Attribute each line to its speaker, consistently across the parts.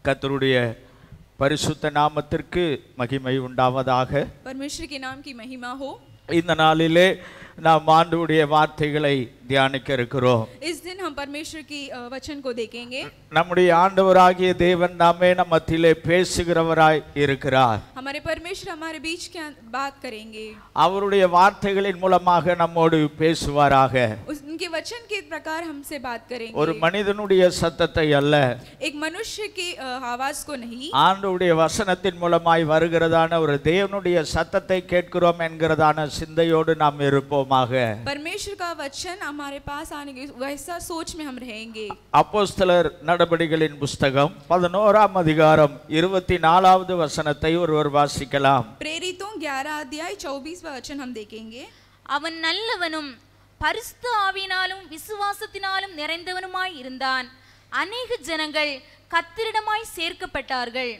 Speaker 1: கர்த்தருடைய பரிசுத்த நாமத்திற்கு மகிமை உண்டாவதாக.
Speaker 2: परमेश्वर के नाम की महिमा हो.
Speaker 1: இந்த நாளிலே நாம் ஆண்டவருடைய வார்த்தைகளை தியானிக்க இருக்கிறோம்.
Speaker 2: इस दिन हम परमेश्वर की वचन को देखेंगे.
Speaker 1: நம்முடைய ஆண்டவராகிய தேவன் நாமே நம் மத்தியிலே பேசுகிறவராய் இருக்கிறார்.
Speaker 2: हमारे परमेश्वर हमारे बीच के बात करेंगे.
Speaker 1: அவருடைய வார்த்தைகளின் மூலமாக நம்மோடு பேசுவாராக.
Speaker 2: उनके वचन के प्रकार हमसे बात करेंगे.
Speaker 1: ஒரு மனிதனுடைய சத்தத்தை அல்ல,
Speaker 2: एक मनुष्य की आवाज को नहीं,
Speaker 1: ஆண்டவருடைய வசனத்தின் மூலமாய் வருகிறதான ஒரு தேவனுடைய சத்தத்தை கேட்கிறோம் என்கிறதான சிந்தையோடு நாம் இருப்போமாக.
Speaker 2: परमेश्वर का वचन हमारे पास आने के वैसा सोच में हम रहेंगे.
Speaker 1: அப்போஸ்தலர் நடபடிகளின் புஸ்தகம் 11ஆம் அதிகாரம் 24வது வசனத்தை ஒருவர் வாசிக்கலாம்.
Speaker 2: प्रेरितों 11 अध्याय 24वां वचन हम देखेंगे.
Speaker 3: அவன் நல்லவனும் பரிசுத்த ஆவியினாலும் விசுவாசத்தினாலும் நிறைந்தவனுமாய் இருந்தான். அநேக ஜனங்கள் கர்த்தரிடமாய் சேர்க்கப்பட்டார்கள்.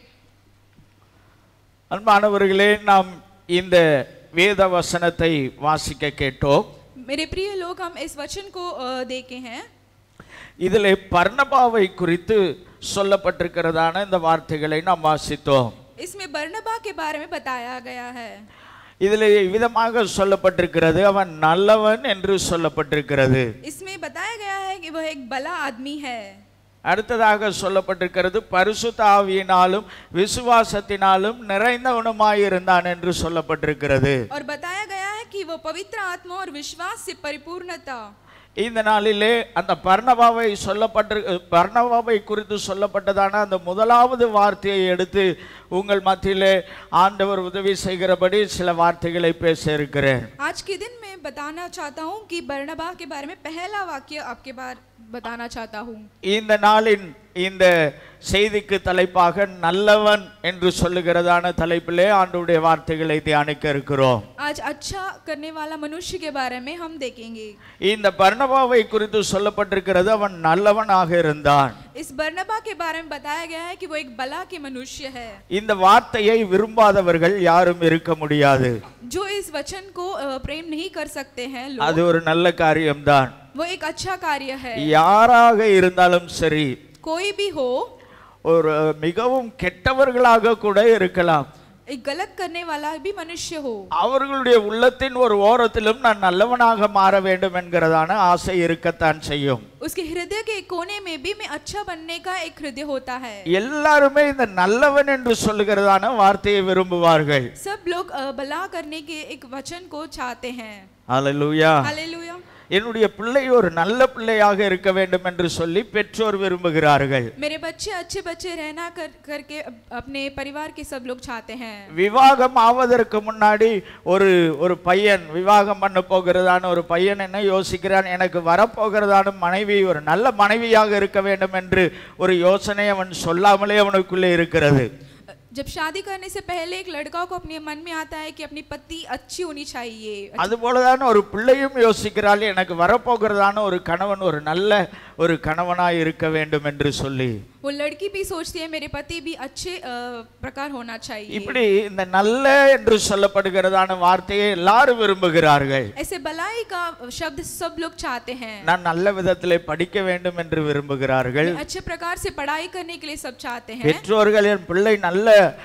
Speaker 1: அன்பானவர்களே, நாம் இந்த வேத வசனத்தை வாசிக்க கேட்டோம்.
Speaker 2: मेरे प्रिय लोग, हम इस वचन को देखे हैं.
Speaker 1: இதிலே பர்னபாவை குறித்து சொல்லப்பட்டிருக்கிறதான இந்த வார்த்தைகளை நாம் வாசித்தோம்.
Speaker 2: इसमें बरनबा के बारे में बताया गया है.
Speaker 1: இதிலே விதமாக சொல்லப்பட்டிருக்கிறது, அவன் நல்லவன் என்று சொல்லப்பட்டிருக்கிறது.
Speaker 2: इसमें बताया गया है कि वह एक भला आदमी है.
Speaker 1: அடுத்ததாக சொல்லப்பட்டிருக்கிறது, பரிசுத்த ஆவியினாலும் விசுவாசத்தினாலும் நிறைந்தவனுமாய் இருந்தான் என்று சொல்லப்பட்டிருக்கிறது.
Speaker 2: और बताया गया है कि वो पवित्र आत्मा और विश्वास से परिपूर्ण था.
Speaker 1: இந்த நாளிலே அந்த பர்னபாவை குறித்து சொல்லப்பட்டதான அந்த முதலாவது வார்த்தையை எடுத்து உங்கள் மத்தியிலே ஆண்டவர் உதவி செய்கிறபடி சில வார்த்தைகளை பேச இருக்கிறேன்.
Speaker 2: आज के दिन मैं बताना चाहता हूँ कि बरनबा के बारे में पहला वाक्य आपके बारे बताना चाहता हूँ.
Speaker 1: இந்த நாளின் இந்த செய்திக்கு தலைப்பாக நல்லவன் என்று சொல்லுகிறதான தலைப்பிலே ஆண்டவருடைய வார்த்தைகளை தியானிக்க இருக்கிறோம்.
Speaker 2: आज अच्छा करने वाला मनुष्य के बारे में हम देखेंगे.
Speaker 1: இந்த பர்னபாவை குறித்து சொல்லப்பட்டிருக்கிறது, அவன் நல்லவனாக இருந்தான்.
Speaker 2: इस बरनबा के बारे में बताया गया है कि वो एक भला के मनुष्य है.
Speaker 1: இந்த வார்த்தையை விரும்பாதவர்கள் யாரும் இருக்க முடியாது.
Speaker 2: जो इस वचन को प्रेम नहीं कर सकते हैं लोग,
Speaker 1: அது ஒரு நல்ல காரியம்தான்.
Speaker 2: वो एक अच्छा कार्य है.
Speaker 1: யாராக இருந்தாலும் சரி,
Speaker 2: कोई भी हो,
Speaker 1: ஒரு மிகவும் கெட்டவர்களாக கூட இருக்கலாம்,
Speaker 2: एक गलत करने वाला भी मनुष्य हो,
Speaker 1: அவர்களுடைய உள்ளத்தின் ஒரு ஓரத்திலும் நான் நல்லவனாக மாற வேண்டும் என்கிறதான ஆசை இருக்கத்தான் செய்யும்.
Speaker 2: उसके हृदय के कोने में भी मैं अच्छा बनने का एक हृदय होता है.
Speaker 1: எல்லாருமே இந்த நல்லவன் என்று சொல்லுகிறதான வார்த்தையை விரும்புவார்கள்.
Speaker 2: सब लोग भला करने के एक वचन को चाहते हैं.
Speaker 1: ஹல்லேலூயா.
Speaker 2: हालेलुया.
Speaker 1: என்னுடைய பிள்ளை ஒரு நல்ல பிள்ளையாக இருக்க வேண்டும் என்று சொல்லி பெற்றோர் விரும்புகிறார்கள்.
Speaker 2: मेरे बच्चे अच्छे बच्चे रहना करके अपने परिवार के सब लोग चाहते हैं.
Speaker 1: விவாகம் ஆவதற்கு முன்னாடி ஒரு பையன் விவாகம் பண்ண போகிறதான ஒரு பையன் என்ன யோசிக்கிறான், எனக்கு வரப்போகிறதான மனைவி ஒரு நல்ல மனைவியாக இருக்க வேண்டும் என்று ஒரு யோசனை அவன் சொல்லாமலே அவனுக்குள்ளே இருக்கிறது.
Speaker 2: जब शादी करने से पहले एक लड़का को अपने मन में आता है कि अपनी पति अच्छी होनी चाहिए.
Speaker 1: அதுபோலதான் ஒரு பிள்ளையும் யோசிக்கிறாள், எனக்கு வரப்போகிறதான ஒரு கணவன் ஒரு நல்ல ஒரு கணவனாய் இருக்க வேண்டும் என்று சொல்லி.
Speaker 2: वो लड़की भी सोचती है मेरे पति भी अच्छे प्रकार होना चाहिए.
Speaker 1: இப்படி இந்த நல்ல என்று சொல்லப்படுகிறதான வார்த்தையை எல்லாரும் விரும்புகிறார்கள்.
Speaker 2: ऐसे भलाई का शब्द सब लोग चाहते हैं.
Speaker 1: நான் நல்ல விதத்திலே படிக்க வேண்டும் என்று விரும்புகிறார்கள்.
Speaker 2: अच्छे प्रकार से पढ़ाई करने के लिए सब चाहते हैं.
Speaker 1: பெற்றோர்கள் என் பிள்ளை நல்ல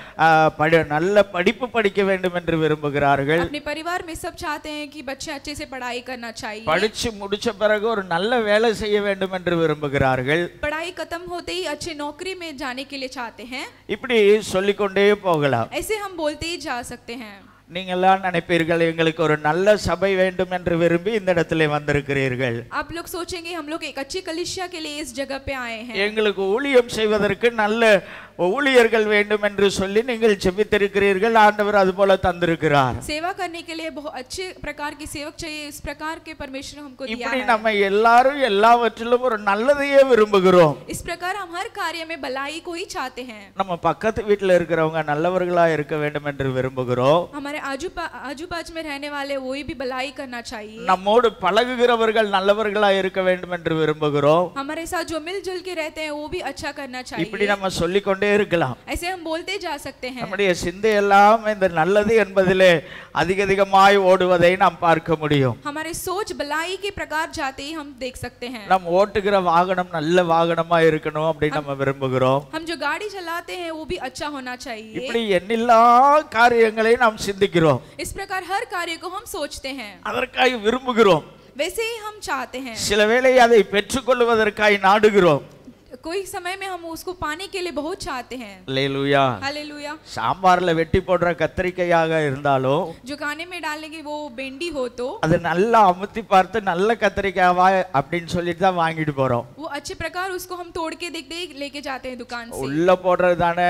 Speaker 1: படிப்பு படிக்க வேண்டும் என்று விரும்புகிறார்கள்.
Speaker 2: अपने परिवार में सब चाहते हैं कि बच्चे अच्छे से पढ़ाई करना चाहिए.
Speaker 1: படிச்சு முடிச்ச பிறகு ஒரு நல்ல வேலை செய்ய வேண்டும் என்று விரும்புகிறார்கள்.
Speaker 2: पढ़ाई खत्म होते ही अच्छे नौकरी में जाने के लिए चाहते हैं.
Speaker 1: இப்படி சொல்லிக்கொண்டே போகலாம்.
Speaker 2: ऐसे हम बोलते ही जा सकते हैं.
Speaker 1: நீங்களாம் நினைப்பீர்கள், எங்களுக்கு ஒரு நல்ல சபை வேண்டும் என்று விரும்பி இந்த இடத்துல வந்திருக்கிறீர்கள்.
Speaker 2: आप लोग सोचेंगे हम लोग एक अच्छी कलीसिया के लिए इस जगह पे आए हैं.
Speaker 1: எங்களுக்கு ஊழியம் செய்வதற்கு நல்ல ஊழியர்கள் வேண்டும் என்று சொல்லி நீங்கள் ஜெபித்திருக்கிறீர்கள். ஆண்டவர் அதுபோல தந்திருக்கிறார்.
Speaker 2: सेवा करने के लिए बहुत अच्छे प्रकार के सेवक चाहिए. इस प्रकार के परमेश्वर हमको दिया
Speaker 1: இப்படி
Speaker 2: है.
Speaker 1: நம்ம எல்லாரும் எல்லாவற்றிலும் ஒரு நல்லதையே விரும்புகிறோம்.
Speaker 2: इस प्रकार हम हर कार्य में भलाई को ही चाहते हैं.
Speaker 1: நம்ம பக்கத்து வீட்டில் இருக்கிறவங்க நல்லவர்களா இருக்க வேண்டும் என்று விரும்புகிறோம்.
Speaker 2: हमारे आजू बाजू में रहने वाले वो भी भलाई करना चाहिए.
Speaker 1: நம்மோடு பழகுகிறவர்கள் நல்லவர்களா இருக்க வேண்டும் என்று விரும்புகிறோம்.
Speaker 2: हमारे साथ जो मिलजुल के रहते हैं वो भी अच्छा करना चाहिए.
Speaker 1: இப்படி நம்ம சொல்லிக்கொண்டே கொண்டே இருக்கலாம்.
Speaker 2: ऐसे हम बोलते जा सकते हैं.
Speaker 1: நம்முடைய சிந்தையெல்லாம் இந்த நல்லது என்பதிலே அதிகமாய் ஓடுவதை நாம் பார்க்க முடியும்.
Speaker 2: हमारे सोच भलाई के प्रकार जाते ही हम देख सकते हैं.
Speaker 1: நாம் ஓட்டுகிற வாகனம் நல்ல வாகனமா இருக்கணும் அப்படி நம்ம விரும்புகிறோம்.
Speaker 2: हम जो गाड़ी चलाते हैं वो भी अच्छा होना चाहिए.
Speaker 1: இப்படி எண்ணில்லா காரியங்களை நாம் சிந்திக்கிறோம்.
Speaker 2: इस प्रकार हर कार्य को हम सोचते हैं.
Speaker 1: அதற்காக விரும்புகிறோம்.
Speaker 2: वैसे ही हम चाहते हैं.
Speaker 1: சில வேளை அதை பெற்றுக்கொள்வதற்காக நாடுகிறோம்.
Speaker 2: कोई समय में हम उसको पाने के लिए बहुत चाहते हैं.
Speaker 1: அல்லேலூயா.
Speaker 2: हालेलुया.
Speaker 1: சாம்பார்ல வெட்டி போடுற கத்திரிக்காயாக இருந்தாலும்
Speaker 2: जो खाने में डालने की वो भिंडी हो तो
Speaker 1: அது நல்லா அமுத்தி பார்த்து நல்ல கத்திரிக்காவா அப்படின்னு சொல்லிட்டு தான் வாங்கிட்டு போறோம்.
Speaker 2: वो अच्छे प्रकार उसको हम तोड़ के देखते ही लेके जाते हैं दुकान से.
Speaker 1: உள்ள போடுறது தானே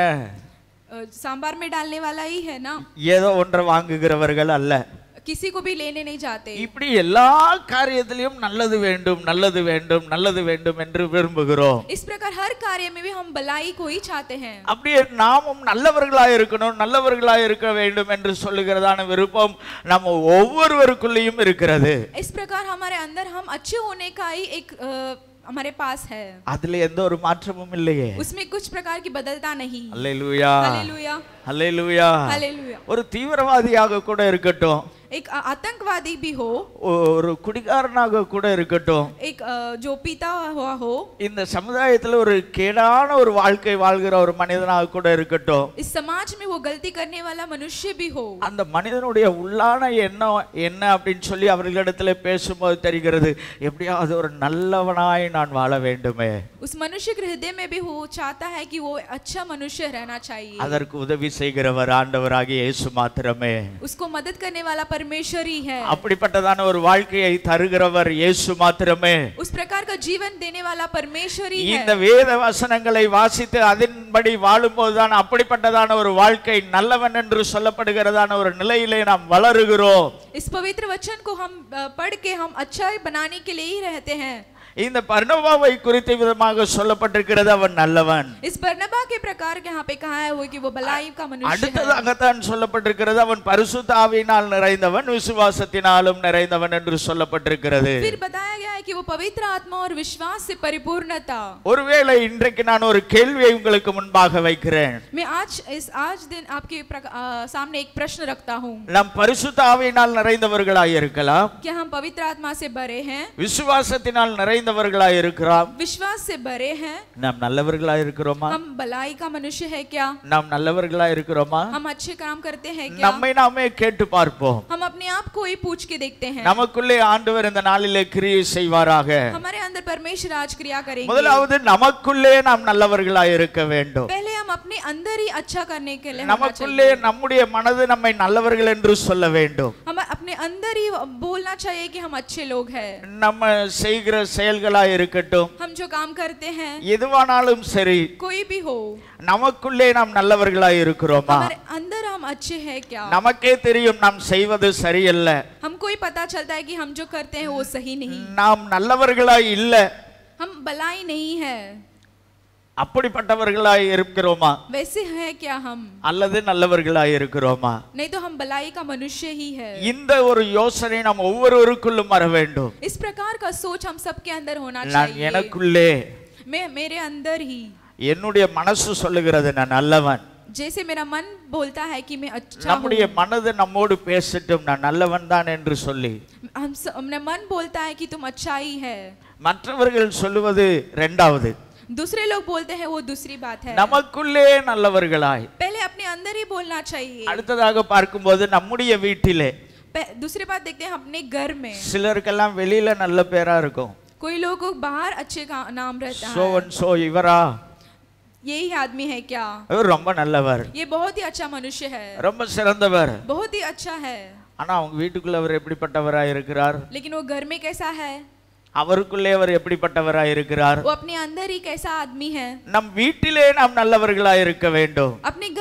Speaker 2: सांबार में डालने वाला ही है ना.
Speaker 1: ஏதோ ஒன்றை வாங்குகிறவர்கள் அல்ல.
Speaker 2: किसी को भी लेने नहीं जाते.
Speaker 1: இப்படி எல்லா காரியத்திலும் நல்லது வேண்டும் நல்லது வேண்டும் நல்லது வேண்டும் என்று விரும்புகிறோம்.
Speaker 2: इस प्रकार हर कार्य में भी हम भलाई को ही चाहते हैं.
Speaker 1: அப்படியே நாமும் நல்லவர்களாய் இருக்கணும் நல்லவர்களாய் இருக்க வேண்டும் என்று சொல்லுகிறதான விருப்பம் நம்ம ஒவ்வொருவருக்குள்ளேயும் இருக்கிறது.
Speaker 2: इस प्रकार हमारे अंदर हम अच्छे होने का ही एक हमारे पास है.
Speaker 1: அதுல எந்த ஒரு மாற்றமும் இல்லையே.
Speaker 2: उसमें कुछ प्रकार की बदलता नहीं.
Speaker 1: அல்லேலூயா.
Speaker 2: हालेलुया.
Speaker 1: அல்லேலூயா.
Speaker 2: हालेलुया.
Speaker 1: ஒரு தீவிரவாதியாக கூட இருக்கட்டும்,
Speaker 2: एक आतंकवादी भी हो,
Speaker 1: ஒரு குடிகாரனாக கூட இருக்கட்டும்,
Speaker 2: एक जो पीता हुआ हो,
Speaker 1: இந்த சமுதாயத்துல ஒரு கேடான ஒரு வாழ்க்கை வாழ்கிற ஒரு மனிதனாக கூட இருக்கட்டும்,
Speaker 2: इस समाज में वो गलती करने वाला मनुष्य भी हो,
Speaker 1: அந்த மனிதனுடைய உள்ளான எண்ணம் என்ன அப்படின்னு சொல்லி அவர்களிடத்துல பேசும்போது தெரிகிறது, எப்படியாவது ஒரு நல்லவனாய் நான் வாழ வேண்டுமே.
Speaker 2: उस मनुष्य के हृदय में भी वो चाहता है कि वो अच्छा मनुष्य रहना चाहिए.
Speaker 1: அதற்கு உதவி செய்கிறவர் ஆண்டவராகிய இயேசு மாத்திரமே.
Speaker 2: उसको मदद करने वाला परमेश्वर ही है.
Speaker 1: அப்படிப்பட்டதான ஒரு வாழ்க்கையை தருகிறவர் இயேசு மாத்திரமே.
Speaker 2: उस प्रकार का जीवन देने वाला परमेश्वर ही है.
Speaker 1: இந்த வேத வசனங்களை வாசித்து அதன்படி வாழும்போதுதான் அப்படிப்பட்டதான ஒரு வாழ்க்கை நல்லவன் என்று சொல்லப்படுகிறதான ஒரு நிலையிலே நாம் வளருகிறோம்.
Speaker 2: इस पवित्र वचन को हम पढ़ के हम अच्छा बनाने के लिए ही रहते हैं.
Speaker 1: இந்த பர்னபாவை குறித்த விதமாக சொல்லப்பட்டிருக்கிறது அவன் நல்லவன்.
Speaker 2: इस बरनबा के प्रकार के यहाँ पे कहा है वो कि वो भलाई का मनुष्य है.
Speaker 1: அடுத்ததாகத்தான் சொல்லப்பட்டிருக்கிறது அவன் பரிசுத்த ஆவியினால் நிறைந்தவன் விசுவாசத்தினாலும் நிறைந்தவன் என்று சொல்லப்பட்டிருக்கிறது.
Speaker 2: फिर बताया गया है कि वो पवित्र आत्मा और विश्वास से परिपूर्णता.
Speaker 1: ஒருவேளை இன்றைக்கு நான் ஒரு கேள்வியை உங்களுக்கு முன்பாக வைக்கிறேன்.
Speaker 2: मैं आज दिन आपके सामने एक प्रश्न रखता हूँ.
Speaker 1: நாம் பரிசுத்த ஆவியினால் நிறைந்தவர்களாய் இருக்கலாம்,
Speaker 2: क्या हम पवित्र आत्मा से भरे हैं,
Speaker 1: விசுவாசத்தினால் நிறைந்தவர்களாய் இருக்கிறோம்,
Speaker 2: विश्वास से भरे हैं,
Speaker 1: நாம் நல்லவர்களாய் இருக்கிறோமா,
Speaker 2: हम भलाई का मनुष्य है क्या,
Speaker 1: நாம் நல்லவர்களாய் இருக்கிறோமா,
Speaker 2: हम अच्छे काम करते हैं क्या,
Speaker 1: நம்மை நாமே கேட்டு பார்ப்போம்.
Speaker 2: हम अपने आप को ही पूछ के देखते हैं.
Speaker 1: நமக்குள்ளே ஆண்டவர் இந்த நாளிலே கிரியை செய்வாராக.
Speaker 2: हमारे अंदर परमेश्वर आज क्रिया करेंगे.
Speaker 1: முதலாவது நமக்குள்ளே நாம் நல்லவர்களாய் இருக்க வேண்டும்.
Speaker 2: पहले हम अपने अंदर ही अच्छा करने के लिए
Speaker 1: நமக்குள்ளே நம்முடைய மனது நம்மை நல்லவர்கள் என்று சொல்ல வேண்டும்.
Speaker 2: हम अपने अंदर ही बोलना चाहिए कि हम अच्छे लोग हैं.
Speaker 1: நம்ம செய்கிற செயல்களாய் இருக்கட்டும்,
Speaker 2: हम जो काम करते हैं
Speaker 1: எதுவானாலும் சரி,
Speaker 2: कोई भी हो,
Speaker 1: நமக்குள்ளே நாம் நல்லவர்களாய் இருக்கிறோமா,
Speaker 2: हमारे अंदर हम अच्छे हैं क्या,
Speaker 1: நமக்கே தெரியும் நாம் செய்வது சரியல்ல,
Speaker 2: हमको ही पता चलता है कि हम जो करते हैं वो सही नहीं,
Speaker 1: நாம் நல்லவர்களாய் இல்ல,
Speaker 2: हम भलाई नहीं है,
Speaker 1: அப்படிப்பட்டவர்களாய் இருக்கிறோமா,
Speaker 2: वैसे है क्या हम,
Speaker 1: அல்லது நல்லவர்களாய் இருக்கிறோமா?
Speaker 2: नहीं तो हम भलाई का मनुष्य ही है.
Speaker 1: இந்த ஒரு யோசனை நாம் ஒவ்வொருவருக்குள்ளும் வர வேண்டும்.
Speaker 2: इस प्रकार का सोच हम सबके अंदर होना
Speaker 1: நான்
Speaker 2: चाहिए.
Speaker 1: எனக்குள்ளே,
Speaker 2: मेरे अंदर ही,
Speaker 1: என்னுடைய மனசு சொல்லுகிறது நான் நல்லவன்,
Speaker 2: जैसे मेरा मन बोलता है कि मैं अच्छा
Speaker 1: நம்முடைய
Speaker 2: हूँ,
Speaker 1: மனது நம்மோடு பேசட்டும் நான் நல்லவன் தான் என்று சொல்லி,
Speaker 2: हमने मन बोलता है कि तुम अच्छा ही है,
Speaker 1: மற்றவர்கள் சொல்லுவது இரண்டாவது.
Speaker 2: दूसरे लोग बोलते हैं वो दूसरी बात है.
Speaker 1: நமக்குள்ளே நல்லவர்களாய்,
Speaker 2: पहले अपने अंदर ही बोलना चाहिए.
Speaker 1: அடுத்ததாக பார்க்கும்போது நம்முடைய வீட்டிலே,
Speaker 2: दूसरी बात देखते हैं अपने घर में.
Speaker 1: சிலருக்கெல்லாம் வெளியில நல்ல பேரா இருக்கும்,
Speaker 2: कोई लोगों को बाहर अच्छे का नाम रहता
Speaker 1: சோ
Speaker 2: है,
Speaker 1: அண்ட் சோ இவரா,
Speaker 2: यही आदमी है क्या,
Speaker 1: இவர் ரொம்ப நல்லவர்,
Speaker 2: ये बहुत ही अच्छा मनुष्य है,
Speaker 1: ரொம்ப சிறந்தவர்,
Speaker 2: बहुत ही अच्छा है,
Speaker 1: ஆனா அவங்க வீட்டுக்குள்ள அவர் எப்படிப்பட்டவராய் இருக்கிறார்,
Speaker 2: लेकिन वो घर में कैसा है,
Speaker 1: அவருக்குள்ளே அவர் எப்படிப்பட்டவராய் இருக்கிறார்.
Speaker 2: वो अपने अंदर ही कैसा आदमी है.
Speaker 1: நம் வீட்டிலே நாம் நல்லவர்களாய் இருக்க வேண்டும்.
Speaker 2: अपने घर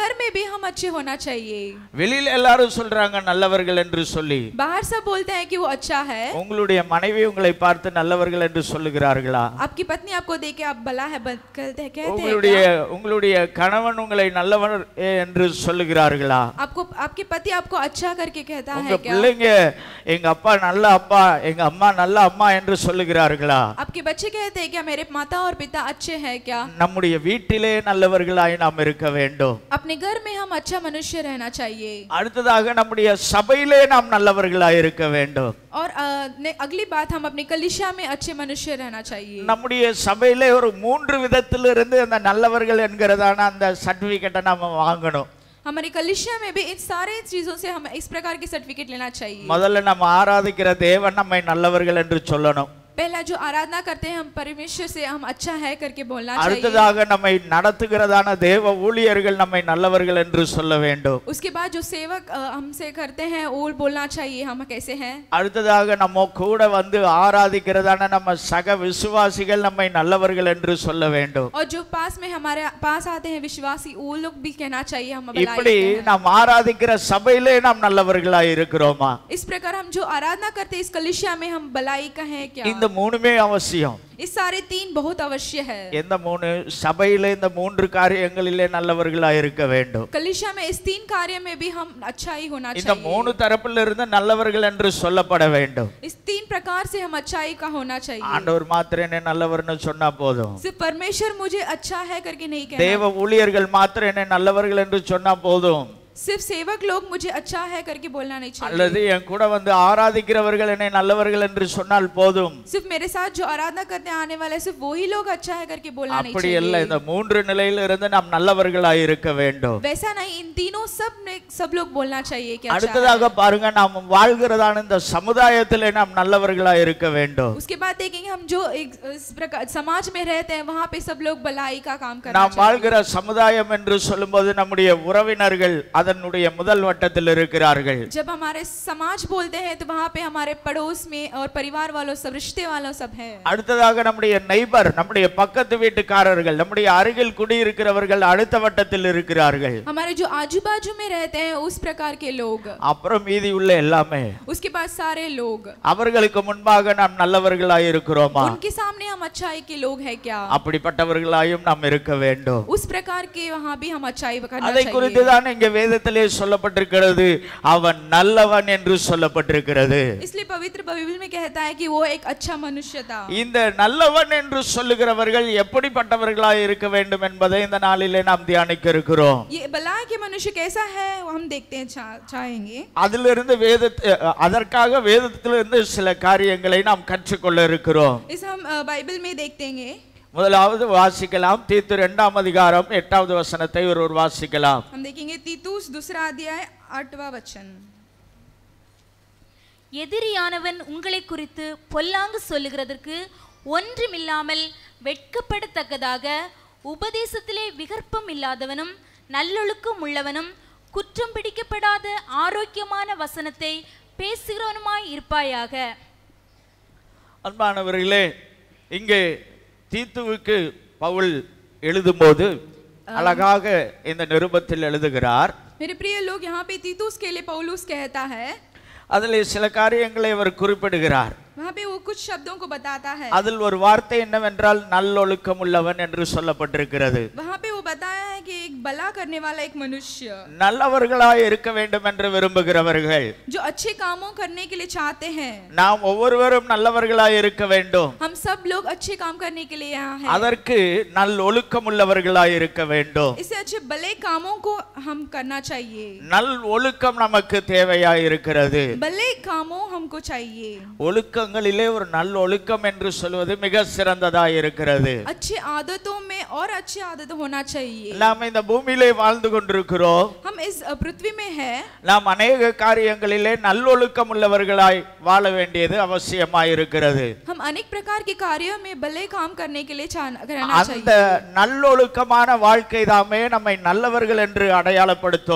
Speaker 2: घर में भी हम अच्छे होना चाहिए।
Speaker 1: வெளியில எல்லாரும் சொல்றாங்க நல்லவர்கள் என்று சொல்லி,
Speaker 2: बाहर सब बोलते हैं कि वो अच्छा है।
Speaker 1: உங்களுடைய மனைவி உங்களை பார்த்து நல்லவர்கள் என்று சொல்லுகிறார்களா?
Speaker 2: आपकी पत्नी आपको देख के आप भला है कहते हैं
Speaker 1: உங்களுடைய கணவன் உங்களை நல்லவர் என்று சொல்லுகிறார்களா?
Speaker 2: आपके पति आपको अच्छा करके कहता है
Speaker 1: உங்க
Speaker 2: क्या?
Speaker 1: பிள்ளைங்க எங்க அப்பா நல்ல அப்பா எங்க அம்மா நல்ல அம்மா என்று சொல்லுகிறார்களா?
Speaker 2: आपके बच्चे कहते हैं क्या मेरे माता और पिता अच्छे हैं क्या?
Speaker 1: நம்முடைய வீட்டிலே நல்லவர்களாய் நாம் இருக்க வேண்டும்.
Speaker 2: अपने घर में हम अच्छा मनुष्य रहना चाहिए.
Speaker 1: அடுத்ததாக நம்முடைய சபையிலே நாம் நல்லவர்களாய் இருக்க வேண்டும்.
Speaker 2: और अगली बात हम अपनी कलीसिया में अच्छे मनुष्य रहना चाहिए.
Speaker 1: நம்முடைய சபையிலே ஒரு 3 விதத்திலிருந்து அந்த நல்லவர்கள் என்கிறதான அந்த சர்டிபிகேட்டை நாம வாங்கணும்.
Speaker 2: हमारी कलीसिया में भी इन सारे चीजों से हम इस प्रकार की सर्टिफिकेट लेना चाहिए.
Speaker 1: முதல்ல நம்ம ஆராதிக்கிற தேவன் நம்மை நல்லவர்கள் என்று சொல்லணும்.
Speaker 2: पहला जो आराधना करते हैं हम परमेश्वर से हम अच्छा है करके बोलना चाहिए.
Speaker 1: அடுத்ததாக நம்மை நடத்துகிறதான தேவ ஊழியர்கள் நம்மை நல்லவர்கள் என்று சொல்ல வேண்டும்.
Speaker 2: उसके बाद जो सेवक हमसे करते हैं वो बोलना चाहिए हम कैसे हैं.
Speaker 1: அடுத்ததாக நம்ம கூட வந்து ஆராதிக்கிறதான நம்ம சக விசுவாசிகள் நம்மை நல்லவர்கள் என்று சொல்ல வேண்டும்.
Speaker 2: और जो पास में हमारे पास आते हैं विश्वासी वो लोग भी कहना चाहिए हम भलाई
Speaker 1: இப்படி நாம் ஆராதிக்கிற சபையிலே நாம் நல்லவர்களாய் இருக்கிறோமா?
Speaker 2: इस प्रकार हम जो आराधना करते हैं इस कलीसिया में हम भलाई कहें क्या?
Speaker 1: இந்த மூணுமே அவசியம்.
Speaker 2: इस सारे 3 बहुत अवश्य है.
Speaker 1: எந்த 3? சபையிலே இந்த 3 காரியங்களிலே நல்லவர்களாய் இருக்க வேண்டும்.
Speaker 2: कलीसिया में इस 3 कार्य में भी हम अच्छा ही होना चाहिए.
Speaker 1: இந்த 3 தரப்பில் இருந்து நல்லவர்கள் என்று சொல்லப்பட வேண்டும்.
Speaker 2: इस 3 प्रकार से हम अच्छाई का होना चाहिए.
Speaker 1: ஆண்டவர் மாத்திரம் என்னை நல்லவர்னு சொன்னா போதும்.
Speaker 2: सिर्फ परमेश्वर मुझे अच्छा है करके नहीं कहना.
Speaker 1: தேவ ஊழியர்கள் மாத்திரம் என்னை நல்லவர்கள் என்று சொன்னா போதும்.
Speaker 2: सिर्फ सेवक लोग मुझे अच्छा है करके बोलना नहीं चाहिए.
Speaker 1: அல்லது என் கூட வந்து ஆராதிக்கிறவர்கள் என்னை நல்லவர்கள் என்று சொன்னால் போதும்.
Speaker 2: सिर्फ मेरे साथ जो आराधना करने आने वाले सिर्फ वही लोग अच्छा है करके बोलना नहीं
Speaker 1: அப்படி
Speaker 2: चाहिए.
Speaker 1: இல்ல, இந்த 3 நிலையில இருந்து நாம் நல்லவர்களாய் இருக்க வேண்டும்.
Speaker 2: वैसा नहीं, इन तीनों सब लोग बोलना चाहिए कि अच्छा
Speaker 1: அடுத்ததாக பாருங்க, நாம் வாழ்கிறதான இந்த சமுதாயத்திலே நாம் நல்லவர்களாய் இருக்க வேண்டும்.
Speaker 2: उसके बाद देखेंगे हम जो इस प्रकार समाज में रहते हैं वहां पे सब लोग भलाई का काम करना
Speaker 1: நாம்
Speaker 2: चाहिए.
Speaker 1: வாழ்கிற சமுதாயம் என்று சொல்லும்போது நம்முடைய உறவினர்கள் அதனுடைய முதல் வட்டத்தில் இருக்கிறார்கள்.
Speaker 2: जब हमारे समाज बोलते हैं तो वहां पे हमारे पड़ोस में और परिवार वालों सब रिश्ते वालों सब है.
Speaker 1: அடுத்ததாக நம்முடைய நெய்பர், நம்முடைய பக்கத்து வீட்டுக்காரர்கள், நம்முடைய அருகில் குடியிருக்கிறவர்கள் அடுத்த வட்டத்தில் இருக்கிறார்கள்.
Speaker 2: हमारे जो आजू बाजू में रहते हैं उस प्रकार के लोग.
Speaker 1: அப்புறம் மீதி உள்ள எல்லாமே.
Speaker 2: उसके बाद सारे लोग.
Speaker 1: அவர்களுக்கு முன்பாக நாம் நல்லவர்களாய் இருக்கிறோமா?
Speaker 2: उनके सामने हम अच्छाई के लोग हैं क्या?
Speaker 1: அப்படிப்பட்டவர்களாயும் நாம் இருக்க வேண்டும்.
Speaker 2: उस प्रकार के वहां भी हम अच्छाई करना
Speaker 1: அதை
Speaker 2: चाहिए.
Speaker 1: குறித்து தான் இங்கே வேதத்திலே சொல்லப்பட்டிருக்கிறது, அவன் நல்லவன் என்று சொல்லப்பட்டிருக்கிறது.
Speaker 2: इसलिए पवित्र बाइबल में कहता है कि वो एक अच्छा मनुष्य था.
Speaker 1: இந்த நல்லவன் என்று சொல்லுகிறவர்கள் எப்படிப்பட்டவர்களாய் இருக்க வேண்டும் என்பதை இந்த நாளிலே நாம் தியானிக்க இருக்கிறோம்.
Speaker 2: ये भलाई के मनुष्य कैसा है वो हम देखते हैं चाहेंगे.
Speaker 1: அதிலிருந்து அதற்காக வேதத்திலிருந்து சில காரியங்களை நாம் கற்றுக்கொள்ள இருக்கிறோம்.
Speaker 2: इस हम बाइबल में देखते हैं.
Speaker 1: முதலாவது வாசிக்கலாம், தீத்து 2ஆம் அதிகாரம் 8வது வசனத்தை ஒருவர் வாசிக்கலாம்.
Speaker 2: हम देखेंगे तीतुस 2 अध्याय 8वां वचन.
Speaker 3: எதிரியானவன் உங்களை குறித்து பொல்லாங்கு சொல்லுகிறதற்கு ஒன்றுமில்லாமல் வெட்கப்படத்தக்கதாக உபதேசத்திலே விகற்பம் இல்லாதவனும் நல்லொழுக்கம் உள்ளவனும் குற்றம் பிடிக்கப்படாத ஆரோக்கியமான வசனத்தை பேசுகிறவனுமாய் இருப்பாயாக.
Speaker 1: அன்பானவர்களே, இங்கே தீத்துவுக்கு பவுல் எழுதும்போது அழகாக இந்த நிருபத்தில் எழுதுகிறார்.
Speaker 2: मेरे प्रिय लोग, यहाँ पे तीतुस के लिए पौलुस कहता है.
Speaker 1: அதிலே சில காரியங்களை அவர் குறிப்பிடுகிறார்.
Speaker 2: वहाँ पे वो कुछ शब्दों को बताता है.
Speaker 1: அதில் ஒரு வார்த்தை என்னவென்றால் நல்லொழுக்கம் உள்ளவன் என்று சொல்லப்பட்டிருக்கிறது.
Speaker 2: वहाँ पे वो बताया है कि एक भला करने वाला एक मनुष्य.
Speaker 1: நல்லவர்களாய் இருக்க வேண்டும் என்று விரும்புகிறவர்கள்,
Speaker 2: जो अच्छे कामों करने के लिए चाहते हैं.
Speaker 1: நாம் ஒவ்வொருவரும் நல்லவர்களாய் இருக்க வேண்டும்.
Speaker 2: हम सब लोग अच्छे काम करने के लिए यहाँ हैं.
Speaker 1: அதற்கு நல்லொழுக்கம் உள்ளவர்களாய் இருக்க வேண்டும்.
Speaker 2: इससे अच्छे भले कामों को हम करना चाहिए.
Speaker 1: நல் ஒழுக்கம் நமக்கு தேவையாய் இருக்கிறது.
Speaker 2: भले कामों हमको चाहिए.
Speaker 1: ஒழுக்கங்களிலே ஒரு நல்ல ஒழுக்கம் என்று சொல்வது மிக சிறந்ததாய் இருக்கிறது.
Speaker 2: अच्छे आदतों में और अच्छी आदत होना चाहिए.
Speaker 1: நாம் இந்த பூமியிலே வாழ்ந்து கொண்டிருக்கிறோம்.
Speaker 2: हम इस पृथ्वी में है.
Speaker 1: நாம் अनेक காரியங்களிலே நல்லொழுக்கம் உள்ளவர்களாய் வாழ வேண்டியது அவசியமாய் இருக்கிறது.
Speaker 2: हम अनेक प्रकार के कार्यों में भले काम करने के लिए करना
Speaker 1: அந்த
Speaker 2: चाहिए.
Speaker 1: நல்லொழுக்கமான வாழ்க்கை தாமே நம்மை நல்லவர்கள் என்று அடையாளப்படுத்தும்.
Speaker 2: इस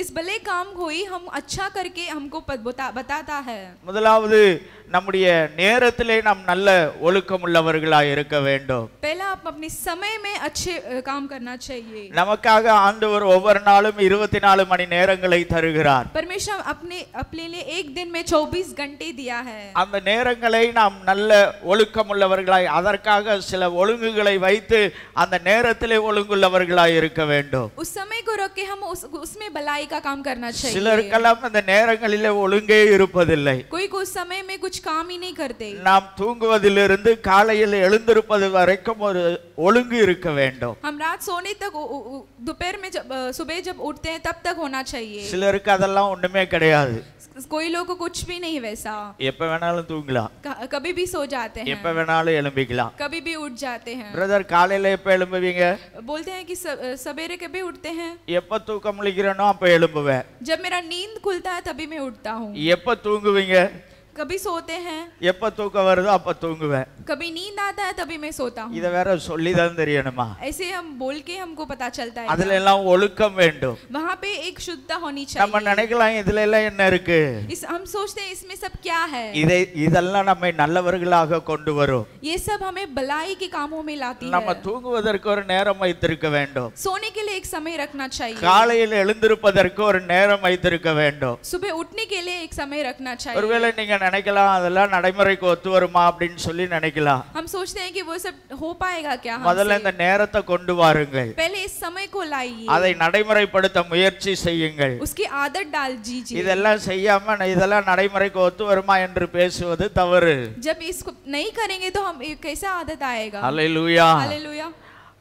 Speaker 2: जिस भले काम होई हम अच्छा करके हमको बताता है।
Speaker 1: முதலாவது நம்முடைய நேரத்திலே நாம் நல்ல ஒழுக்கமுள்ளவர்களாய் இருக்க வேண்டும்.
Speaker 2: पहला आप अपने समय में अच्छे काम करना चाहिए।
Speaker 1: நமக்காக ஆண்டவர் ஒவ்வொரு நாளும் 24 மணி நேரங்களை தருகிறார்.
Speaker 2: परमेश्वर अपने लिए एक दिन में 24 घंटे दिया है।
Speaker 1: அந்த நேரங்களை நாம் நல்ல ஒழுக்கமுள்ளவர்களாய் அதற்காக சில ஒழுங்குகளை வைத்து அந்த நேரத்திலே ஒழுங்குள்ளவர்களாய் இருக்க வேண்டும்.
Speaker 2: उस समय को रख के हम उसमें भलाई का काम करना चाहिए।
Speaker 1: சிலருக்கெல்லாம் அந்த நேரங்களிலே ஒழுங்கே இருப்பதில்லை.
Speaker 2: कोई उस समय में कुछ काम ही नहीं करते।
Speaker 1: நாம் தூங்குவதிலிருந்து காலையில் எழுந்திருப்பது வரைக்கும் ஒரு ஒழுங்கு இருக்க வேண்டும்.
Speaker 2: हम रात सोने तक दोपहर में सुबह जब उठते हैं तब तक होना चाहिए।
Speaker 1: சிலருக்கு அதெல்லாம் ஒண்ணுமே கிடையாது.
Speaker 2: कोई लोग को कुछ भी नहीं वैसा,
Speaker 1: எப்ப வேணாலும் தூங்கலாம்,
Speaker 2: कभी भी सो जाते हैं,
Speaker 1: எப்ப வேணாலும் எழும்பிக்கலாம்.
Speaker 2: कभी भी उठ जाते हैं।
Speaker 1: பிரதர் காலையில எப்ப எழும்புவீங்க?
Speaker 2: बोलते हैं कि सवेरे कभी उठते हैं?
Speaker 1: எப்ப தூக்கம் முழிக்கிறேனோ அப்ப எழும்புவேன்.
Speaker 2: जब मेरा नींद खुलता है तभी मैं उठता हूँ।
Speaker 1: எப்ப தூங்குவீங்க?
Speaker 2: कभी सोते हैं,
Speaker 1: எப்ப தூக்கம் வருதோ அப்ப தூங்குவேன்.
Speaker 2: कभी नींद आता है तभी मैं सोता हूँ।
Speaker 1: இத வேற சொல்லி தான் தெரியணுமா?
Speaker 2: ऐसे हम बोल के हमको पता चलता है।
Speaker 1: அதுல எல்லாம் ஒழுக்கம் வேண்டும்.
Speaker 2: वहाँ पे एक शुद्धता होनी
Speaker 1: நம்ம
Speaker 2: चाहिए।
Speaker 1: நினைக்கலாம் இதுல எல்லாம் என்ன இருக்கு?
Speaker 2: हम सोचते हैं इसमें सब क्या है।
Speaker 1: இதெல்லாம் நம்மை நல்லவர்களாக கொண்டு வரும்.
Speaker 2: ये सब हमें भलाई के कामों में लाती
Speaker 1: நம்ம
Speaker 2: है।
Speaker 1: தூங்குவதற்கு ஒரு நேரம் வைத்திருக்க வேண்டும்.
Speaker 2: सोने के लिए एक समय रखना चाहिए।
Speaker 1: காலையில் எழுந்திருப்பதற்கு ஒரு நேரம் வைத்திருக்க வேண்டும்.
Speaker 2: सुबह उठने के लिए एक समय रखना चाहिए।
Speaker 1: ஒருவேளை நீங்க நினைக்கலாம் அதெல்லாம் நடைமுறைக்கு ஒத்து வருமா அப்படின்னு சொல்லி நினைக்கலாம்.
Speaker 2: हम सोचते हैं कि वो सब हो पाएगा क्या
Speaker 1: முதல்ல
Speaker 2: हमसे?
Speaker 1: இந்த நேரத்தை கொண்டு வாருங்கள்.
Speaker 2: पहले इस समय को लाइए,
Speaker 1: அதை நடைமுறைப்படுத்த முயற்சி செய்யுங்கள்.
Speaker 2: उसकी आदत डाल दीजिए।
Speaker 1: இதெல்லாம் செய்யாம இதெல்லாம் நடைமுறைக்கு ஒத்து வருமா என்று பேசுவது தவறு.
Speaker 2: जब इसको नहीं करेंगे तो हम कैसा आदत आएगा?
Speaker 1: அல்லேலூயா.
Speaker 2: हालेलुया।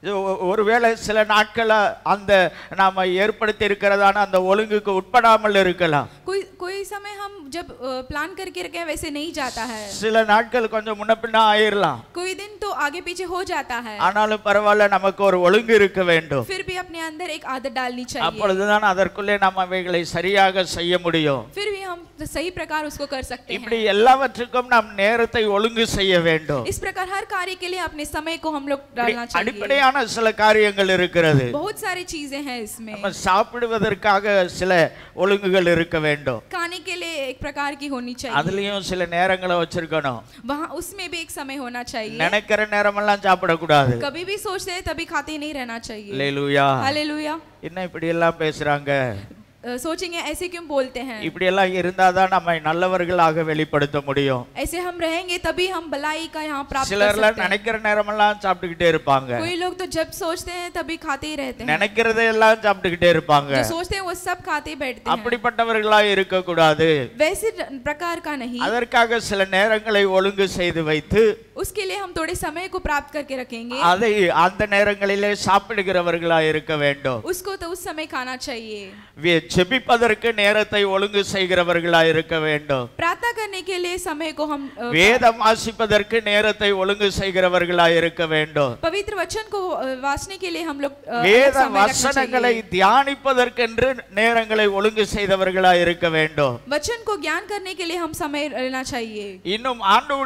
Speaker 1: ஒருவேளை சில நாட்கள அந்த நாம ஏற்படுத்தி இருக்கிறதான அந்த ஒழுங்குக்கு உட்படாமல் இருக்கலாம்.
Speaker 2: कोई समय हम जब प्लान करके रखे हैं वैसे नहीं जाता है।
Speaker 1: சில நாட்கள் கொஞ்சம் முன்ன பின்ன ஆயிரலாம்.
Speaker 2: कोई दिन तो आगे पीछे हो जाता है।
Speaker 1: ஆனாலும் பரவாயில்ல, நமக்கு ஒரு ஒழுங்கு இருக்க வேண்டும்.
Speaker 2: फिर भी अपने अंदर एक आदत डालनी चाहिए।
Speaker 1: அப்பொழுதுதான் அதற்குள்ளே நாம் அவைகளை சரியாக செய்ய முடியும்.
Speaker 2: फिर भी हम सही प्रकार उसको कर सकते
Speaker 1: இப்படி
Speaker 2: हैं।
Speaker 1: எல்லாவற்றுக்கும் நாம் நேரத்தை ஒழுங்கு செய்ய வேண்டும்.
Speaker 2: इस प्रकार हर कार्य के लिए अपने समय को हम लोग डालना चाहिए।
Speaker 1: அடிப்படையான சில காரியங்கள் இருக்கிறது.
Speaker 2: बहुत सारी चीजें हैं इसमें।
Speaker 1: நம்ம சாப்பிடுவதற்காக சில ஒழுங்குகள் இருக்க வேண்டும்.
Speaker 2: खाने के लिए एक प्रकार की होनी चाहिए।
Speaker 1: அதுலயும் சில நேரங்களை வச்சிருக்கணும்.
Speaker 2: वहाँ उसमें भी एक समय होना चाहिए।
Speaker 1: நினைக்கிற நேரமெல்லாம் சாப்பிடக்கூடாது.
Speaker 2: कभी भी सोचते हैं तभी खाते नहीं रहना चाहिए।
Speaker 1: அல்லேலூயா.
Speaker 2: हालेलुया।
Speaker 1: என்ன இப்படி எல்லாம் பேசுறாங்க?
Speaker 2: सोचेंगे ऐसे क्यों बोलते हैं?
Speaker 1: இப்படி எல்லாம் இருந்தாதான் நம்மை நல்லவர்களாக வெளிப்படுத்த முடியும்.
Speaker 2: ऐसे हम रहेंगे तभी हम भलाई का यहाँ प्राप्त कर
Speaker 1: சிலர்லாம்
Speaker 2: सकते हैं।
Speaker 1: நினைக்கிற நேரமெல்லாம் சாப்பிட்டுக்கிட்டே இருப்பாங்க.
Speaker 2: कोई लोग तो जब सोचते हैं तभी खाते ही रहते हैं।
Speaker 1: நினைக்கிறதையெல்லாம் சாப்பிட்டுக்கிட்டே இருப்பாங்க.
Speaker 2: जो सोचते हैं वो सब खाते ही बैठते हैं।
Speaker 1: அப்படிப்பட்டவர்களாய் இருக்க கூடாது.
Speaker 2: वैसे प्रकार का नहीं।
Speaker 1: அதற்காக சில நேரங்களை ஒழுங்கு செய்து வைத்து
Speaker 2: उसके लिए हम थोड़े समय को प्राप्त करके रखेंगे।
Speaker 1: அதை அந்த நேரங்களிலே சாப்பிடுகிறவர்களாய் இருக்க வேண்டும்.
Speaker 2: उसको तो उस समय खाना चाहिए।
Speaker 1: ஜெபிப்பதற்கு நேரத்தை ஒழுங்கு செய்கிறவர்களாய் இருக்க வேண்டும்.
Speaker 2: प्रार्थना करने के लिए समय को हम
Speaker 1: வேதம் வாசிப்பதற்கு நேரத்தை ஒழுங்கு செய்கிறவர்களாய் இருக்க வேண்டும்.
Speaker 2: पवित्र वचन को वाचने के लिए हम लोग
Speaker 1: வேத
Speaker 2: समय रखना
Speaker 1: வசனங்களை
Speaker 2: चाहिए।
Speaker 1: தியானிப்பதற்கென்று நேரங்களை ஒழுங்கு செய்தவர்களாய் இருக்க வேண்டும்.
Speaker 2: वचन को ज्ञान करने के लिए हम समय लेना चाहिए।
Speaker 1: இன்னும்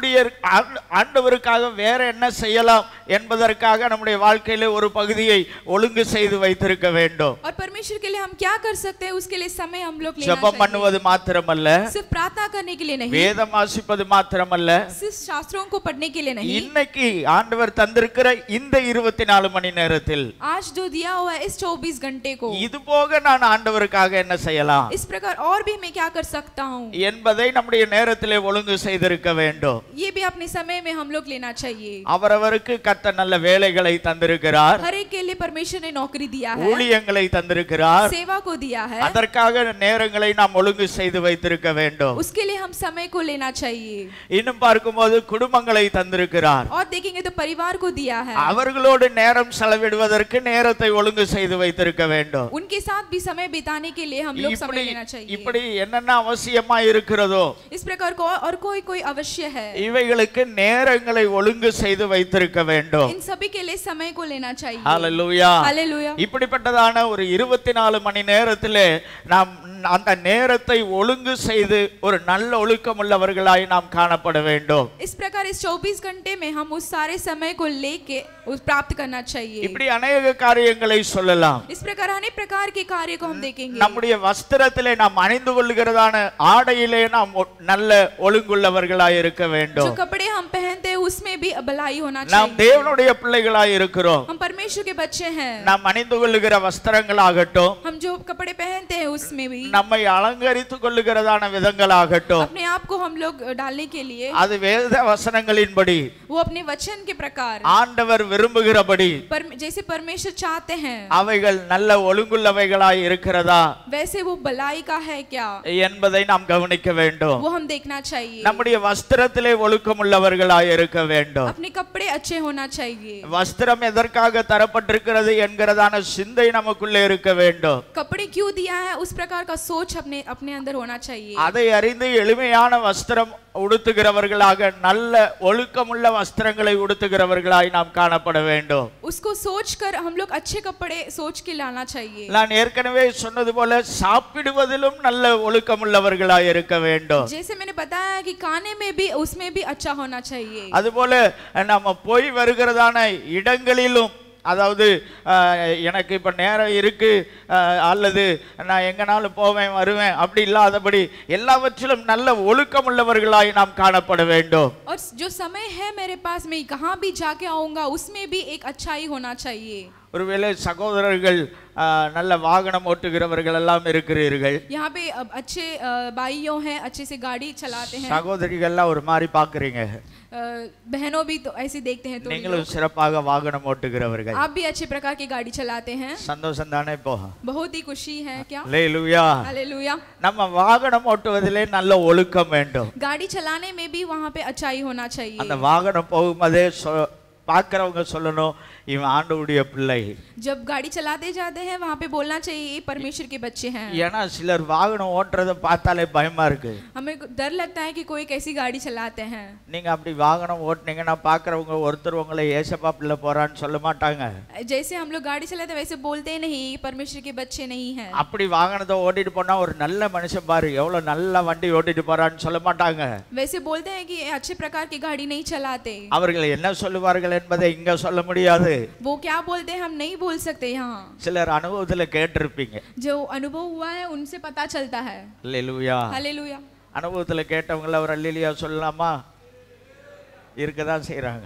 Speaker 1: ஆண்டவருக்காக வேற என்ன செய்யலாம் என்பதற்காக நம்முடைய வாழ்க்கையிலே ஒரு பகுதியை ஒழுங்கு செய்து வைத்திருக்க வேண்டும்.
Speaker 2: और परमेश्वर के लिए हम क्या कर सकते हैं उसके लिए समय हम लोग लेना
Speaker 1: ஜெபம் பண்ணுவது
Speaker 2: चाहिए।
Speaker 1: மாத்திரமல்ல,
Speaker 2: सिर्फ प्रार्थना करने के लिए नहीं,
Speaker 1: வேதம் வாசிப்பது மாத்திரமல்ல,
Speaker 2: सिर्फ शास्त्रों को पढ़ने के लिए नहीं,
Speaker 1: இன்னைக்கு ஆண்டவர் தந்திருக்கிற இந்த 24 மணி நேரத்தில்
Speaker 2: आज जो दिया हुआ है इस 24 घंटे को,
Speaker 1: இது போக நான் ஆண்டவருக்காக என்ன செய்யலாம்
Speaker 2: इस प्रकार और भी मैं क्या कर सकता हूँ,
Speaker 1: என்பதை நம்முடைய நேரத்திலே ஒழுங்கு செய்திருக்க வேண்டும்.
Speaker 2: ये भी अपने समय में हम लोग लेना चाहिए।
Speaker 1: அவரவருக்கு கர்த்தர் நல்ல வேலைகளை தந்திருக்கிறார்,
Speaker 2: हर एक के लिए परमेश्वर ने नौकरी दिया है,
Speaker 1: ஊழியங்களை தந்திருக்கிறார்.
Speaker 2: सेवा को दिया है,
Speaker 1: அதற்காக நேரங்களை நாம் ஒழுங்கு செய்து வைத்திருக்க வேண்டும்.
Speaker 2: उसके लिए हम समय को लेना चाहिए।
Speaker 1: இன்னும் பார்க்கும்போது குடும்பங்களை தந்திருக்கிறார்,
Speaker 2: और देखेंगे तो परिवार को दिया है,
Speaker 1: அவர்களோடு நேரம் செலவிடுவதற்கு நேரத்தை ஒழுங்கு செய்து வைத்திருக்க வேண்டும்.
Speaker 2: उनके साथ भी समय बिताने के लिए हम लोग समय लेना चाहिए।
Speaker 1: இப்படி என்னென்ன அவசியமா இருக்கிறதோ
Speaker 2: इस प्रकार को और कोई अवश्य है,
Speaker 1: இவைகளுக்கு நேரங்களை ஒழுங்கு செய்து வைத்திருக்க வேண்டும்.
Speaker 2: इन सभी के लिए समय को लेना चाहिए।
Speaker 1: ஹalleluya.
Speaker 2: हालेलुया।
Speaker 1: இப்படிப்பட்டதான ஒரு 24 மணி நேரத்திலே நாம் அந்த நேரத்தை ஒழுங்கு செய்து ஒரு நல்ல ஒழுக்கமுள்ளவர்களாய் நாம் காணப்பட வேண்டும்.
Speaker 2: इस प्रकार इस 24 घंटे में हम उस सारे समय को लेके उस प्राप्त करना चाहिए.
Speaker 1: இப்படி अनेक காரியங்களை சொல்லலாம்.
Speaker 2: इस प्रकार अनेक प्रकार के कार्य को हम देखेंगे.
Speaker 1: நம்முடைய வஸ்திரத்திலே நாம் அணிந்து கொள்கிறதான ஆடையிலே நாம் நல்ல ஒழுங்குள்ளவர்களாய் இருக்க வேண்டும்.
Speaker 2: जो कपड़े हम पहनते हैं उसमें भी भलाई होना चाहिए.
Speaker 1: நாம் தேவனுடைய பிள்ளைகளாய் இருக்கிறோம்.
Speaker 2: हम परमेश्वर के बच्चे हैं.
Speaker 1: நாம் அணிந்து கொள்ளுகிற வஸ்திரங்களாகட்டும்,
Speaker 2: हम जो कपड़े पहनते हैं उसमें भी
Speaker 1: நம்மை அலங்கரித்துக் கொள்ளுகிறதான விதங்களாகட்டும்,
Speaker 2: अपने आप को हम लोग डालने के लिए
Speaker 1: அது வேத வசனங்களின்படி
Speaker 2: वो अपने वचन के प्रकार
Speaker 1: ஆண்டவர் விரும்புகிறபடி
Speaker 2: जैसे परमेश्वर चाहते हैं
Speaker 1: அவைகள் நல்ல ஒழுங்குள்ளவைகளாய் இருக்கிறதா
Speaker 2: वैसे वो भलाई का है क्या
Speaker 1: என்பதை நாம் கவனிக்க வேண்டும்.
Speaker 2: वो हम देखना चाहिए.
Speaker 1: நம்முடைய வஸ்திரத்திலே ஒழுக்கமுள்ளவர்களாய் இருக்க வேண்டும்.
Speaker 2: अपने कपड़े अच्छे होना चाहिए.
Speaker 1: வஸ்திரம் எதற்காக தரப்பட்டிருக்கிறது என்கிறதான சிந்தை நமக்குள்ளே இருக்க வேண்டும்.
Speaker 2: कपड़े क्यों दिया है उस प्रकार का सोच अपने अपने अंदर होना चाहिए.
Speaker 1: அதை அறிந்து எளிமையான வஸ்திரம் உடுத்துகிறவர்களாக நல்ல ஒழுக்கமுள்ள வஸ்திரங்களை உடுத்துகிறவர்களாய் நாம் காணப்பட வேண்டும்.
Speaker 2: उसको सोचकर हम लोग अच्छे कपड़े सोच के लाना चाहिए.
Speaker 1: நான் ஏற்கனவே சொன்னது போல சாப்பிடுவதிலும் நல்ல ஒழுக்கமுள்ளவர்களாய் இருக்க வேண்டும்.
Speaker 2: जैसे मैंने बताया कि खाने में भी उसमें भी अच्छा होना चाहिए.
Speaker 1: அதுபோல நம்ம போய் வருகிறதான இடங்களிலும், அதாவது எனக்கு இப்ப நேரம் இருக்கு அல்லது நான் எங்கனாலும் போவேன் வருவேன் அப்படி இல்லாதபடி எல்லாவற்றிலும் நல்ல ஒழுக்கமுள்ளவர்களாய் நாம் காணப்பட வேண்டும்.
Speaker 2: और जो समय है मेरे पास मैं कहाँ भी जाके आऊंगा उसमें भी एक अच्छाई होना चाहिए.
Speaker 1: ஒருவேளை சகோதரர்கள் நல்ல வாகனம் ஓட்டுகிறவர்கள் எல்லாம் இருக்கிறீர்கள்.
Speaker 2: यहाँ पे अच्छे भाइयों हैं, अच्छे से गाड़ी चलाते हैं.
Speaker 1: சகோதரிகள்லாம் ஒரு மாதிரி பாக்குறீங்க.
Speaker 2: बहनों भी तो ऐसे देखते हैं. तो
Speaker 1: நீங்களும் சிறப்பாக வாகனம் ஓட்டுகிறவர்கள்.
Speaker 2: आप भी अच्छे प्रकार की गाड़ी चलाते हैं.
Speaker 1: சந்தோஷம் தானே? இப்போ
Speaker 2: बहुत ही खुशी है क्या?
Speaker 1: அல்லேலூயா.
Speaker 2: हालेलुया.
Speaker 1: நம்ம வாகனம் ஓட்டுவதிலே நல்ல ஒழுக்கம் வேண்டும்.
Speaker 2: गाड़ी चलाने में भी वहाँ पे अच्छाई होना चाहिए.
Speaker 1: அந்த வாகனம் போகும்போதே பார்க்கிறவங்க சொல்லணும், இவன் ஆண்டவருடைய பிள்ளை.
Speaker 2: जब गाड़ी चलाते जाते हैं वहाँ पे बोलना चाहिए ये परमेश्वर के बच्चे हैं.
Speaker 1: ஏன்னா சிலர் வாகனம் ஓட்டுறத பார்த்தாலே பயமா இருக்கு.
Speaker 2: हमें डर लगता है कि कोई कैसी गाड़ी चलाते हैं.
Speaker 1: நீங்க அப்படி வாகனம் ஓட்டுனீங்கன்னா பார்க்கிறவங்க ஒருத்தர் உங்களை ஏசப்பா பிள்ளை போறான்னு சொல்ல மாட்டாங்க.
Speaker 2: जैसे हम लोग गाड़ी चलाते वैसे बोलते नहीं परमेश्वर के बच्चे नहीं हैं.
Speaker 1: அப்படி வாகனத்தை ஓட்டிட்டு போனா ஒரு நல்ல மனுஷன் பாரு எவ்வளவு நல்ல வண்டி ஓட்டிட்டு போறான்னு சொல்ல மாட்டாங்க.
Speaker 2: वैसे बोलते हैं कि अच्छे प्रकार की गाड़ी नहीं चलाते.
Speaker 1: அவர்கள் என்ன சொல்லுவார்கள் என்பதை இங்க சொல்ல முடியாது.
Speaker 2: वो क्या बोलते हैं हम नहीं बोल सकते यहाँ.
Speaker 1: சிலர் அனுபவத்துல கேட்டிருப்பீங்க.
Speaker 2: जो अनुभव हुआ है उनसे पता चलता है.
Speaker 1: அல்லேலூயா.
Speaker 2: हालेलुया.
Speaker 1: அனுபவத்துல கேட்டவங்கள ஒரு அல்லேலூயா சொல்லலாமா? இருக்கதான் செய்றாங்க.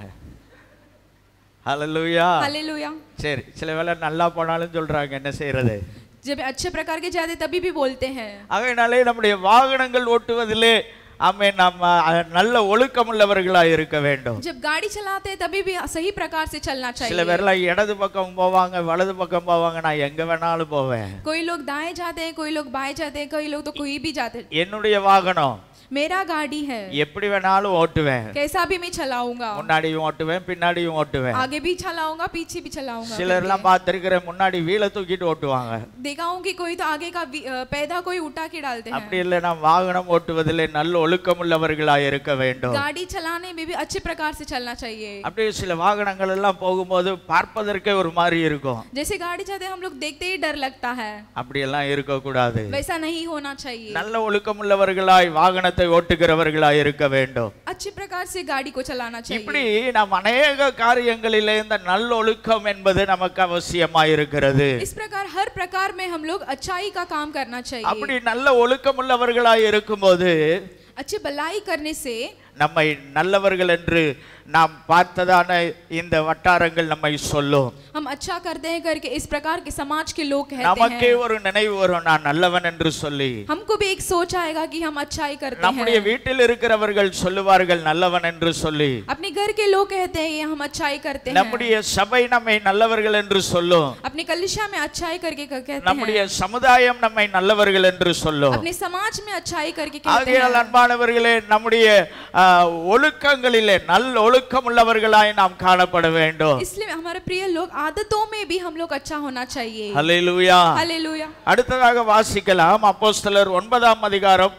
Speaker 1: ஹalleluya.
Speaker 2: हालेलुया.
Speaker 1: சரி, சில வேளை நல்லா போனாலும் சொல்றாங்க, என்ன செய்யறது?
Speaker 2: जब अच्छे प्रकार के जाते तभी भी बोलते हैं.
Speaker 1: ஆகையினாலே நம்முடைய வாகனங்கள் ஓட்டுவதிலே ஆமென் நாம் நல்ல ஒழுக்கமுள்ளவர்களாய் இருக்க வேண்டும்.
Speaker 2: जब गाड़ी चलाते हैं तभी भी सही प्रकार से चलना चाहिए.
Speaker 1: சில பேர்லாம் இடது பக்கம் போவாங்க, வலது பக்கம் போவாங்க, நான் எங்க வேணாலும் போவேன்.
Speaker 2: कोई लोग दाएं जाते हैं, कोई लोग बाएं जाते हैं, कोई लोग तो कोई भी जाते हैं.
Speaker 1: என்னுடைய வாகனம்
Speaker 2: मेरा गाड़ी है,
Speaker 1: எப்படி வேணாலும் ஓட்டுவேன்.
Speaker 2: कैसा भी मैं चलाऊंगा.
Speaker 1: முன்னாடியும் ஓட்டுவேன், பின்னாடியும் ஓட்டுவேன்.
Speaker 2: आगे भी चलाऊंगा, पीछे भी चलाऊंगा.
Speaker 1: சிலர்லாம் பார்த்திருக்கிற முன்னாடி வீலை தூக்கிட்டு ஓட்டுவாங்க.
Speaker 2: देखा हूं कि कोई तो आगे का पैदा कोई उठा के डालते हैं.
Speaker 1: அப்படி இல்லை, நாம் வாகனம் ஓட்டுவதிலே நல்ல ஒழுக்கமுள்ளவர்களாய் இருக்க வேண்டும்.
Speaker 2: गाड़ी चलाने में भी अच्छे प्रकार से चलना चाहिए.
Speaker 1: அப்படியே சில வாகனங்கள் எல்லாம் போகும்போது பார்ப்பதற்கே ஒரு மாதிரி இருக்கும்.
Speaker 2: जैसे गाड़ी चलाते हम लोग देखते ही डर लगता है.
Speaker 1: அப்படி எல்லாம் இருக்க கூடாது.
Speaker 2: वैसा नहीं होना चाहिए.
Speaker 1: நல்ல ஒழுக்கமுள்ளவர்களாய் வாகனத்தை ஓட்டுகிறவர்களாய் இருக்க வேண்டும்.
Speaker 2: अच्छे प्रकार से गाड़ी को चलाना चाहिए.
Speaker 1: இப்படி நாம் अनेक காரியங்களிலே இந்த நல்ல ஒழுக்கம் என்பது நமக்கு அவசியமாய் இருக்கிறது.
Speaker 2: इस प्रकार हर प्रकार में हम लोग अच्छाई का काम करना चाहिए.
Speaker 1: அப்படி நல்ல ஒழுக்கமுள்ளவர்களாய் இருக்கும்போது
Speaker 2: अच्छी भलाई करने से
Speaker 1: நம்மை நல்லவர்கள் என்று நாம் பார்த்ததான இந்த வட்டாரங்கள் நம்மை சொல்லும்.
Speaker 2: हम अच्छा करते हैं करके इस प्रकार के समाज के लोग कहते
Speaker 1: நமக்கே
Speaker 2: हैं.
Speaker 1: ஒரு நினைவு வரும், நான் நல்லவன் என்று சொல்லி.
Speaker 2: हमको भी एक सोच आएगा कि हम अच्छाई करते
Speaker 1: நம்முடைய
Speaker 2: हैं.
Speaker 1: வீட்டில் இருக்கிறவர்கள் சொல்லுவார்கள் நல்லவன் என்று சொல்லி.
Speaker 2: अपने घर के लोग कहते हैं हम अच्छाई करते हैं.
Speaker 1: நம்முடைய சபை நம்மை நல்லவர்கள் என்று சொல்லும்.
Speaker 2: अपने कलिशा में अच्छाई करके कहते
Speaker 1: நம்முடைய
Speaker 2: हैं.
Speaker 1: சமுதாயம் நம்மை நல்லவர்கள் என்று சொல்லும்.
Speaker 2: अपने समाज में अच्छाई करके कहते
Speaker 1: ஆகையால்
Speaker 2: हैं.
Speaker 1: அன்பானவர்களே, நம்முடைய ஒழுக்கங்களிலே நல்ல ஒழுக்கம் உள்ளவர்களாய் நாம் காணப்பட வேண்டும்.
Speaker 2: इसलिए हमारे प्रिय लोग आदतों में भी हम लोग अच्छा होना चाहिए.
Speaker 1: ஹல்லேலூயா.
Speaker 2: हालेलुया.
Speaker 1: அடுத்ததாக வாசிக்கலாம், அப்போஸ்தலர் 9ஆம் அதிகாரம்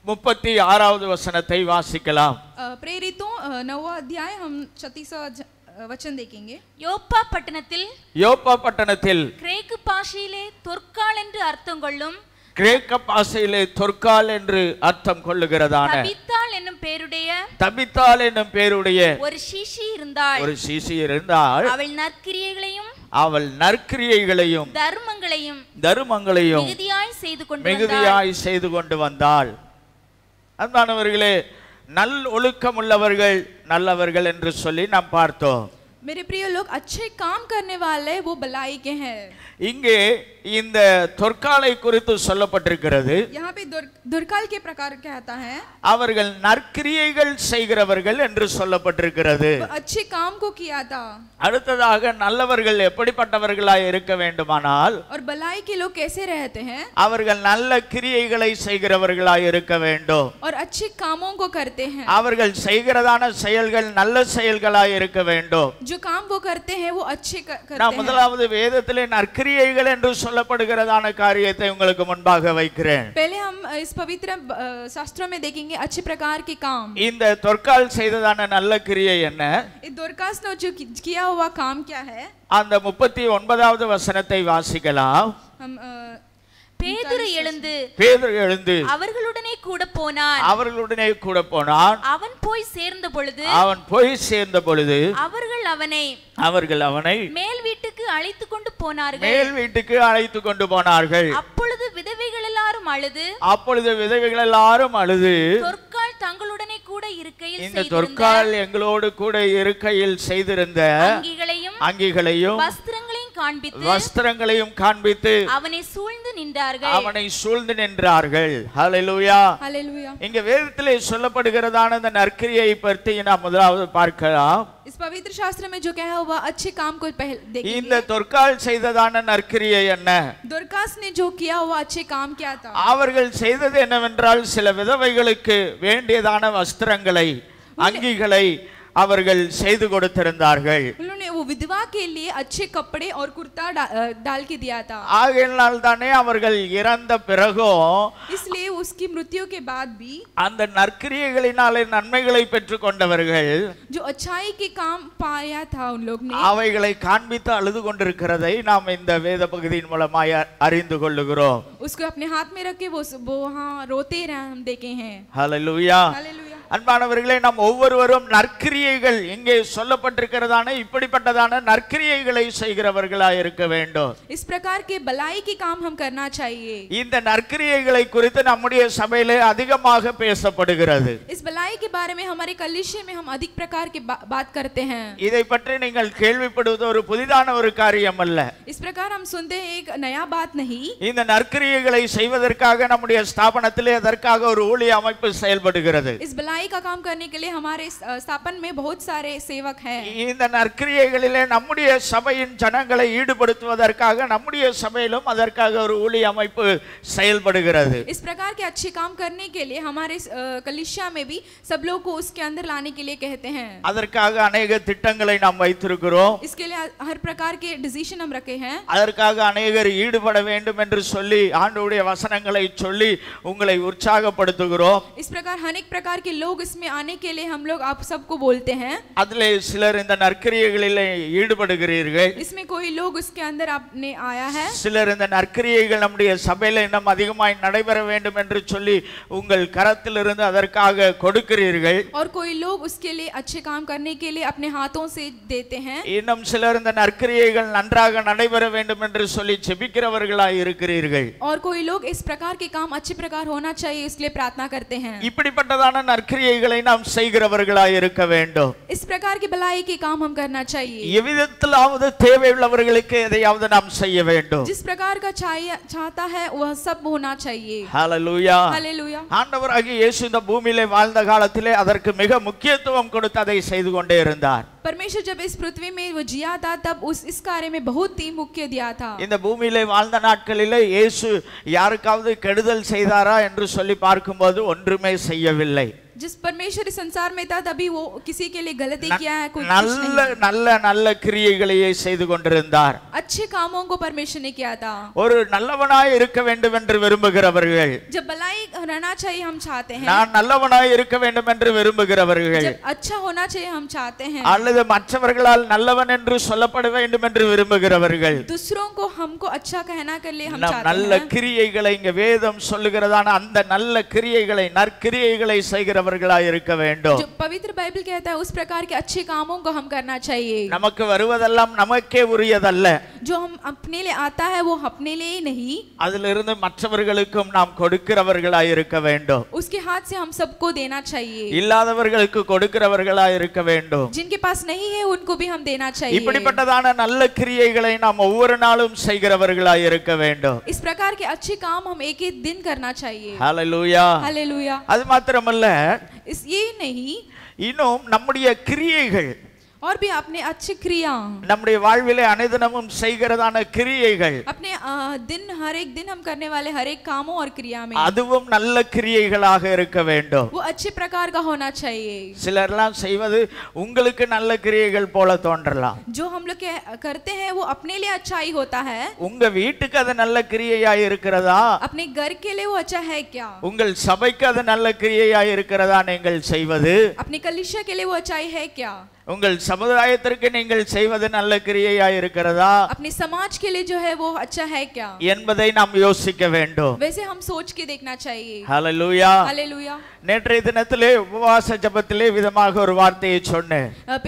Speaker 1: 36வது வசனத்தை வாசிக்கலாம்.
Speaker 2: प्रेरितों 9वां अध्याय हम 36 वचन देखेंगे।
Speaker 3: யோப்பா பட்டணத்தில்
Speaker 1: யோப்பா பட்டணத்தில்
Speaker 3: கிரேக்கு பாஷையிலே தொற்கால் என்று அர்த்தம் கொள்ளும்
Speaker 1: கிரேக்க பாஷையிலே தொற்கால் என்று அர்த்தம் கொள்ளுகிறதான
Speaker 3: தபித்தாள் என்னும் பேருடைய
Speaker 1: தபித்தாள் என்னும் பேருடைய
Speaker 3: ஒரு சீஷி இருந்தாள்.
Speaker 1: ஒரு சீசி இருந்தால்
Speaker 3: அவள் நற்கிரியைகளையும்
Speaker 1: அவள் நற்கிரியைகளையும் தர்மங்களையும் மிகுதியாய் செய்து கொண்டு வந்தாள். அன்பானவர்களே, நல் ஒழுக்கம் உள்ளவர்கள் நல்லவர்கள் என்று சொல்லி நாம் பார்த்தோம்.
Speaker 2: मेरे प्रिय लोग, अच्छे काम करने वाले वो भलाई के हैं।
Speaker 1: இங்கே இந்த தொற்காலை குறித்து சொல்லப்பட்டிருக்கிறது.
Speaker 2: यहाँ पे दुर्काल के प्रकार कहता है
Speaker 1: அவர்கள் நற்கிரியைகள் செய்கிறவர்கள் என்று சொல்லப்பட்டிருக்கிறது.
Speaker 2: अच्छे काम को किया था.
Speaker 1: அடுத்ததாக நல்லவர்கள் எப்படிப்பட்டவர்களாய் இருக்க வேண்டுமானால்
Speaker 2: और भलाई के लोग कैसे रहते हैं?
Speaker 1: அவர்கள் நல்ல கிரியைகளை செய்கிறவர்களாய் இருக்க வேண்டும்.
Speaker 2: और अच्छे कामों को करते हैं.
Speaker 1: அவர்கள் செய்கிறதான செயல்கள் நல்ல செயல்களாய் இருக்க வேண்டும்.
Speaker 2: जो काम वो करते हैं वो अच्छे करते हैं.
Speaker 1: நான் முதலாவது வேதத்திலே நற்கிரியைகள் என்று சொல்லப்படுகிறதான காரியத்தை உங்களுக்கு முன்பாக வைக்கிறேன்.
Speaker 2: पहले हम इस पवित्र शास्त्रों में देखेंगे अच्छे प्रकार के काम.
Speaker 1: இந்த தொற்கால் செய்ததான நல்ல கிரியை என்ன?
Speaker 2: इस दोरकास ने जो किया हुआ काम क्या है?
Speaker 1: அந்த 39வது வசனத்தை வாசிக்கலாம்.
Speaker 2: हम
Speaker 3: பேதுரு
Speaker 1: எழுந்து
Speaker 3: அவர்களுடனே கூட
Speaker 1: போனான்.
Speaker 3: அவன் போய் சேர்ந்த பொழுது
Speaker 1: அவர்கள் அவனை
Speaker 3: மேல் வீட்டுக்கு அழைத்து கொண்டு போனார்கள். அப்பொழுது விதவைகள் எல்லாரும் அழுது
Speaker 1: தொற்கால் தங்களுடனே கூட இருக்கையில் இந்த தொற்கால் எங்களோடு கூட இருக்கையில் செய்திருந்த அங்கிகளையும் வஸ்திரங்களையும் காண்பித்து அவனை சூழ்ந்து நின்றார்கள். ஹல்லேலூயா. இங்க வேதத்திலே சொல்லப்படுகிறதான இந்த நற்கிரியை பற்றி நாம் முதலாவது பார்க்கலாம்.
Speaker 2: इस पवित्र शास्त्र में जो कहा हुआ अच्छे काम को देखेंगे.
Speaker 1: இந்த தொற்கால் செய்ததான நற்கிரியை என்ன?
Speaker 2: दोरकास ने जो किया हुआ अच्छे काम क्या था?
Speaker 1: அவர்கள் செய்தது என்னவென்றால் சில விதவைகளுக்கு வேண்டியதான வஸ்திரங்களை அங்கிகளை அவர்கள் செய்து கொடுத்திருந்தார்கள்.
Speaker 2: उन्होंने वो विधवा के लिए अच्छे कपड़े और कुर्ता डाल के दिया था.
Speaker 1: ஆகையால் தானே அவர்கள் இறந்த பிறகும்
Speaker 2: इसलिए उसकी मृत्यु के बाद भी
Speaker 1: அந்த நற்கிரியைகளினாலே நன்மைகளை பெற்றுக் கொண்டவர்கள்
Speaker 2: जो अच्छाई के काम पाया था उन लोग ने
Speaker 1: அவைகளை காண்பித்து அழுது கொண்டிருக்கிறதை நாம் இந்த வேத பகுதியின் மூலமாய் அறிந்து கொள்ளுகிறோம்.
Speaker 2: उसको अपने हाथ में रख के वो वहां रोते रहे हम देखे हैं.
Speaker 1: ஹல்லேலூயா. அன்பானவர்களே, நாம் ஒவ்வொருவரும் நற்கிரியைகள் இங்கே சொல்லப்பட்டிருக்கிறதான இப்படிப்பட்டதான நற்கிரியைகளை செய்கிறவர்களாய் இருக்க வேண்டும்.
Speaker 2: इस प्रकार के भलाई के काम हम करना चाहिए.
Speaker 1: இந்த நற்கிரியைகளை குறித்து நம்முடைய சபையிலே அதிகமாக பேசப்படுகிறது.
Speaker 2: इस भलाई के बारे में हमारे कलीसिया में हम अधिक प्रकार की बात करते हैं.
Speaker 1: இதை பற்றி நீங்கள் கேள்விப்படுவது ஒரு புதிதான ஒரு காரியம் அல்ல.
Speaker 2: इस प्रकार हम सुनते हैं एक नया बात नहीं.
Speaker 1: இந்த நற்கிரியைகளை செய்வதற்காக நம்முடைய ஸ்தாபனத்திலே அதற்காக ஒரு ஊழிய அமைப்பு செயல்படுகிறது.
Speaker 2: इस भलाई का काम करने के लिए हमारे स्थापन में बहुत सारे सेवक हैं.
Speaker 1: இந்த நற்கிரியைகளிலே நம்முடைய சபையின் ஜனங்களை ஈடுபடுத்துவதற்காக நம்முடைய சபையிலும் அதற்காக ஒரு ஊழிய அமைப்பு செயல்படுகிறது.
Speaker 2: इस प्रकार के अच्छे काम करने के लिए हमारे कलीसिया में भी सब लोग को उसके अंदर लाने के लिए कहते हैं.
Speaker 1: அதற்காக अनेक திட்டங்களை நாம் வைத்திருக்கிறோம்.
Speaker 2: इसके लिए हर प्रकार के डिसीजन हम रखे हैं.
Speaker 1: அதற்காக अनेகர் ஈடுபட வேண்டும் என்று சொல்லி ஆண்டவருடைய வசனங்களை சொல்லி உங்களை உற்சாகப்படுத்துகிறோம்.
Speaker 2: इस प्रकार अनेक प्रकार के लोग इसमें आने के लिए हम लोग आप सबको बोलते हैं.
Speaker 1: அதிலே சிலர் இந்த நற்கிரியைகளிலே ஈடுபடுகிறீர்கள்.
Speaker 2: इसमें कोई लोग उसके अंदर आपने आया है.
Speaker 1: சிலர் இந்த நற்கிரியைகள் நம்முடைய சபையில இன்னும் அதிகமாய் நடைபெற வேண்டும் என்று சொல்லி உங்கள் கரத்திலிருந்து அதற்காக கொடுக்கிறீர்கள்.
Speaker 2: और कोई लोग उसके लिए अच्छे काम करने के लिए अपने हाथों से देते हैं.
Speaker 1: இன்னும் சிலர் இந்த நற்கிரியைகள் நன்றாக நடைபெற வேண்டும் என்று சொல்லி ஜெபிக்கிறவர்களாய் இருக்கிறீர்கள்.
Speaker 2: और कोई लोग इस प्रकार के काम अच्छे प्रकार होना चाहिए इसलिए प्रार्थना करते हैं.
Speaker 1: இப்படிப்பட்டதான நற்கிரியைகளை நாம் செய்கிறவர்களாய் இருக்க வேண்டும்.
Speaker 2: इस प्रकार की भलाई के काम हम करना चाहिए.
Speaker 1: எவ்விதத்திலாவது தேவையுள்ளவர்களுக்கு எதையாவது நாம் செய்ய வேண்டும்.
Speaker 2: जिस प्रकार का चाहता है वह सब होना चाहिए.
Speaker 1: ஹல்லேலூயா.
Speaker 2: हालेलुया.
Speaker 1: ஆண்டவராகிய இயேசு இந்த பூமியிலே வாழ்ந்த காலத்திலே அதற்கு மிக முக்கியத்துவம் கொடுத்து அதை செய்து கொண்டே இருந்தார்.
Speaker 2: परमेश्वर जब इस पृथ्वी में वो जिया था तब इस कार्य में बहुत ही मुख्य दिया था.
Speaker 1: இந்த பூமியிலே வாழ்ந்த நாட்களிலே இயேசு யாருக்காவது கெடுதல் செய்தாரா என்று சொல்லி பார்க்கும்போது ஒன்றுமே செய்யவில்லை.
Speaker 2: जिस परमेश्वर इस संसार में था तभी वो किसी के लिए गलती किया है कुछ
Speaker 1: நல்ல நல்ல நல்ல கிரியைகளையே செய்து கொண்டிருந்தார்.
Speaker 2: अच्छे कामों को परमेश्वर ने किया था.
Speaker 1: ஒரு நல்லவனாய் இருக்க வேண்டும் என்று விரும்புகிறவர்கள்,
Speaker 2: जब भलाई रहना चाहिए हम चाहते हैं,
Speaker 1: நான் நல்லவனாய் இருக்க வேண்டும் என்று விரும்புகிறவர்கள்,
Speaker 2: जब अच्छा होना चाहिए हम चाहते हैं,
Speaker 1: அல்லது மற்றவர்களால் நல்லவன் என்று சொல்லப்பட வேண்டும் என்று விரும்புகிறவர்கள்,
Speaker 2: दूसरों को हमको अच्छा कहना के लिए हम
Speaker 1: நம்
Speaker 2: चाहते
Speaker 1: நல்ல
Speaker 2: हैं,
Speaker 1: கிரியைகளை இங்க வேதம் சொல்லுகிறதான அந்த நல்ல கிரியைகளை நற்கிரியைகளை செய்கிறவர்களாய் இருக்க வேண்டும்.
Speaker 2: जो पवित्र बाइबल कहता है उस प्रकार के अच्छे कामों को हम करना चाहिए.
Speaker 1: நமக்கு வருவதெல்லாம் நமக்கே உரியதல்ல,
Speaker 2: जो हम अपने लिए आता है वो अपने लिए ही नहीं,
Speaker 1: அதிலிருந்து மற்றவர்களுக்கும் நாம் கொடுக்கிறவர்களாய் இருக்க வேண்டும்.
Speaker 2: उसके हाथ से हम सबको देना चाहिए.
Speaker 1: இல்லாதவர்களுக்கு கொடுக்கிறவர்களாய் இருக்க வேண்டும்.
Speaker 2: जिनके पास नहीं है उनको भी हम देना चाहिए.
Speaker 1: இப்படிப்பட்டதான நல்ல கிரியைகளை நாம் ஒவ்வொரு நாளும் செய்கிறவர்களாய் இருக்க வேண்டும்.
Speaker 2: इस प्रकार के अच्छे काम हम एक एक दिन करना चाहिए.
Speaker 1: ஹல்லேலூயா.
Speaker 2: हालेलुया.
Speaker 1: அது மாத்திரமல்ல,
Speaker 2: इस ये नहीं,
Speaker 1: இன்னும் நம்முடைய கிரியைகள்,
Speaker 2: और भी अपने अच्छी क्रिया,
Speaker 1: நம்முடைய வாழ்விலே அனுதினமும் செய்கிறதான கிரியைகள்,
Speaker 2: अपने दिन हर एक दिन हम करने वाले हर एक कामों और क्रिया में
Speaker 1: அதுவும் நல்ல கிரியைகளாக இருக்க வேண்டும்.
Speaker 2: वो अच्छे प्रकार का होना चाहिए.
Speaker 1: சிலர்லாம் செய்வது உங்களுக்கு நல்ல கிரியைகள் போல தோன்றலாம்.
Speaker 2: जो हम लोग करते हैं वो अपने लिए अच्छा ही होता है.
Speaker 1: உங்க வீட்டுக்கு அது நல்ல கிரியையாய் இருக்கிறதா?
Speaker 2: अपने घर के लिए वो अच्छा है क्या?
Speaker 1: உங்கள் சபைக்கு அது நல்ல கிரியையாய் இருக்கிறதா நீங்கள் செய்வது?
Speaker 2: अपने कलीसिया के लिए वो अच्छाई है क्या?
Speaker 1: உங்கள் சமுதாயத்திற்கு நீங்கள் செய்வது நல்ல கிரியையாய் இருக்கிறதா
Speaker 2: अपने समाज के लिए जो है वो अच्छा है क्या
Speaker 1: என்பதை நாம் யோசிக்க வேண்டும்.
Speaker 2: वैसे हम सोच के देखना चाहिए.
Speaker 1: ஹல்லேலூயா.
Speaker 2: हालेलुया.
Speaker 1: நேற்றைய தினத்திலே உபவாச ஜெபத்திலே விதமாக ஒரு வார்த்தையை சொன்னேன்.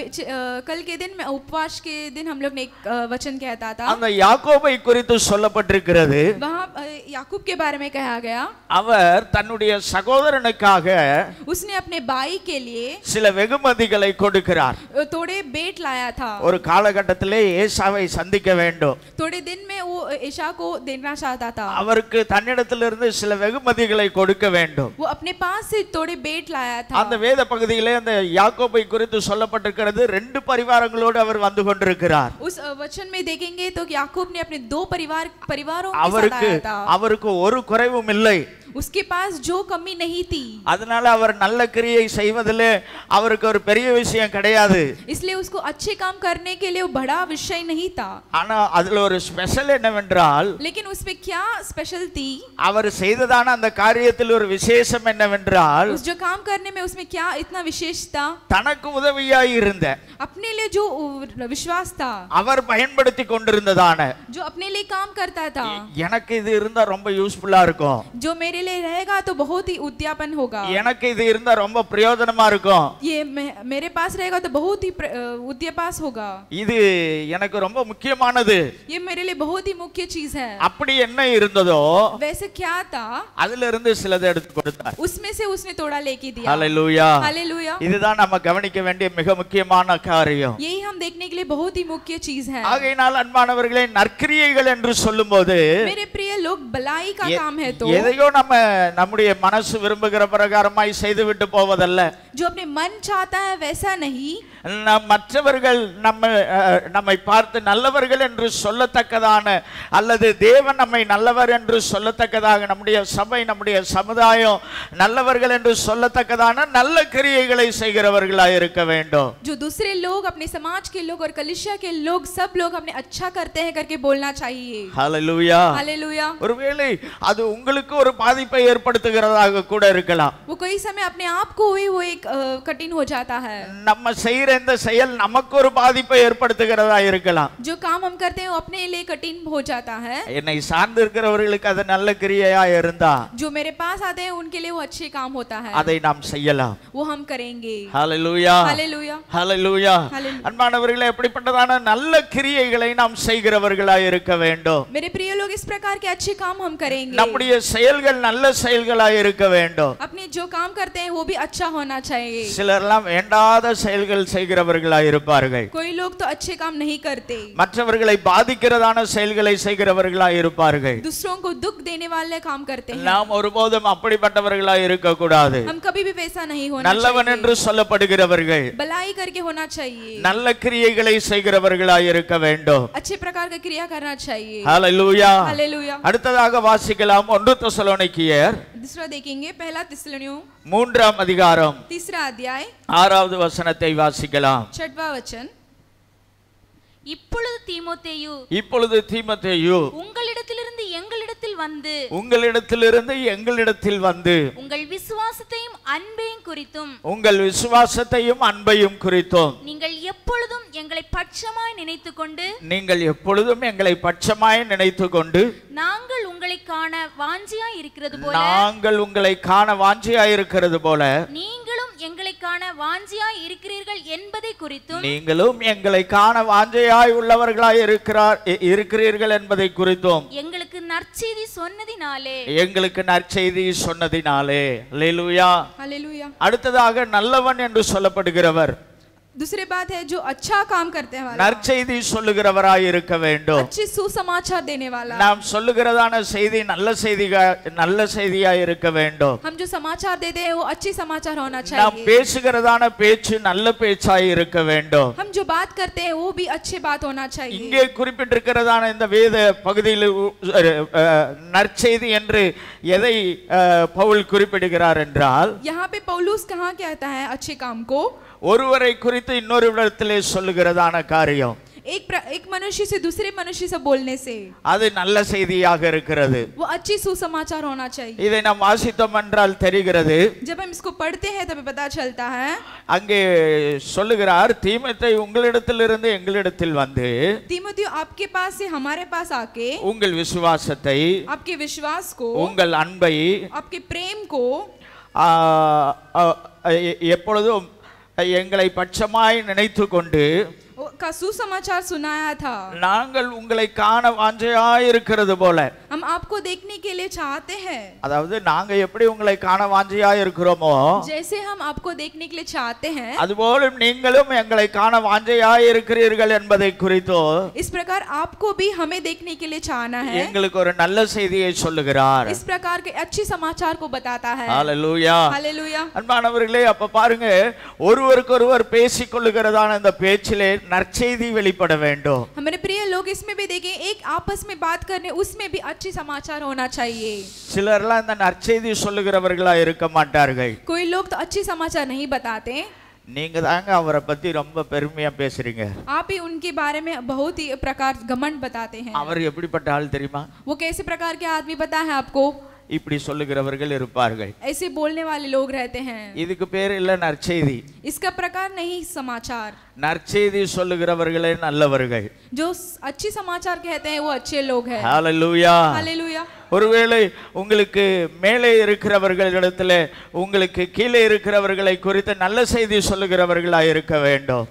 Speaker 2: कल के दिन में उपवास के दिन हम लोग ने एक वचन कहता था.
Speaker 1: அந்த யாக்கோபை குறித்து சொல்லப்பட்டிருக்கிறது.
Speaker 2: वहाँ याकूब के बारे में कहा गया.
Speaker 1: அவர் தன்னுடைய சகோதரனுக்காக
Speaker 2: उसने अपने भाई के लिए
Speaker 1: சில வெகுமதிகளை கொடுக்கிறார்.
Speaker 2: थोड़े बेट लाया था.
Speaker 1: ஒரு காலகட்டத்திலே ஏசாவை சந்திக்க வேண்டும்.
Speaker 2: थोड़े दिन में वो एशा को देना चाहता था.
Speaker 1: அவருக்கு தன்னிடத்திலிருந்து சில வெகுமதிகளை கொடுக்க வேண்டும்.
Speaker 2: वो अपने पास से थोड़े बेट लाया था.
Speaker 1: அந்த வேத பகுதியிலே அந்த யாக்கோபை குறித்து சொல்லப்பட்டிருக்கிறது. ரெண்டு பரிவாரங்களோடு அவர் வந்து கொண்டிருக்கிறார்.
Speaker 2: उस वचन में देखेंगे तो याकूब ने अपने दो परिवारों के साथ आया था.
Speaker 1: அவருக்கு ஒரு குறைவும் இல்லை.
Speaker 2: उसके पास जो कमी नहीं थी.
Speaker 1: அதனால அவர் நல்ல கிரியை செய்வதிலே அவருக்கு ஒரு பெரிய விஷயம் கிடையாது.
Speaker 2: इसलिए उसको अच्छे काम करने के लिए वो बड़ा विषय नहीं था.
Speaker 1: ஆனா அதுல ஒரு ஸ்பெஷல் என்னவென்றால்,
Speaker 2: लेकिन उसमें क्या स्पेशल थी?
Speaker 1: அவர் செய்ததான அந்த காரியத்தில் ஒரு விசேஷம் என்னவென்றால்,
Speaker 2: उस जो काम करने में उसमें क्या इतना विशेष था?
Speaker 1: தனக்கு உதவியாய் இருந்த,
Speaker 2: अपने लिए जो विश्वास था,
Speaker 1: அவர் பயன்படுத்தி கொண்டிருந்ததான,
Speaker 2: जो अपने लिए काम करता था,
Speaker 1: எனக்கு இது இருந்தா ரொம்ப யூஸ்ஃபுல்லா இருக்கும்,
Speaker 2: जो मेरे लिए रहेगा तो बहुत ही उद्यापन होगा,
Speaker 1: எனக்கு இது இருந்தா ரொம்ப பிரயோஜனமா இருக்கும்,
Speaker 2: ये मेरे पास रहेगा तो बहुत ही उद्यापास होगा,
Speaker 1: இது எனக்கு ரொம்ப முக்கியமானது,
Speaker 2: ये मेरे लिए बहुत ही मुख्य चीज है,
Speaker 1: அப்படி என்ன இருந்ததோ
Speaker 2: वैसे क्या था
Speaker 1: அதில இருந்து சிலதை எடுத்து கொடுத்தார்.
Speaker 2: उसमें से उसने थोड़ा लेके दिया.
Speaker 1: ஹல்லேலூயா.
Speaker 2: हालेलुया.
Speaker 1: இதுதான் நம்ம கவனிக்க வேண்டிய மிக முக்கியமான காரியம்.
Speaker 2: यही हम देखने के लिए बहुत ही मुख्य चीज है.
Speaker 1: ஆகையினால் அன்பானவர்களே, நற்கிரியைகள் என்று சொல்லும்போது
Speaker 2: मेरे प्रिय लोग, भलाई का काम है तो
Speaker 1: எதையோ நம்ம நம்முடைய மனசு விரும்புகிற பிரகாரமாய் செய்துவிட்டு போவதல்ல.
Speaker 2: जो अपने मन चाहता है वैसा नहीं.
Speaker 1: மற்றவர்கள் நம்மை பார்த்து நல்லவர்கள் என்று சொல்லத்தக்கதான, அல்லது தேவன் நம்மை நல்லவர் என்று சொல்லத்தக்கதாக, நம்முடைய சபை நம்முடைய சமுதாயம் நல்லவர்கள் என்று சொல்லத்தக்கதான நல்ல கிரியைகளை செய்கிறவர்களாய் இருக்க வேண்டும்.
Speaker 2: जो दूसरे लोग, अपने समाज के लोग और कलीसिया के लोग, सब लोग अपने अच्छा करते हैं करके बोलना चाहिए.
Speaker 1: ஹல்லேலூயா.
Speaker 2: हालेलुया.
Speaker 1: ஒருவேளை அது உங்களுக்கு ஒரு பாதிப்பை ஏற்படுத்துகிறதாக கூட இருக்கலாம்.
Speaker 2: वो कोई समय अपने आप को ही वो एक कठिन हो जाता है.
Speaker 1: நம்ம செய்யற இந்த செயல் நமக்கு ஒரு பாதிப்பை ஏற்படுத்துகிறதா இருக்கலாம்.
Speaker 2: जो काम हम करते हैं वो अपने लिए कठिन हो जाता है.
Speaker 1: என்னை சார்ந்து இருக்கிறவர்களுக்கு அது நல்ல கிரியையா இருந்தா,
Speaker 2: जो मेरे पास आते हैं उनके लिए वो अच्छे काम होता है,
Speaker 1: அதை நாம் செய்யலாம்.
Speaker 2: वो हम करेंगे.
Speaker 1: ஹல்லேலூயா.
Speaker 2: हालेलुया.
Speaker 1: ஹல்லேலூயா.
Speaker 2: हालेलुया.
Speaker 1: அன்பானவர்களே, எப்படிப்பட்டதான நல்ல கிரியைகளை நாம் செய்கிறவர்களாய் இருக்க வேண்டும்.
Speaker 2: मेरे प्रिय लोग, इस प्रकार के अच्छे काम हम करेंगे.
Speaker 1: நம்முடைய செயல்கள் நல்ல செயல்களாய் இருக்க வேண்டும்.
Speaker 2: अपने जो काम करते हैं वो भी अच्छा होना चाहिए.
Speaker 1: சிலர்லாம் வேண்டாத செயல்கள் செய்கிறவர்களாய் இருப்பார்கள்.
Speaker 2: कोई लोग तो अच्छे काम नहीं करते,
Speaker 1: மற்றவர்களை பாதிக்கிறதான செயல்களை செய்கிறவர்களாய் இருப்பார்கள்.
Speaker 2: दूसरों को दुख देने वाले काम करते हैं.
Speaker 1: நாம் ஒருபோதும் அப்படிப்பட்டவர்களாய் இருக்க கூடாது.
Speaker 2: हम कभी भी वैसा नहीं होना
Speaker 1: நல்லவன்
Speaker 2: चाहिए.
Speaker 1: என்று சொல்லப்படுகிறவர்கள்
Speaker 2: भलाई करके होना चाहिए.
Speaker 1: நல்ல கிரியைகளை செய்கிறவர்களாய் இருக்க வேண்டும்.
Speaker 2: अच्छे प्रकार का क्रिया करना चाहिए.
Speaker 1: ஹல்லேலூயா.
Speaker 2: हालेलुया.
Speaker 1: அடுத்ததாக வாசிக்கலாம் 1 தெசலோனிக்கேயர் தெசலோனிக்கேயர்
Speaker 2: दूसरा देखेंगे पहला थिस्सलुनियों
Speaker 1: 3ஆம் அதிகாரம்
Speaker 2: तीसरा अध्याय
Speaker 1: 6வது வசனத்தை வாசிக்கலாம்.
Speaker 2: 6वां वचन।
Speaker 3: இப்பொழுது தீமோத்தேயு
Speaker 1: இப்பொழுது தீமோத்தேயு
Speaker 3: உங்களிடத்திலிருந்து எங்களிடத்தில் வந்து
Speaker 1: உங்களிடத்திலிருந்து எங்களிடத்தில் வந்து
Speaker 3: உங்கள் விசுவாசத்தையும் அன்பையும் குறித்தும்
Speaker 1: உங்கள் விசுவாசத்தையும் அன்பையும் குறித்தும்
Speaker 3: நீங்கள் எப்பொழுதும் எங்களை பட்சமாய் நினைத்துக்கொண்டு
Speaker 1: நீங்கள் எப்பொழுதும் எங்களை பட்சமாய் நினைத்துக்கொண்டு
Speaker 3: நாங்கள் உங்களை காண வாஞ்சியாய் இருக்கிறது போல
Speaker 1: நாங்கள் உங்களை காண வாஞ்சியாய் இருக்கிறது போல
Speaker 3: நீங்களும் எங்களை காண வாஞ்சியாய் இருக்கிறீர்கள் என்பதை குறித்தும்
Speaker 1: நீங்களும் எங்களை காண வாஞ்சையாய் உள்ளவர்களாய் இருக்கிறீர்கள் என்பதை குறித்தும்
Speaker 3: எங்களுக்கு நற்செய்தி சொன்னதினாலே
Speaker 1: அல்லேலூயா.
Speaker 2: हालेलुया।
Speaker 1: அடுத்ததாக நல்லவன் என்று சொல்லப்படுகிறவர்
Speaker 2: दूसरी बात है जो अच्छा काम करते हैं वाला,
Speaker 1: நற்செய்தி சொல்லுகிறவராய் இருக்க வேண்டும்.
Speaker 2: अच्छी सुसमाचार देने वाला।
Speaker 1: நாம் சொல்லுகிறதான செய்தி நல்ல செய்தியாய் இருக்க வேண்டும்.
Speaker 2: हम जो समाचार देते हैं वो अच्छी समाचार होना
Speaker 1: நாம்
Speaker 2: चाहिए।
Speaker 1: பேசுகிறதான பேச்சு நல்ல பேச்சாய் இருக்க வேண்டும்.
Speaker 2: हम जो बात करते हैं वो भी अच्छी बात होना चाहिए।
Speaker 1: இங்கே குறிப்பிட்டிருக்கிறதான இந்த வேத பகுதியில் நற்செய்தி என்று எதை பவுல் குறிப்பிடுகிறார் என்றால்,
Speaker 2: यहाँ पे पौलुस कहाँ कहता है अच्छे काम को?
Speaker 1: ஒருவரை குறித்து இன்னொரு இடத்திலே சொல்லுகிறதான காரியம்
Speaker 2: एक मनुष्य से दूसरे मनुष्य से बोलने से
Speaker 1: அது நல்ல செய்தியாக இருக்கிறது.
Speaker 2: वो अच्छी सुसमाचार होना चाहिए।
Speaker 1: இதை நாம் வாசித்தோம் என்றால் தெரிகிறது.
Speaker 2: जब हम इसको पढ़ते हैं तब पता चलता है।
Speaker 1: அங்கே சொல்லுகிறார், தீமோத்தேயு உங்களிடத்திலிருந்து எங்களிடத்தில் வந்து
Speaker 2: तीमुथियुस आपके पास से हमारे पास आके
Speaker 1: உங்கள் விசுவாசத்தை
Speaker 2: आपके विश्वास को
Speaker 1: உங்கள் அன்பை
Speaker 2: आपके प्रेम को
Speaker 1: எப்பொழுதும் எங்களை பட்சமாய் நினைத்து கொண்டு
Speaker 2: का सुसमाचार सुनाया था।
Speaker 1: நாங்கள் உங்களை காண வாஞ்சையாய் இருக்கிறது போல,
Speaker 2: हम आपको देखने के लिए चाहते हैं।
Speaker 1: அதாவது நாங்க எப்படி உங்களை காண வாஞ்சையாய் இருக்கிறோமோ
Speaker 2: जैसे हम आपको देखने के लिए चाहते हैं
Speaker 1: அதுபோல நீங்களும் எங்களை காண வாஞ்சையாய் இருக்கிறீர்கள் என்பதை குறித்து
Speaker 2: इस प्रकार आपको भी हमें देखने के लिए चाहना है।
Speaker 1: எங்களுக்கு ஒரு நல்ல செய்தியை சொல்லுகிறார்.
Speaker 2: इस प्रकार के अच्छी समाचार को बताता है।
Speaker 1: ஹalleluya.
Speaker 2: हालेलुया।
Speaker 1: அன்பானவர்களே, அப்ப பாருங்க, ஒருவருக்கொருவர் பேசிக் கொள்ளுகிறதான இந்த பேச்சிலே நற்செய்தி வெளிப்பட வேண்டும்.
Speaker 2: हमारे प्रिय लोग इसमें भी देखें, एक आपस में बात करने उसमें भी अच्छी समाचार होना चाहिए।
Speaker 1: சிலர்லாம் இந்த நற்செய்தி சொல்லுகிறவர்களா இருக்க மாட்டார்கள்.
Speaker 2: कोई लोग तो अच्छी समाचार नहीं बताते।
Speaker 1: நீங்க தாங்க அவரை பத்தி ரொம்ப பெருமையா பேசுறீங்க.
Speaker 2: आप ही उनके बारे में बहुत ही प्रकार घमंड बताते हैं।
Speaker 1: அவர் எப்படிப்பட்ட ஆள் தெரியுமா?
Speaker 2: वो कैसे प्रकार के आदमी पता है आपको?
Speaker 1: இப்படி சொல்லுகிறவர்கள் இருப்பார்கள்.
Speaker 2: ऐसे बोलने वाले लोग रहते हैं।
Speaker 1: இதுக்கு பேர் இல்ல நற்செய்தி.
Speaker 2: इसका प्रकार नहीं समाचार।
Speaker 1: நற்செய்தி சொல்லுகிறவர்களே நல்லவர்கள்.
Speaker 2: जो अच्छी समाचार कहते हैं वो अच्छे लोग हैं।
Speaker 1: ஹalleluya.
Speaker 2: हालेलुया।
Speaker 1: ஒருவேளை உங்களுக்கு மேலே இருக்கிறவர்களிடத்துல உங்களுக்கு கீழே இருக்கிறவர்களை குறித்து நல்ல செய்தி சொல்லுகிறவர்களாய் இருக்க வேண்டும்.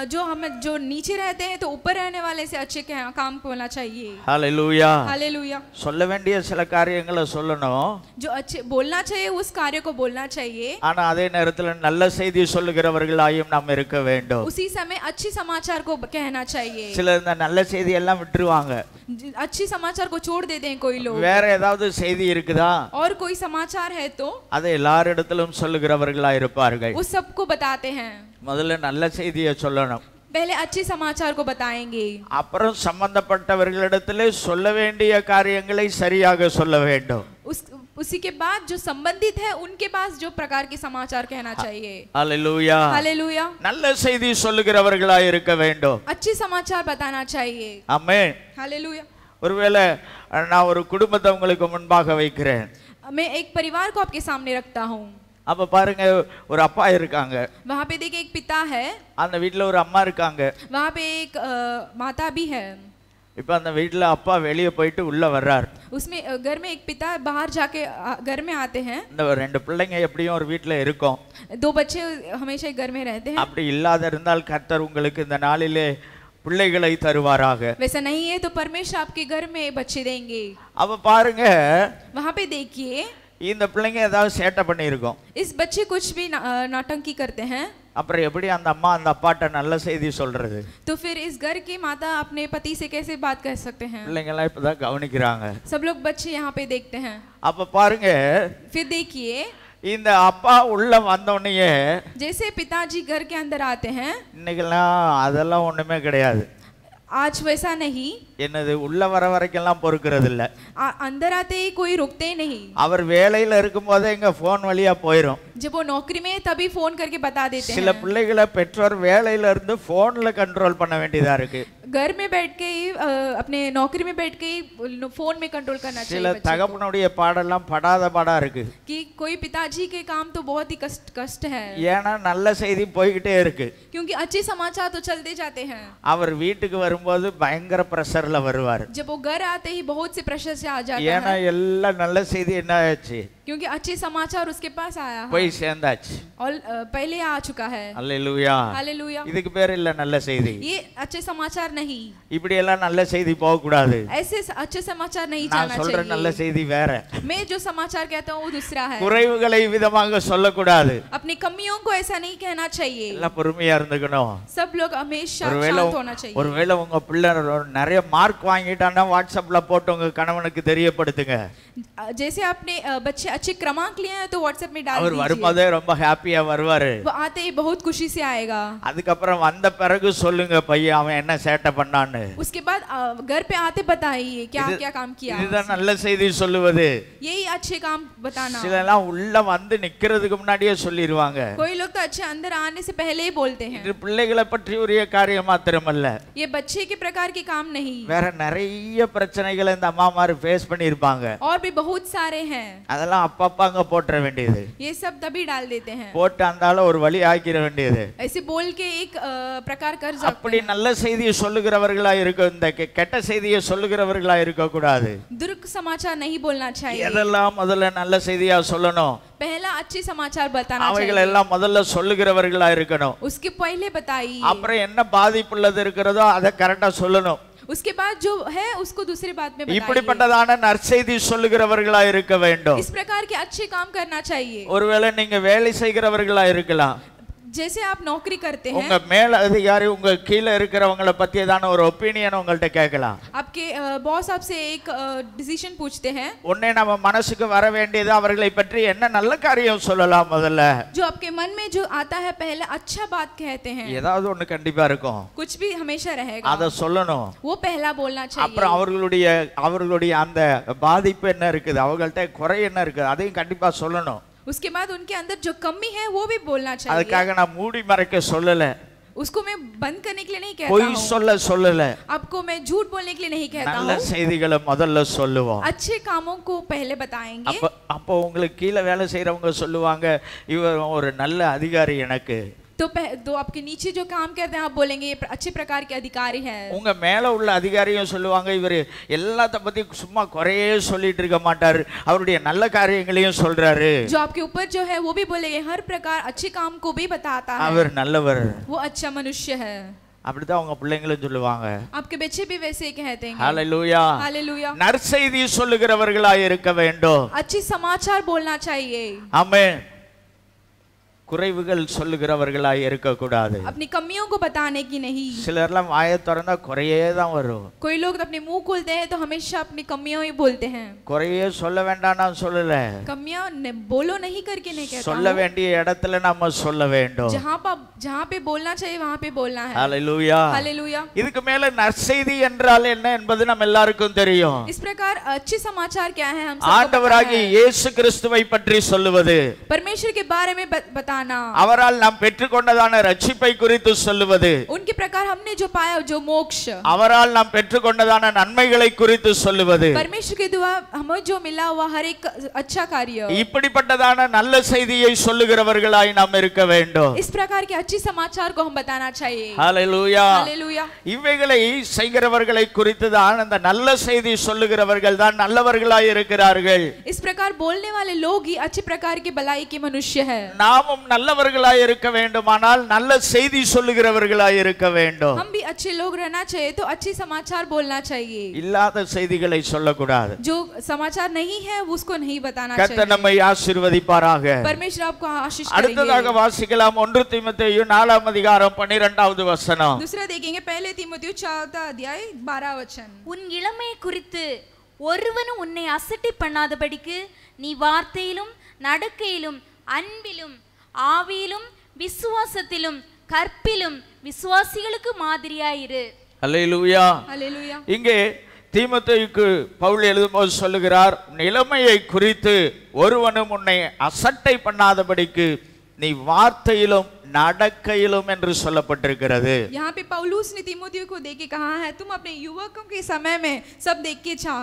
Speaker 2: जो नीचे रहते हैं तो ऊपर रहने वाले से अच्छे काम बोलना चाहिए।
Speaker 1: ஹalleluya.
Speaker 2: हालेलुया।
Speaker 1: சொல்ல வேண்டிய சில காரியங்களை சொல்லணும்.
Speaker 2: जो अच्छे बोलना चाहिए उस कार्य को बोलना चाहिए।
Speaker 1: ஆனா அதே நேரத்துல நல்ல செய்தி சொல்லுகிறவர்களாயும் நாம் இருக்க வேண்டும்.
Speaker 2: उसी समय अच्छी समाचार को कहना चाहिए।
Speaker 1: சிலர் இந்த நல்ல செய்தி எல்லாம் விட்டுருவாங்க.
Speaker 2: अच्छी समाचार को छोड़ देते हैं कोई लोग।
Speaker 1: வேற ஏதாவது செய்தி இருக்குதா?
Speaker 2: और कोई समाचार है तो
Speaker 1: அதை எல்லாரிடத்திலும் சொல்லுகிறவர்களாய் இருப்பார்கள்.
Speaker 2: उस सबको बताते हैं।
Speaker 1: முதல்ல நல்ல செய்தியை சொல்லணும்.
Speaker 2: पहले अच्छे समाचार को बताएंगे।
Speaker 1: அப்புறம் சம்பந்தப்பட்டவர்களிடத்திலே சொல்ல வேண்டிய காரியங்களை சரியாக சொல்ல வேண்டும்.
Speaker 2: उसी के बाद जो संबंधित है उनके पास जो प्रकार के समाचार कहना चाहिए।
Speaker 1: ஹalleluya.
Speaker 2: हालेलुया।
Speaker 1: நல்ல செய்தி சொல்லுகிறவர்களாய் இருக்க வேண்டும்.
Speaker 2: अच्छी समाचार बताना चाहिए।
Speaker 1: ஆமென்.
Speaker 2: हालेलुया।
Speaker 1: ஒருவேளை நான் ஒரு குடும்பத்தை உங்களுக்கு முன்பாக வைக்கிறேன்.
Speaker 2: मैं एक परिवार को आपके सामने रखता हूँ।
Speaker 1: அப்ப பாருங்க, ஒரு அப்பா இருக்காங்க.
Speaker 2: वहाँ पे देखिए एक पिता है।
Speaker 1: அந்த வீட்ல ஒரு அம்மா இருக்காங்க.
Speaker 2: वहाँ पे एक माता भी है।
Speaker 1: இப்ப அந்த வீட்ல அப்பா வெளியே போயிட்டு உள்ள வர்றார்.
Speaker 2: उसमें घर में एक पिता बाहर जाके घर में आते हैं।
Speaker 1: இந்த ரெண்டு பிள்ளைங்க எப்படியும் ஒரு வீட்ல இருக்கும்.
Speaker 2: दो बच्चे हमेशा घर में रहते हैं।
Speaker 1: அப்படி இல்லாத இருந்தால் கர்த்தர் உங்களுக்கு இந்த நாளிலே பிள்ளைகளை தருவாராக.
Speaker 2: वैसा नहीं है तो परमेश्वर आपके घर में बच्चे देंगे।
Speaker 1: அப்ப பாருங்க,
Speaker 2: वहाँ पे देखिए
Speaker 1: இந்த பிள்ளைங்க ஏதாவது சேட்டை பண்ணி இருக்கும்.
Speaker 2: इस बच्चे कुछ भी नाटंकी करते हैं।
Speaker 1: அப்புறம் எப்படி அந்த அம்மா அந்த அப்பாட்ட நல்ல செய்தி சொல்றது?
Speaker 2: तो फिर इस घर की माता अपने पति से कैसे बात कर सकते हैं?
Speaker 1: பிள்ளைங்க எல்லாம் இப்பதான் கவனிக்கிறாங்க.
Speaker 2: सब लोग बच्चे यहाँ पे देखते हैं।
Speaker 1: அப்ப பாருங்க,
Speaker 2: फिर देखिए
Speaker 1: இந்த அப்பா உள்ள வந்தோடனே
Speaker 2: जैसे पिताजी घर के अंदर आते हैं,
Speaker 1: இன்னைக்கெல்லாம் அதெல்லாம் ஒண்ணுமே கிடையாது.
Speaker 2: आज वैसा नहीं,
Speaker 1: என்னது உள்ள வர வரைக்கெல்லாம் பொறுக்கிறது இல்ல.
Speaker 2: अंदर आते ही कोई रुकते ही नहीं.
Speaker 1: அவர் வேலையில இருக்கும்போதே எங்க போன் வழியா போயிடும்.
Speaker 2: जब वो नौकरी में तभी फोन करके बता देते हैं.
Speaker 1: சில பிள்ளைகளை பெற்றோர் வேலையில இருந்து போன்ல கண்ட்ரோல் பண்ண வேண்டியதா இருக்கு.
Speaker 2: घर में बैठ के ही अपने नौकरी में बैठ के ही फोन में कंट्रोल करना चाहिए.
Speaker 1: சில தகப்பனுடைய பாடெல்லாம் படாத பாடா இருக்கு.
Speaker 2: कि कोई पिताजी के काम तो बहुत ही कष्ट है.
Speaker 1: ஏன்னா நல்ல செய்தி போய்கிட்டே இருக்கு.
Speaker 2: क्योंकि अच्छे समाचार तो चलते जाते हैं.
Speaker 1: அவர் வீட்டுக்கு வரும்போது பயங்கர பிரஷர்ல வருவார்.
Speaker 2: जब वो घर आते ही बहुत से प्रेशर से आ जाता है.
Speaker 1: ஏன்னா எல்லா நல்ல செய்தி என்ன ஆச்சு?
Speaker 2: क्योंकि अच्छे समाचार उसके पास आया है.
Speaker 1: போய் சேர்ந்தாச்சு.
Speaker 2: और पहले आ चुका है.
Speaker 1: அல்லேலூயா.
Speaker 2: हालेलुया.
Speaker 1: இதுக்கு பேர் இல்ல நல்ல செய்தி.
Speaker 2: ये अच्छे समाचार नहीं.
Speaker 1: இப்படி எல்லாம் நல்ல செய்தி போக கூடாது.
Speaker 2: ऐसे अच्छे समाचार नहीं
Speaker 1: நான்
Speaker 2: जाना
Speaker 1: சொல்ற நல்ல
Speaker 2: चाहिए.
Speaker 1: செய்தி வேற.
Speaker 2: मैं जो समाचार कहता हूँ वो दूसरा है.
Speaker 1: குறைவுகளை விதமாக சொல்ல கூடாது.
Speaker 2: अपनी कमियों को ऐसा नहीं कहना चाहिए.
Speaker 1: எல்லாம் பொறுமையா இருந்துக்கணும்.
Speaker 2: सब लोग हमेशा
Speaker 1: ஒருவேளை
Speaker 2: शांत होना चाहिए.
Speaker 1: ஒருவேளை உங்க பிள்ளை நிறைய மார்க் வாங்கிட்டான்னா வாட்ஸ்அப்ல போட்டு உங்க கணவனுக்கு தெரியப்படுத்துங்க.
Speaker 2: जैसे आपने बच्चे अच्छे क्रमांक लिए हैं तो व्हाट्सएप में डाल
Speaker 1: அவர்
Speaker 2: दीजिए.
Speaker 1: வரும்போதே ரொம்ப ஹாப்பியா வருவாரு.
Speaker 2: वो आते ही बहुत खुशी से आएगा.
Speaker 1: அதுக்கப்புறம் வந்த பிறகு சொல்லுங்க பையன் அவன் என்ன சேட்டை பண்ணான்னு.
Speaker 2: उसके बाद घर पे आते बताइए क्या क्या काम किया.
Speaker 1: இதுதான் நல்ல செய்தி சொல்லுவது.
Speaker 2: यही अच्छे काम बताना.
Speaker 1: சிலலாம் உள்ள வந்து நிக்கிறதுக்கு முன்னாடியே சொல்லிடுவாங்க.
Speaker 2: कोई लोग तो अच्छे अंदर आने से पहले ही बोलते हैं.
Speaker 1: இது பிள்ளைகளை பற்றி உரிய காரியம் மாத்திரமல்ல.
Speaker 2: ये बच्चे के प्रकार के काम नहीं.
Speaker 1: வேற நிறைய பிரச்சனைகளை இந்த அம்மாமார் ஃபேஸ் பண்ணிருப்பாங்க.
Speaker 2: और भी बहुत सारे हैं.
Speaker 1: அதெல்லாம் அப்பப்பாங்க போட்ற வேண்டியது.
Speaker 2: ये सब तभी डाल देते हैं.
Speaker 1: போட்டு அந்தால ஒரு வழி ஆக்கிர வேண்டியது.
Speaker 2: ऐसे बोल के एक प्रकार कर सकते हैं.
Speaker 1: அப்படி நல்ல செய்தியை சொல்லுகிறவர்களா இருக்க இந்த கெட்ட செய்தியை சொல்லுகிறவர்களா இருக்க கூடாது.
Speaker 2: दुर्ग समाचार नहीं बोलना चाहिए.
Speaker 1: எதெல்லாம் முதல்ல நல்ல செய்தியா சொல்லணும்.
Speaker 2: पहला अच्छे समाचार बताना
Speaker 1: அவைகள்
Speaker 2: चाहिए.
Speaker 1: எல்லாம் முதல்ல சொல்லுகிறவர்களா இருக்கணும்.
Speaker 2: उसके पहले बताइए.
Speaker 1: அப்புறம் என்ன பாதிப்புள்ளது இருக்கிறதோ அதை கரெக்டா சொல்லணும்.
Speaker 2: उसके बाद जो है उसको दूसरी बात में बताइए.
Speaker 1: இப்படிப்பட்டதான நற்செய்தி சொல்லுகிறவர்களா இருக்க வேண்டும்.
Speaker 2: इस प्रकार के अच्छे काम करना चाहिए.
Speaker 1: ஒருவேளை நீங்க வேலை செய்கிறவர்களா இருக்கலாம்.
Speaker 2: जैसे आप नौकरी करते हैं.
Speaker 1: உங்க மேல அதிகாரி உங்க கீழ இருக்கிறவங்கள பத்தி ஏதான ஒரு ஒபினியன் உங்கள்ட்ட கேட்கலாம்.
Speaker 2: आपके बॉस आपसे एक डिसीजन पूछते हैं.
Speaker 1: உடனே நம்ம மனசுக்கு வர வேண்டியது அவர்களை பற்றி என்ன நல்ல காரியம் சொல்லலாம் முதல்ல.
Speaker 2: जो आपके मन में जो आता है पहले अच्छा बात कहते हैं.
Speaker 1: ஏதாவது ஒண்ணு கண்டிப்பா இருக்கும்.
Speaker 2: कुछ भी हमेशा रहेगा.
Speaker 1: அத சொல்லணும்.
Speaker 2: वो पहला बोलना चाहिए.
Speaker 1: அப்புறம் அவர்களுடைய அந்த பாதிப்பு என்ன இருக்குது, அவங்கள்ட்ட குறை என்ன இருக்குது அதையும் கண்டிப்பா சொல்லணும்.
Speaker 2: उसके बाद उनके अंदर जो कमी है वो भी बोलना चाहिए.
Speaker 1: அதுக்காக நான் மூடி மறைக்க சொல்லல.
Speaker 2: उसको मैं बंद करने के लिए नहीं कहता
Speaker 1: பொய்
Speaker 2: हूँ.
Speaker 1: சொல்லல.
Speaker 2: आपको मैं झूठ बोलने के लिए नहीं कहता
Speaker 1: நல்ல
Speaker 2: हूँ.
Speaker 1: செய்திகளை முதல்ல சொல்லுவோம்.
Speaker 2: अच्छे कामों को पहले बताएंगे.
Speaker 1: அப்போ உங்களுக்கு கீழ வேலை செய்றவங்க சொல்லுவாங்க இவர் ஒரு நல்ல அதிகாரி எனக்கு.
Speaker 2: तो आपके नीचे जो काम करते हैं आप बोलेंगे ये अच्छे प्रकार के अधिकारी है.
Speaker 1: உங்க மேல உள்ள அதிகாரியும் சொல்லுவாங்க இவர் எல்லாத்த பத்தி சும்மா குறையே சொல்லிட்டு இருக்க மாட்டாரு, அவருடைய நல்ல காரியங்களையும் சொல்றாரு.
Speaker 2: जो आपके ऊपर जो है वो भी बोलेंगे हर प्रकार अच्छे काम को भी बताता है.
Speaker 1: அவர் நல்லவர்,
Speaker 2: वो अच्छा मनुष्य है.
Speaker 1: அப்படிதான் உங்க பிள்ளைங்களும் சொல்லுவாங்க.
Speaker 2: आपके बच्चे भी वैसे ही कहते हैं.
Speaker 1: ஹalleluya.
Speaker 2: हालेलुया.
Speaker 1: நற்செய்தி சொல்லுகிறவர்களாய் இருக்க வேண்டும்.
Speaker 2: अच्छे समाचार बोलना चाहिए.
Speaker 1: ஆமென். குறைவுகள் சொல்லுகிறவர்களாய் இருக்க கூடாது.
Speaker 2: अपनी कमियों को बताने की नहीं.
Speaker 1: சிலர்லாம் வாயை திறந்தா குறையே தான் வரும்.
Speaker 2: कोई लोग अपने मुंह खोलते हैं तो हमेशा अपनी कमियों ही बोलते हैं.
Speaker 1: குறையே சொல்ல வேண்டாம் நான் சொல்லல.
Speaker 2: कमियां बोलो नहीं करके नहीं कहता
Speaker 1: சொல்ல வேண்டிய இடத்துல நாம சொல்ல வேண்டும்.
Speaker 2: जहाँ पे बोलना चाहिए वहाँ पे बोलना है.
Speaker 1: ஹalleluya.
Speaker 2: हालेलुया.
Speaker 1: இதுக்கு மேல நற்செய்தி என்றால் என்ன என்பது நம்ம எல்லாருக்கும் தெரியும்.
Speaker 2: इस प्रकार अच्छे समाचार क्या है हम सबको
Speaker 1: ஆண்டவராகிய இயேசு கிறிஸ்துவை பற்றி சொல்லுவது,
Speaker 2: परमेश्वर के बारे में बताना,
Speaker 1: அவரால் நாம் பெற்றுக்கொண்டதான ரட்சிப்பை குறித்து சொல்லுவது,
Speaker 2: उनके प्रकार हमने जो पाया जो मोक्ष,
Speaker 1: அவரால் நாம் பெற்றுக்கொண்டதான நன்மைகளை குறித்து சொல்லுவது,
Speaker 2: परमेश्वर के द्वारा हमें जो मिला हुआ हर एक अच्छा कार्य,
Speaker 1: இப்படிப்பட்டதான நல்ல செய்தியை சொல்லுகிறவர்களாய் நாம் இருக்க வேண்டும்.
Speaker 2: इस प्रकार के अच्छे समाचार को हम बताना चाहिए.
Speaker 1: ஹalleluya.
Speaker 2: हालेलुया.
Speaker 1: இவைகளை செய்கிறவர்களை குறித்து தான் அந்த நல்ல செய்தி சொல்லுகிறவர்கள் தான் நல்லவர்களாய் இருக்கிறார்கள்.
Speaker 2: इस प्रकार बोलने वाले लोग ही अच्छे प्रकार के भलाई के मनुष्य है.
Speaker 1: நாமும் நல்லவர்களாய் இருக்க வேண்டுமானால் நல்ல செய்தி சொல்லுகிறவர்களாய் இருக்க வேண்டும்.
Speaker 2: हम भी अच्छे लोग रहना चाहिए तो अच्छे समाचार बोलना चाहिए.
Speaker 1: இல்லாத செய்திகளை சொல்லக்கூடாது.
Speaker 2: जो समाचार नहीं है उसको नहीं बताना
Speaker 1: கர்த்தர்
Speaker 2: चाहिए.
Speaker 1: நம்மை ஆசீர்வதிப்பாராக.
Speaker 2: परमेश्वर आपको आशीष
Speaker 1: அடுத்ததாக
Speaker 2: करेंगे.
Speaker 1: வாசிக்கலாம் 1 தீமோத்தேயு 4 அதிகாரம் 12வது வசனம்.
Speaker 2: दूसरा देखेंगे पहले तीमुथियुस 4 अध्याय 12 वचन.
Speaker 3: உன் இளமை குறித்து ஒருவனும் உன்னை அசட்டை பண்ணாதபடிக்கு நீ வார்த்தையிலும் நடக்கையிலும் அன்பிலும் ஆவியிலும் விசுவாசத்திலும் கற்பிலும் விசுவாசிகளுக்கு மாதிரியாயிரு.
Speaker 1: அல்லேலூயா.
Speaker 2: हालेलुया।
Speaker 1: இங்கே தீமோத்தேயுக்கு பவுல் எழுதும்போது சொல்லுகிறார், நிலைமையை குறித்து ஒருவனும் உன்னை அசட்டை பண்ணாதபடிக்கு நீ வார்த்தையிலும் நடக்கையிலும் என்று சொல்லப்பட்டிருக்கிறது.
Speaker 2: यहाँ पे पौलुस ने तीमुथियुस को देख के कहा है, तुम अपने युवकों के समय में सब देख के चाह।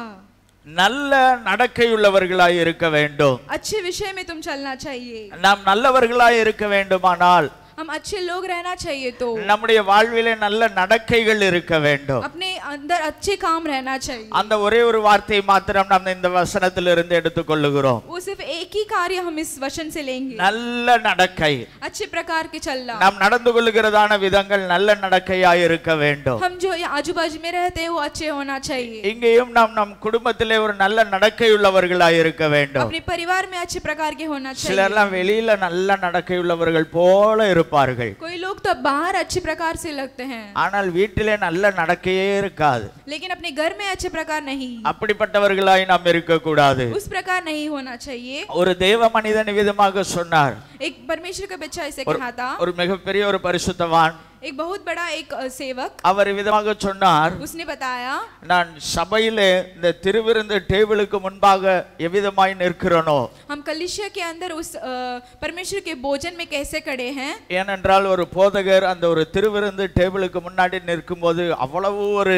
Speaker 1: நல்ல நடக்கையுள்ளவர்களாய் இருக்க வேண்டும்.
Speaker 2: अच्छे विषय में तुम चलना चाहिए।
Speaker 1: நாம் நல்லவர்களாய் இருக்க வேண்டுமானால்
Speaker 2: हम अच्छे लोग रहना चाहिए तो
Speaker 1: நம்முடைய வாழ்விலே நல்ல நடக்கைகள் இருக்க வேண்டும்.
Speaker 2: अपने अंदर अच्छे काम रहना चाहिए।
Speaker 1: அந்த ஒரே ஒரு வார்த்தையை மாத்திரம் நாம் இந்த வசனத்திலிருந்து எடுத்துக்கொள்ளுகிறோம்.
Speaker 2: वो सिर्फ एक ही कार्य हम इस वचन से लेंगे,
Speaker 1: நல்ல நடக்கை.
Speaker 2: अच्छे प्रकार के चलना।
Speaker 1: நாம் நடந்து கொள்ளுகிறதான விதங்கள் நல்ல நடக்கையாய் இருக்க வேண்டும்.
Speaker 2: हम जो आजू बाजू में रहते हैं वो अच्छे होना चाहिए।
Speaker 1: இங்கேயும் நாம் நம் குடும்பத்திலே ஒரு நல்ல நடக்கையுள்ளவர்களாய் இருக்க வேண்டும்.
Speaker 2: अपने परिवार में अच्छे प्रकार के होना चाहिए।
Speaker 1: சிலர்லாம் வெளியில நல்ல நடக்கையுள்ளவர்கள் போல இருப்பார்கள்.
Speaker 2: कोई लोग तो बाहर अच्छे प्रकार से लगते हैं,
Speaker 1: ஆனால் வீட்டிலே நல்ல நடக்கையே இருக்காது.
Speaker 2: लेकिन अपने घर में अच्छे प्रकार नहीं।
Speaker 1: அப்படிப்பட்டவர்களாய் நாம் இருக்க கூடாது.
Speaker 2: उस प्रकार नहीं होना चाहिए।
Speaker 1: ஒரு தேவ மனிதன் விதமாக சொன்னார்.
Speaker 2: एक परमेश्वर का बच्चा ऐसे कहा था,
Speaker 1: ஒரு மிகப்பெரிய ஒரு பரிசுத்தவான்
Speaker 2: एक बहुत बड़ा एक सेवक,
Speaker 1: அவர் விதமாக சொன்னார்,
Speaker 2: उसने बताया,
Speaker 1: நான் சபையிலே இந்த திருவிருந்து டேபிளுக்கு முன்பாக எவ்விதமாய் நிற்கிறனோ,
Speaker 2: हम कलीसिया के अंदर उस परमेश्वर के भोजन में कैसे खड़े हैं।
Speaker 1: ஏனென்றால் ஒரு போதகர் அந்த ஒரு திருவிருந்து டேபிளுக்கு முன்னாடி நிற்கும்போது அவ்வளவு ஒரு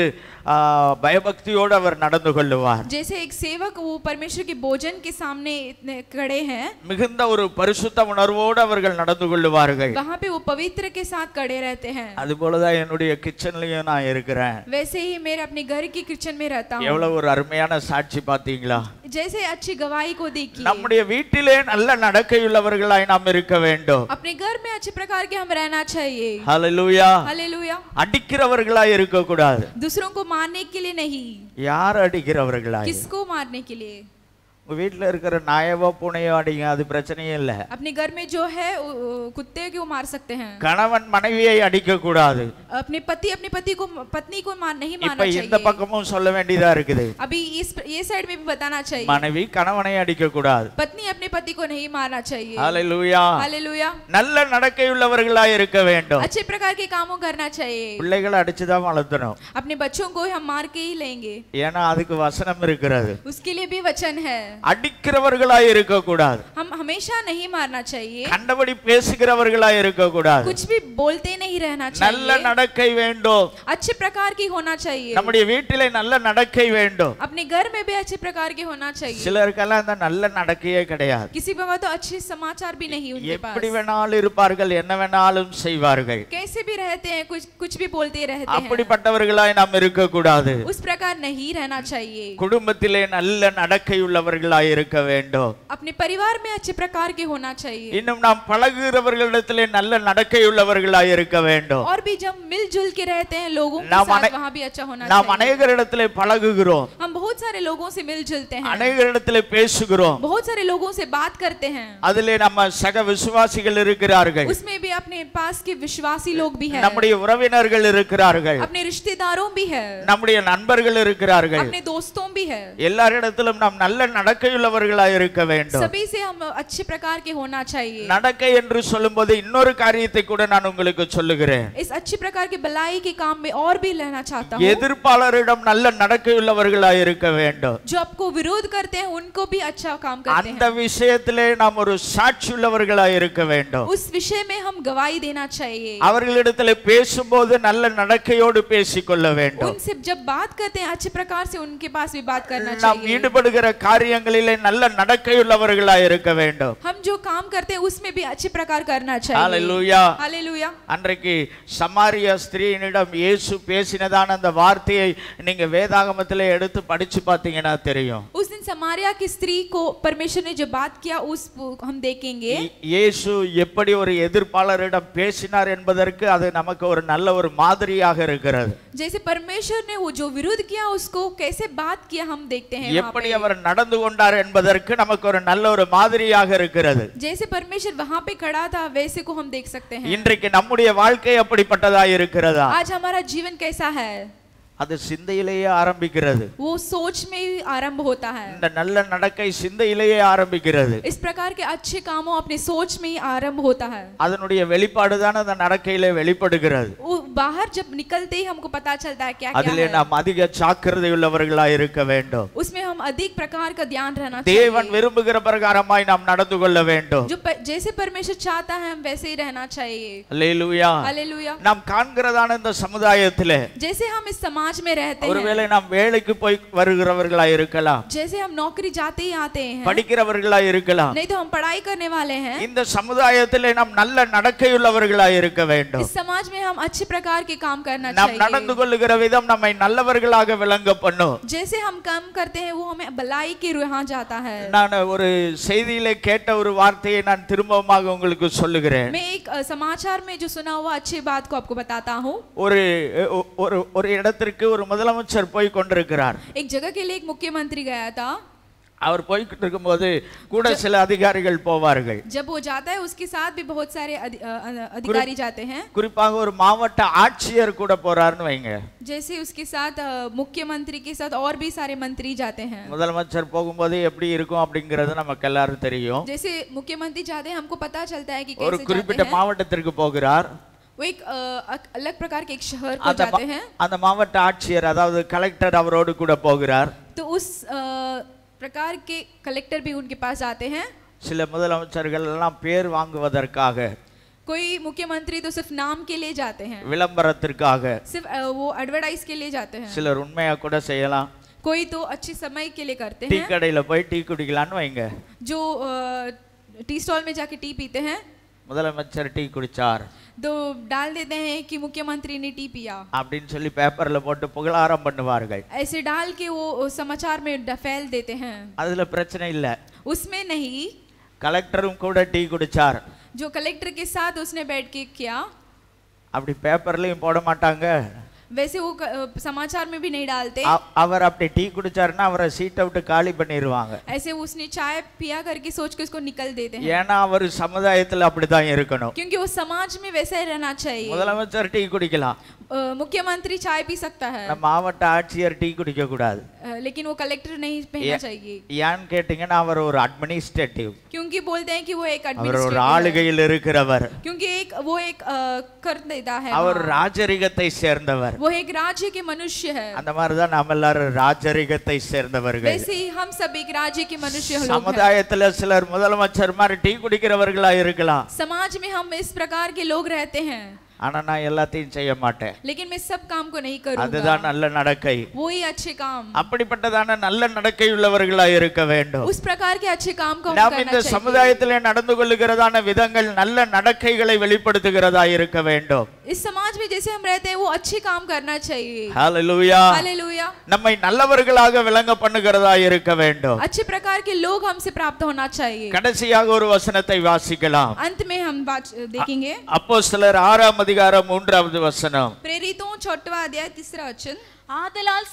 Speaker 1: பயபக்தியோடு அவர் நடந்து கொள்ளுவார்.
Speaker 2: जैसे एक सेवक वो परमेश्वर के भोजन के सामने इतने खड़े हैं,
Speaker 1: மிகுந்த ஒரு பரிசுத்த உணர்வோடு அவர்கள் நடந்து கொள்ளுவார்கள்.
Speaker 2: वहाँ पे वो पवित्र के साथ खड़े रहते हैं।
Speaker 1: அதுபோலதான் என்னுடைய கிச்சன்லயும் நான் இருக்கிறேன்.
Speaker 2: वैसे ही मेरे अपने घर की किचन में रहता हूँ।
Speaker 1: எவ்வளவு ஒரு அருமையான சாட்சி பாத்தீங்களா?
Speaker 2: जैसे अच्छी गवाही को देखिए।
Speaker 1: நம்முடைய வீட்டிலே நல்ல நடக்கையுள்ளவர்களாய் நாம் இருக்க வேண்டும்.
Speaker 2: अपने घर में अच्छे प्रकार के हम रहना चाहिए।
Speaker 1: ஹல்லேலூயா.
Speaker 2: हालेलुया।
Speaker 1: அடிக்கிறவர்களாய் இருக்க கூடாது.
Speaker 2: दूसरों को मारने के लिए नहीं।
Speaker 1: யார் அடிக்கிறவர்களாய்?
Speaker 2: किसको मारने के लिए?
Speaker 1: உங்க வீட்டுல இருக்கிற நாயவோ பூனையோ அடிங்க, அது பிரச்சனையே இல்ல.
Speaker 2: अपने घर में जो है कुत्ते को मार सकते हैं।
Speaker 1: கணவன் மனைவியை அடிக்க கூடாது.
Speaker 2: अपने पति अपनी पत्नी को नहीं मारना
Speaker 1: இப்ப இந்த
Speaker 2: चाहिए।
Speaker 1: பக்கமும் சொல்ல வேண்டியதா இருக்குது.
Speaker 2: अभी ये साइड में भी बताना चाहिए,
Speaker 1: மனைவி கணவனை அடிக்க கூடாது.
Speaker 2: पत्नी अपने पति को नहीं मारना चाहिए।
Speaker 1: ஹல்லேலூயா.
Speaker 2: हालेलुया।
Speaker 1: நல்ல நடக்கையுள்ளவர்களாய் இருக்க வேண்டும்.
Speaker 2: अच्छे प्रकार के कामों करना चाहिए।
Speaker 1: பிள்ளைகளை அடிச்சுதான் வளர்த்தணும்.
Speaker 2: अपने बच्चों को हम मार के ही लेंगे,
Speaker 1: ஏன்னா அதுக்கு வசனம் இருக்கிறது.
Speaker 2: उसके लिए भी वचन है।
Speaker 1: அடிக்கிறவர்களாய் இருக்க கூடாது.
Speaker 2: हम हमेशा नहीं मारना चाहिए,
Speaker 1: கண்டபடி பேசுகிறவர்களாய் இருக்க கூடாது.
Speaker 2: कुछ भी बोलते नहीं रहना
Speaker 1: நல்ல
Speaker 2: चाहिए।
Speaker 1: நடக்கை வேண்டும்.
Speaker 2: अच्छे प्रकार की होना चाहिए।
Speaker 1: நம்முடைய வீட்டிலே நல்ல நடக்கை வேண்டும்.
Speaker 2: अपने घर में भी अच्छे प्रकार के होना चाहिए।
Speaker 1: சிலருக்கெல்லாம் அந்த நல்ல நடக்கையே கிடையாது.
Speaker 2: किसी पर तो अच्छे समाचार भी नहीं उनके पास,
Speaker 1: எப்படி வேணாலும் இருப்பார்கள், என்ன வேணாலும் செய்வார்கள்.
Speaker 2: कैसे भी रहते हैं, कुछ भी बोलते रहते हैं।
Speaker 1: அப்படிப்பட்டவர்களாய் நாம் இருக்க கூடாது.
Speaker 2: उस प्रकार नहीं रहना चाहिए।
Speaker 1: குடும்பத்திலே நல்ல நடக்கையுள்ளவர்களாய் இருக்க வேண்டும்.
Speaker 2: अपने परिवार में अच्छे प्रकार के होना चाहिए।
Speaker 1: இன்னும் நாம் பழகுகிறவர்களிடத்திலே நல்ல நடக்கையுள்ளவர்களாய் இருக்க வேண்டும்.
Speaker 2: और भी जब मिलजुल के रहते हैं लोगों के
Speaker 1: நாம்
Speaker 2: साथ, वहाँ भी अच्छा होना
Speaker 1: நாம்
Speaker 2: चाहिए।
Speaker 1: அநேகரிடத்திலே பழகுகிறோம்,
Speaker 2: हम बहुत सारे लोगों से मिलजुलते हैं,
Speaker 1: அநேகரிடத்திலே பேசுகிறோம்.
Speaker 2: बहुत सारे लोगों से बात करते हैं।
Speaker 1: அதிலே நம்ம சக விசுவாசிகள் இருக்கிறார்கள்,
Speaker 2: उसमें भी अपने पास के विश्वासी लोग भी हैं,
Speaker 1: நம்முடைய உறவினர்கள் இருக்கிறார்கள்,
Speaker 2: अपने रिश्तेदारों भी है,
Speaker 1: நம்முடைய நண்பர்கள் இருக்கிறார்கள்.
Speaker 2: अपने दोस्तों भी है।
Speaker 1: எல்லாரிடத்திலும் நாம் நல்ல நடக்கையுள்ளவர்களாய் இருக்க வேண்டும்.
Speaker 2: सभी से हम अच्छे प्रकार के होना चाहिए।
Speaker 1: நடக்கை என்று சொல்லும்போது இன்னொரு காரியத்தை கூட நான் உங்களுக்கு சொல்லுகிறேன்.
Speaker 2: इस अच्छी प्रकार के भलाई के काम में और भी लेना चाहता हूँ।
Speaker 1: எதிர்ப்பாளரிடம் நல்ல நடக்கையுள்ளவர்களாய் இருக்க வேண்டும்.
Speaker 2: जो आपको विरोध करते हैं उनको भी अच्छा काम करते
Speaker 1: அந்த
Speaker 2: हैं।
Speaker 1: விஷயத்திலே நாம் ஒரு சாட்சியுள்ளவர்களாய் இருக்க வேண்டும்.
Speaker 2: उस विषय में हम गवाही देना चाहिए।
Speaker 1: அவர்களிடத்திலே பேசும்போது நல்ல நடக்கையோடு பேசிக்கொள்ள வேண்டும்.
Speaker 2: उनसे जब बात करते हैं अच्छे प्रकार से उनके पास भी बात करना
Speaker 1: நாம்
Speaker 2: चाहिए।
Speaker 1: ஈடுபடுகிற காரியங்களிலே நல்ல நடக்கையுள்ளவர்களாய் இருக்க வேண்டும்.
Speaker 2: हम जो काम करते हैं उसमें भी अच्छे प्रकार करना चाहिए।
Speaker 1: ஹல்லேலூயா.
Speaker 2: हालेलुया।
Speaker 1: அன்றைக்கு சமாரிய ஸ்திரீயினிடம் இயேசு பேசினதான அந்த வார்த்தையை நீங்க வேதாகமத்திலே எடுத்து படிச்சு பார்த்தீங்கன்னா தெரியும்.
Speaker 2: उस दिन समारिया की स्त्री को परमेश्वर ने जो बात किया उस हम देखेंगे।
Speaker 1: இயேசு எப்படி ஒரு எதிர்ப்பாளரிடம் பேசினார் என்பதற்கு அது நமக்கு ஒரு நல்ல ஒரு மாதிரியாக இருக்கிறது.
Speaker 2: जैसे परमेश्वर ने वो जो विरोध किया उसको कैसे बात किया हम देखते हैं।
Speaker 1: எப்படி அவர் நடந்து கொண்டார் என்பதற்கு நமக்கு ஒரு நல்ல ஒரு மாதிரியாக இருக்கிறது.
Speaker 2: जैसे परमेश्वर वहाँ पे खड़ा था वैसे को हम देख सकते हैं।
Speaker 1: இன்றைக்கு நம்முடைய வாழ்க்கை அப்படிப்பட்டதா இருக்கிறதா?
Speaker 2: आज हमारा जीवन कैसा है?
Speaker 1: அது சிந்தையிலேயே ஆரம்பிக்கிறது.
Speaker 2: वो सोच में ही आरंभ होता है.
Speaker 1: இந்த நல்ல நடக்கை சிந்தையிலேயே ஆரம்பிக்கிறது.
Speaker 2: इस प्रकार के अच्छे कामों अपनी सोच में ही आरंभ होता है.
Speaker 1: அதனுடைய வெளிப்பாடு தான் அந்த நடக்கையிலே வெளிப்படுகிறது.
Speaker 2: वो बाहर जब निकलते ही हमको पता चलता है क्या क्या
Speaker 1: அதிலே
Speaker 2: है.
Speaker 1: நாம் அதிக ஜாக்கிரதை உள்ளவர்களாய் இருக்க வேண்டும்.
Speaker 2: उसमें हम अधिक प्रकार का ध्यान रहना चाहिए.
Speaker 1: தேவன் விரும்புகிற பிரகாரமாய் நாம் நடந்து கொள்ள வேண்டும்.
Speaker 2: जो जैसे परमेश्वर चाहता है हम वैसे ही रहना चाहिए.
Speaker 1: அல்லேலூயா.
Speaker 2: हालेलुया.
Speaker 1: நாம் காண்கிறதான இந்த சமுதாயத்திலே
Speaker 2: जैसे हम इस समाज में रहते हैं,
Speaker 1: ஒருவேளை நாம் வேலைக்கு போய் வருகிறவர்களாய் இருக்கலாம்,
Speaker 2: जैसे हम नौकरी जाते ही आते हैं,
Speaker 1: படிக்கிறவர்களாய் இருக்கலாம்,
Speaker 2: नहीं तो हम पढ़ाई करने वाले हैं.
Speaker 1: இந்த சமுதாயத்திலே நாம் நல்ல நடக்கையுள்ளவர்களாய் இருக்க வேண்டும்.
Speaker 2: इस समाज में हम अच्छे प्रकार के काम करना
Speaker 1: நாம் நடந்து
Speaker 2: चाहिए.
Speaker 1: கொள்ளுகிற விதம் நம்மை நல்லவர்களாக விளங்க பண்ணும்.
Speaker 2: जैसे हम काम करते हैं वो हमें भलाई की रूह जाता है.
Speaker 1: நான் ஒரு செய்தியிலே கேட்ட ஒரு வார்த்தையை நான் திரும்பமாக உங்களுக்கு சொல்லுகிறேன்.
Speaker 2: मैं एक समाचार में जो सुना हुआ अच्छी बात को आपको बताता हूँ.
Speaker 1: ஒரு இடத்திற்கு ஒரு முதலமைச்சர் போய் கொண்டிருக்கிறார்.
Speaker 2: एक जगह के लिए एक मुख्यमंत्री गया था.
Speaker 1: அவர் போய்கிட்டு இருக்கும்போது கூட சில அதிகாரிகள் போவார்கள்.
Speaker 2: जब वो जाता है उसके साथ भी बहुत सारे अधिकारी जाते हैं.
Speaker 1: குறிப்பாக ஒரு மாவட்ட ஆட்சியர் கூட போறாருன்னு வைங்க.
Speaker 2: जैसे उसके साथ मुख्यमंत्री के साथ और भी सारे मंत्री जाते हैं.
Speaker 1: முதலமைச்சர் போகும்போது எப்படி இருக்கும் அப்படிங்கிறது நமக்கு எல்லாரும் தெரியும்.
Speaker 2: जैसे मुख्यमंत्री जाते हैं हमको पता चलता है कि
Speaker 1: ஒரு
Speaker 2: कैसे
Speaker 1: குறிப்பிட்ட
Speaker 2: जाते हैं.
Speaker 1: मावட்டத்திற்கு போகிறார்.
Speaker 2: वो एक अलग प्रकार के एक शहर को जाते हैं.
Speaker 1: அந்த மாவட்ட ஆட்சியர் அதாவது கலெக்டர் அவரோடு கூட போகிறார்.
Speaker 2: तो उस प्रकार के कलेक्टर भी उनके पास आते हैं.
Speaker 1: சில முதலமைச்சர்கள் எல்லாம் பேர் வாங்குவதற்காக,
Speaker 2: कोई मुख्यमंत्री तो सिर्फ नाम के लिए जाते हैं,
Speaker 1: விளம்பரத்திற்காக,
Speaker 2: सिर्फ वो एडवर्टाइज के लिए जाते हैं.
Speaker 1: சிலர் உண்மையா கூட செய்யலாம்.
Speaker 2: कोई तो अच्छे समय के लिए करते
Speaker 1: டீ
Speaker 2: हैं,
Speaker 1: கடையில போய் டீ குடிக்கலாம்னு வைங்க.
Speaker 2: जो टी स्टॉल में जाके टी पीते हैं.
Speaker 1: முதலமைச்சர் டீ குடிச்சார்
Speaker 2: तो डाल देते हैं कि मुख्यमंत्री ने टी पिया
Speaker 1: அப்படின்னு சொல்லி பேப்பர்ல போட்டு புகழாரம் பண்ணுவார்கள்.
Speaker 2: ऐसे डाल के वो समाचार में फैल देते हैं.
Speaker 1: அதுல பிரச்சனை இல்ல.
Speaker 2: उसमें नहीं,
Speaker 1: கலெக்டரும் கூட டீ குடிச்சார்.
Speaker 2: जो कलेक्टर के साथ उसने बैठ के किया,
Speaker 1: அப்படி பேப்பர்லயும் போட மாட்டாங்க.
Speaker 2: वैसे वो समाचार में भी नहीं डालते.
Speaker 1: அவர் அப்படி டீ குடிச்சாருன்னா அவரை சீட் அவுட் காலி பண்ணிடுவாங்க.
Speaker 2: ऐसे उसने चाय पिया करके सोच के उसको निकल देते हैं.
Speaker 1: ஏன்னா அவர் சமுதாயத்துல அப்படிதான் இருக்கணும்.
Speaker 2: क्योंकि वो समाज में वैसा ही रहना चाहिए.
Speaker 1: முதலமைச்சர் டீ குடிக்கலாம்,
Speaker 2: मुख्यमंत्री चाय पी सकता है,
Speaker 1: மாவட்ட ஆட்சியர் டீ குடிக்க கூடாது.
Speaker 2: लेकिन वो कलेक्टर नहीं पीना चाहिए.
Speaker 1: ஏன்னு கேட்டீங்கன்னா அவர் ஒரு அட்மினிஸ்ட்ரேட்டிவ்,
Speaker 2: क्योंकि बोलते हैं कि वो एक
Speaker 1: அவர் ஒரு
Speaker 2: एडमिनिस्ट्रेटिव है.
Speaker 1: ஆளுகையில் இருக்கிறவர்,
Speaker 2: क्योंकि वो एक कर देता है.
Speaker 1: அவர் ராஜரிகத்தை சேர்ந்தவர்.
Speaker 2: वो एक राज्य के मनुष्य है.
Speaker 1: அந்த மாதிரி தான் நாம எல்லாரும் ராஜரிகத்தை சேர்ந்தவர்கள்.
Speaker 2: वैसे ही हम सब एक राज्य के मनुष्य लोग हैं.
Speaker 1: சமுதாயத்துல சிலர் முதலமைச்சர் மாதிரி டீ குடிக்கிறவர்களா இருக்கலாம்.
Speaker 2: समाज में हम इस प्रकार के लोग रहते हैं,
Speaker 1: ஆனா நான் எல்லாத்தையும் செய்ய மாட்டேன்.
Speaker 2: लेकिन मैं सब काम को नहीं करूंगा.
Speaker 1: அதுதான் நல்ல நடக்கை.
Speaker 2: वो ही अच्छे काम.
Speaker 1: அப்படிப்பட்டதான நல்ல நடக்கை உள்ளவர்களா இருக்க வேண்டும்.
Speaker 2: उस प्रकार के अच्छे काम को हम
Speaker 1: நாம்
Speaker 2: करना
Speaker 1: இந்த
Speaker 2: चाहिए.
Speaker 1: சமுதாயத்திலே நடந்து கொள்ளுகிறதான விதங்கள் நல்ல நடக்கைகளை வெளிப்படுத்துகிறதா இருக்க வேண்டும்.
Speaker 2: इस समाज में जैसे हम रहते हैं वो अच्छे काम करना चाहिए.
Speaker 1: ஹalleluya.
Speaker 2: हालेलुया.
Speaker 1: நம்மை நல்லவர்களாக விளங்க பண்ணுகிறதா இருக்க வேண்டும்.
Speaker 2: अच्छे प्रकार के लोग हमसे प्राप्त होना चाहिए.
Speaker 1: கடைசியாக ஒரு வசனத்தை வாசிக்கலாம்.
Speaker 2: अंत में हम बात देखेंगे.
Speaker 1: அப்போஸ்தலர் 6 அதிகாரம் 3வது வசனம்.
Speaker 2: प्रेरितों 6वां अध्याय 3रा वचन.
Speaker 3: ஆதலால்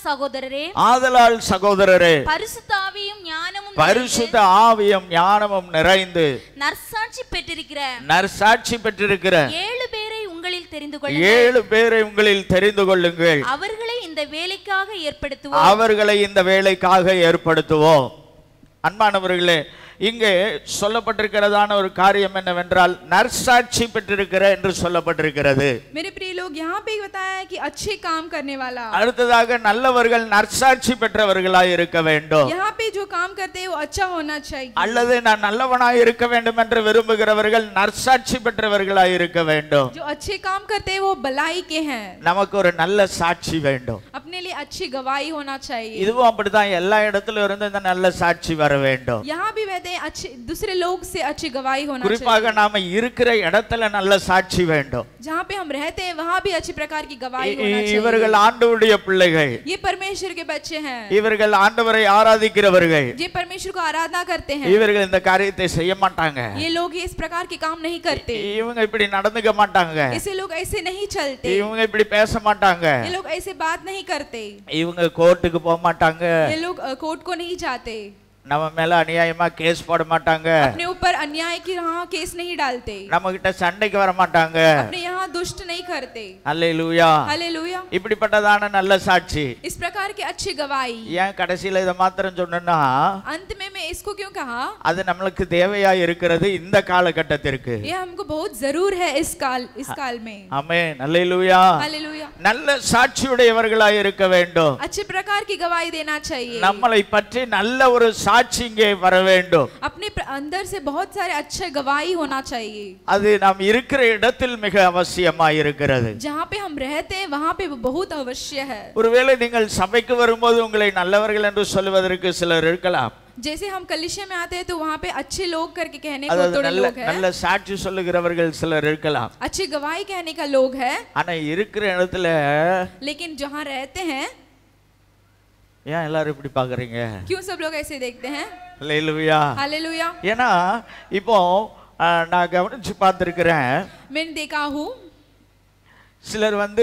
Speaker 1: சகோதரரே
Speaker 3: பரிசுத்த ஆவியும் ஞானமும்
Speaker 1: பரிசுத்த ஆவியும் ஞானமும் நிறைந்து
Speaker 3: நற்சாட்சி
Speaker 1: பெற்றிருக்கிற
Speaker 3: 7 பேரை உங்களில் தெரிந்து
Speaker 1: 7 பேரை உங்களில் தெரிந்து கொள்ளுங்கள்.
Speaker 3: அவர்களை இந்த வேலைக்காக ஏற்படுத்துவோம்.
Speaker 1: அன்பானவர்களே, இங்கே சொல்லப்பட்டிருக்கிறதான ஒரு காரியம் என்னவென்றால் நற்சாட்சி பெற்றிருக்கிற என்று சொல்லப்பட்டிருக்கிறது.
Speaker 2: मेरे प्रिय लोग, यहाँ पे बताया है कि अच्छे काम करने वाला.
Speaker 1: அடுத்ததாக நல்லவர்கள் நற்சாட்சி பெற்றவர்களாய் இருக்க வேண்டும்.
Speaker 2: यहाँ पे जो काम करते हैं वो अच्छा होना चाहिए.
Speaker 1: அல்லது நான் நல்லவனாய் இருக்க வேண்டும் என்று விரும்புகிறவர்கள் நற்சாட்சி பெற்றவர்களாய் இருக்க வேண்டும்.
Speaker 2: जो अच्छे काम करते हैं वो भलाई के हैं.
Speaker 1: நமக்கு ஒரு நல்ல சாட்சி வேண்டும்.
Speaker 2: अपने लिए अच्छी गवाही होना चाहिए.
Speaker 1: இதுவும் அப்படிதான், எல்லா இடத்துல இருந்து இந்த நல்ல சாட்சி வர வேண்டும்.
Speaker 2: यहाँ भी वैसे अच्छे दूसरे लोग से अच्छी गवाही होना चाहिए.
Speaker 1: குறிப்பாக நாம இருக்கிற இடத்துல நல்ல சாட்சி வேண்டும்.
Speaker 2: जहाँ पे हम रहते हैं वहाँ भी अच्छी प्रकार की गवाही होना चाहिए.
Speaker 1: இவர்கள் ஆண்டவருடைய பிள்ளைகள்,
Speaker 2: ये परमेश्वर के बच्चे हैं.
Speaker 1: இவர்கள் ஆண்டவரை ஆராதிக்கிறவர்கள்,
Speaker 2: ये परमेश्वर को आराधना करते हैं.
Speaker 1: இவர்கள் இந்த காரியத்தை செய்ய மாட்டாங்க.
Speaker 2: ये लोग इस प्रकार के काम नहीं करते.
Speaker 1: இவங்க இப்படி நடந்துக்க மாட்டாங்க.
Speaker 2: ऐसे लोग ऐसे नहीं चलते.
Speaker 1: இவங்க இப்படி பேச மாட்டாங்க.
Speaker 2: ये लोग ऐसे बात नहीं करते.
Speaker 1: இவங்க கோர்ட்டுக்கு போக மாட்டாங்க.
Speaker 2: ये लोग कोर्ट को नहीं जाते.
Speaker 1: நம்ம மேல அநியாயமா கேஸ் போட மாட்டாங்க,
Speaker 2: अपने ऊपर अन्याय की यहाँ केस नहीं डालते,
Speaker 1: நம்ம கிட்ட சண்டைக்கு வர மாட்டாங்க.
Speaker 2: अपने यहाँ दुष्ट नहीं करते।
Speaker 1: அல்லேலூயா.
Speaker 2: हालेलुया।
Speaker 1: இப்படிப்பட்டதான நல்ல சாட்சி.
Speaker 2: इस प्रकार की अच्छी गवाही।
Speaker 1: ஏன் கடைசியில இத மாத்திரம் சொன்னா,
Speaker 2: अंत में मैं इसको क्यों कहा?
Speaker 1: அது நம்மளுக்கு தேவையா இருக்கிறது இந்த காலகட்டத்திற்கு.
Speaker 2: ये हमको बहुत जरूर है इस काल में।
Speaker 1: ஆமென். அல்லேலூயா.
Speaker 2: हालेलुया।
Speaker 1: நல்ல சாட்சியுடையவர்களாய் இருக்க வேண்டும்.
Speaker 2: अच्छे प्रकार की गवाही देना चाहिए।
Speaker 1: நம்மளை பற்றி நல்ல ஒரு சாட்சி இங்கே வர வேண்டும்.
Speaker 2: अपने अंदर से बहुत सारे अच्छे गवाही होना चाहिए।
Speaker 1: அது நாம் இருக்கிற இடத்தில் மிக அவசியமாய் இருக்கிறது.
Speaker 2: जहाँ पे हम रहते हैं वहाँ पे बहुत अवश्य है।
Speaker 1: ஒருவேளை நீங்கள் சபைக்கு வரும்போது உங்களை நல்லவர்கள் என்று சொல்வதற்கு சிலர் இருக்கலாம்.
Speaker 2: जैसे हम कलीसिया में आते हैं तो वहाँ पे अच्छे लोग करके कहने को
Speaker 1: அதாவது
Speaker 2: थोड़े लोग हैं,
Speaker 1: நல்ல சாட்சி சொல்லுகிறவர்கள் சிலர் இருக்கலாம்.
Speaker 2: अच्छी गवाही कहने का लोग है,
Speaker 1: ஆனா இருக்கிற இடத்துல
Speaker 2: लेकिन जहाँ रहते हैं
Speaker 1: ஏன் எல்லாரும் இப்படி பாக்குறீங்க?
Speaker 2: क्यों सब लोग ऐसे देखते हैं?
Speaker 1: அல்லேலூயா.
Speaker 2: हालेलुया।
Speaker 1: ஏன்னா இப்போ நான் கவனிச்சு பார்த்திருக்கிறேன்,
Speaker 2: मैंने देखा हूँ
Speaker 1: சிலர் வந்து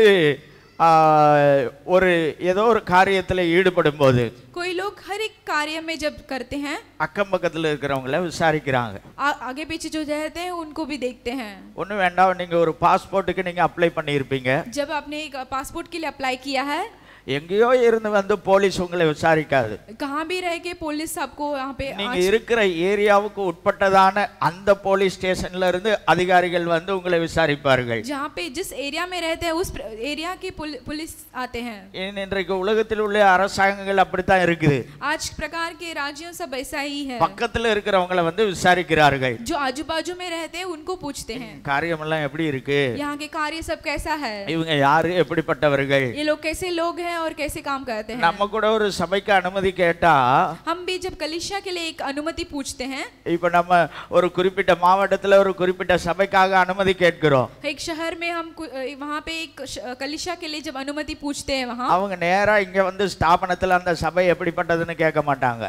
Speaker 1: ஒரு ஏதோ ஒரு காரியத்துல ஈடுபடும் போது
Speaker 2: कोई लोग हर एक कार्य में जब करते हैं
Speaker 1: அக்கம் பக்கத்துல இருக்கிறவங்கள விசாரிக்கிறாங்க.
Speaker 2: आगे पीछे जो रहते हैं उनको भी देखते हैं।
Speaker 1: ஒன்றும் வேண்டாம், நீங்க ஒரு பாஸ்போர்ட்டுக்கு நீங்க அப்ளை பண்ணியிருப்பீங்க.
Speaker 2: जब आपने एक पासपोर्ट के लिए अप्लाई किया है,
Speaker 1: எங்கேயோ இருந்து வந்து போலீஸ் உங்களை விசாரிக்காது.
Speaker 2: कहाँ भी रह के पुलिस आपको यहाँ पे
Speaker 1: நீங்க இருக்கிற ஏரியாவுக்கு உட்பட்டதான அந்த போலீஸ் ஸ்டேஷன்ல இருந்து அதிகாரிகள் வந்து உங்களை விசாரிப்பார்கள்.
Speaker 2: जहाँ पे जिस एरिया में रहते हैं उस एरिया की पुलिस आते हैं।
Speaker 1: இன்றைக்கு உலகத்தில் உள்ள அரசாங்கங்கள் அப்படித்தான் இருக்குது.
Speaker 2: आज प्रकार के राज्यों सब ऐसा ही है,
Speaker 1: பக்கத்துல இருக்கிறவங்கள வந்து விசாரிக்கிறார்கள்.
Speaker 2: जो आजू बाजू में रहते हैं उनको पूछते हैं
Speaker 1: காரியம் எல்லாம் எப்படி இருக்கு,
Speaker 2: यहाँ के कार्य सब कैसा है,
Speaker 1: இவங்க யாரு, எப்படிப்பட்டவர்கள்,
Speaker 2: ये लोग कैसे लोग हैं और कैसे काम करते हैं।
Speaker 1: நம்ம கூட ஒரு சபைக்கு அனுமதி கேட்டா
Speaker 2: हम भी जब कलीसिया के लिए एक अनुमति पूछते हैं,
Speaker 1: இப்ப நம்ம ஒரு குறிப்பிட்ட மாவட்டத்துல ஒரு குறிப்பிட்ட சபைக்காக அனுமதி கேட்கிறோம்.
Speaker 2: एक शहर में हम वहाँ पे एक कलीसिया के लिए जब अनुमति पूछते हैं,
Speaker 1: அவங்க நேரா இங்க வந்து ஸ்தாபனத்துல அந்த சபை எப்படிப்பட்டதுன்னு கேட்க மாட்டாங்க.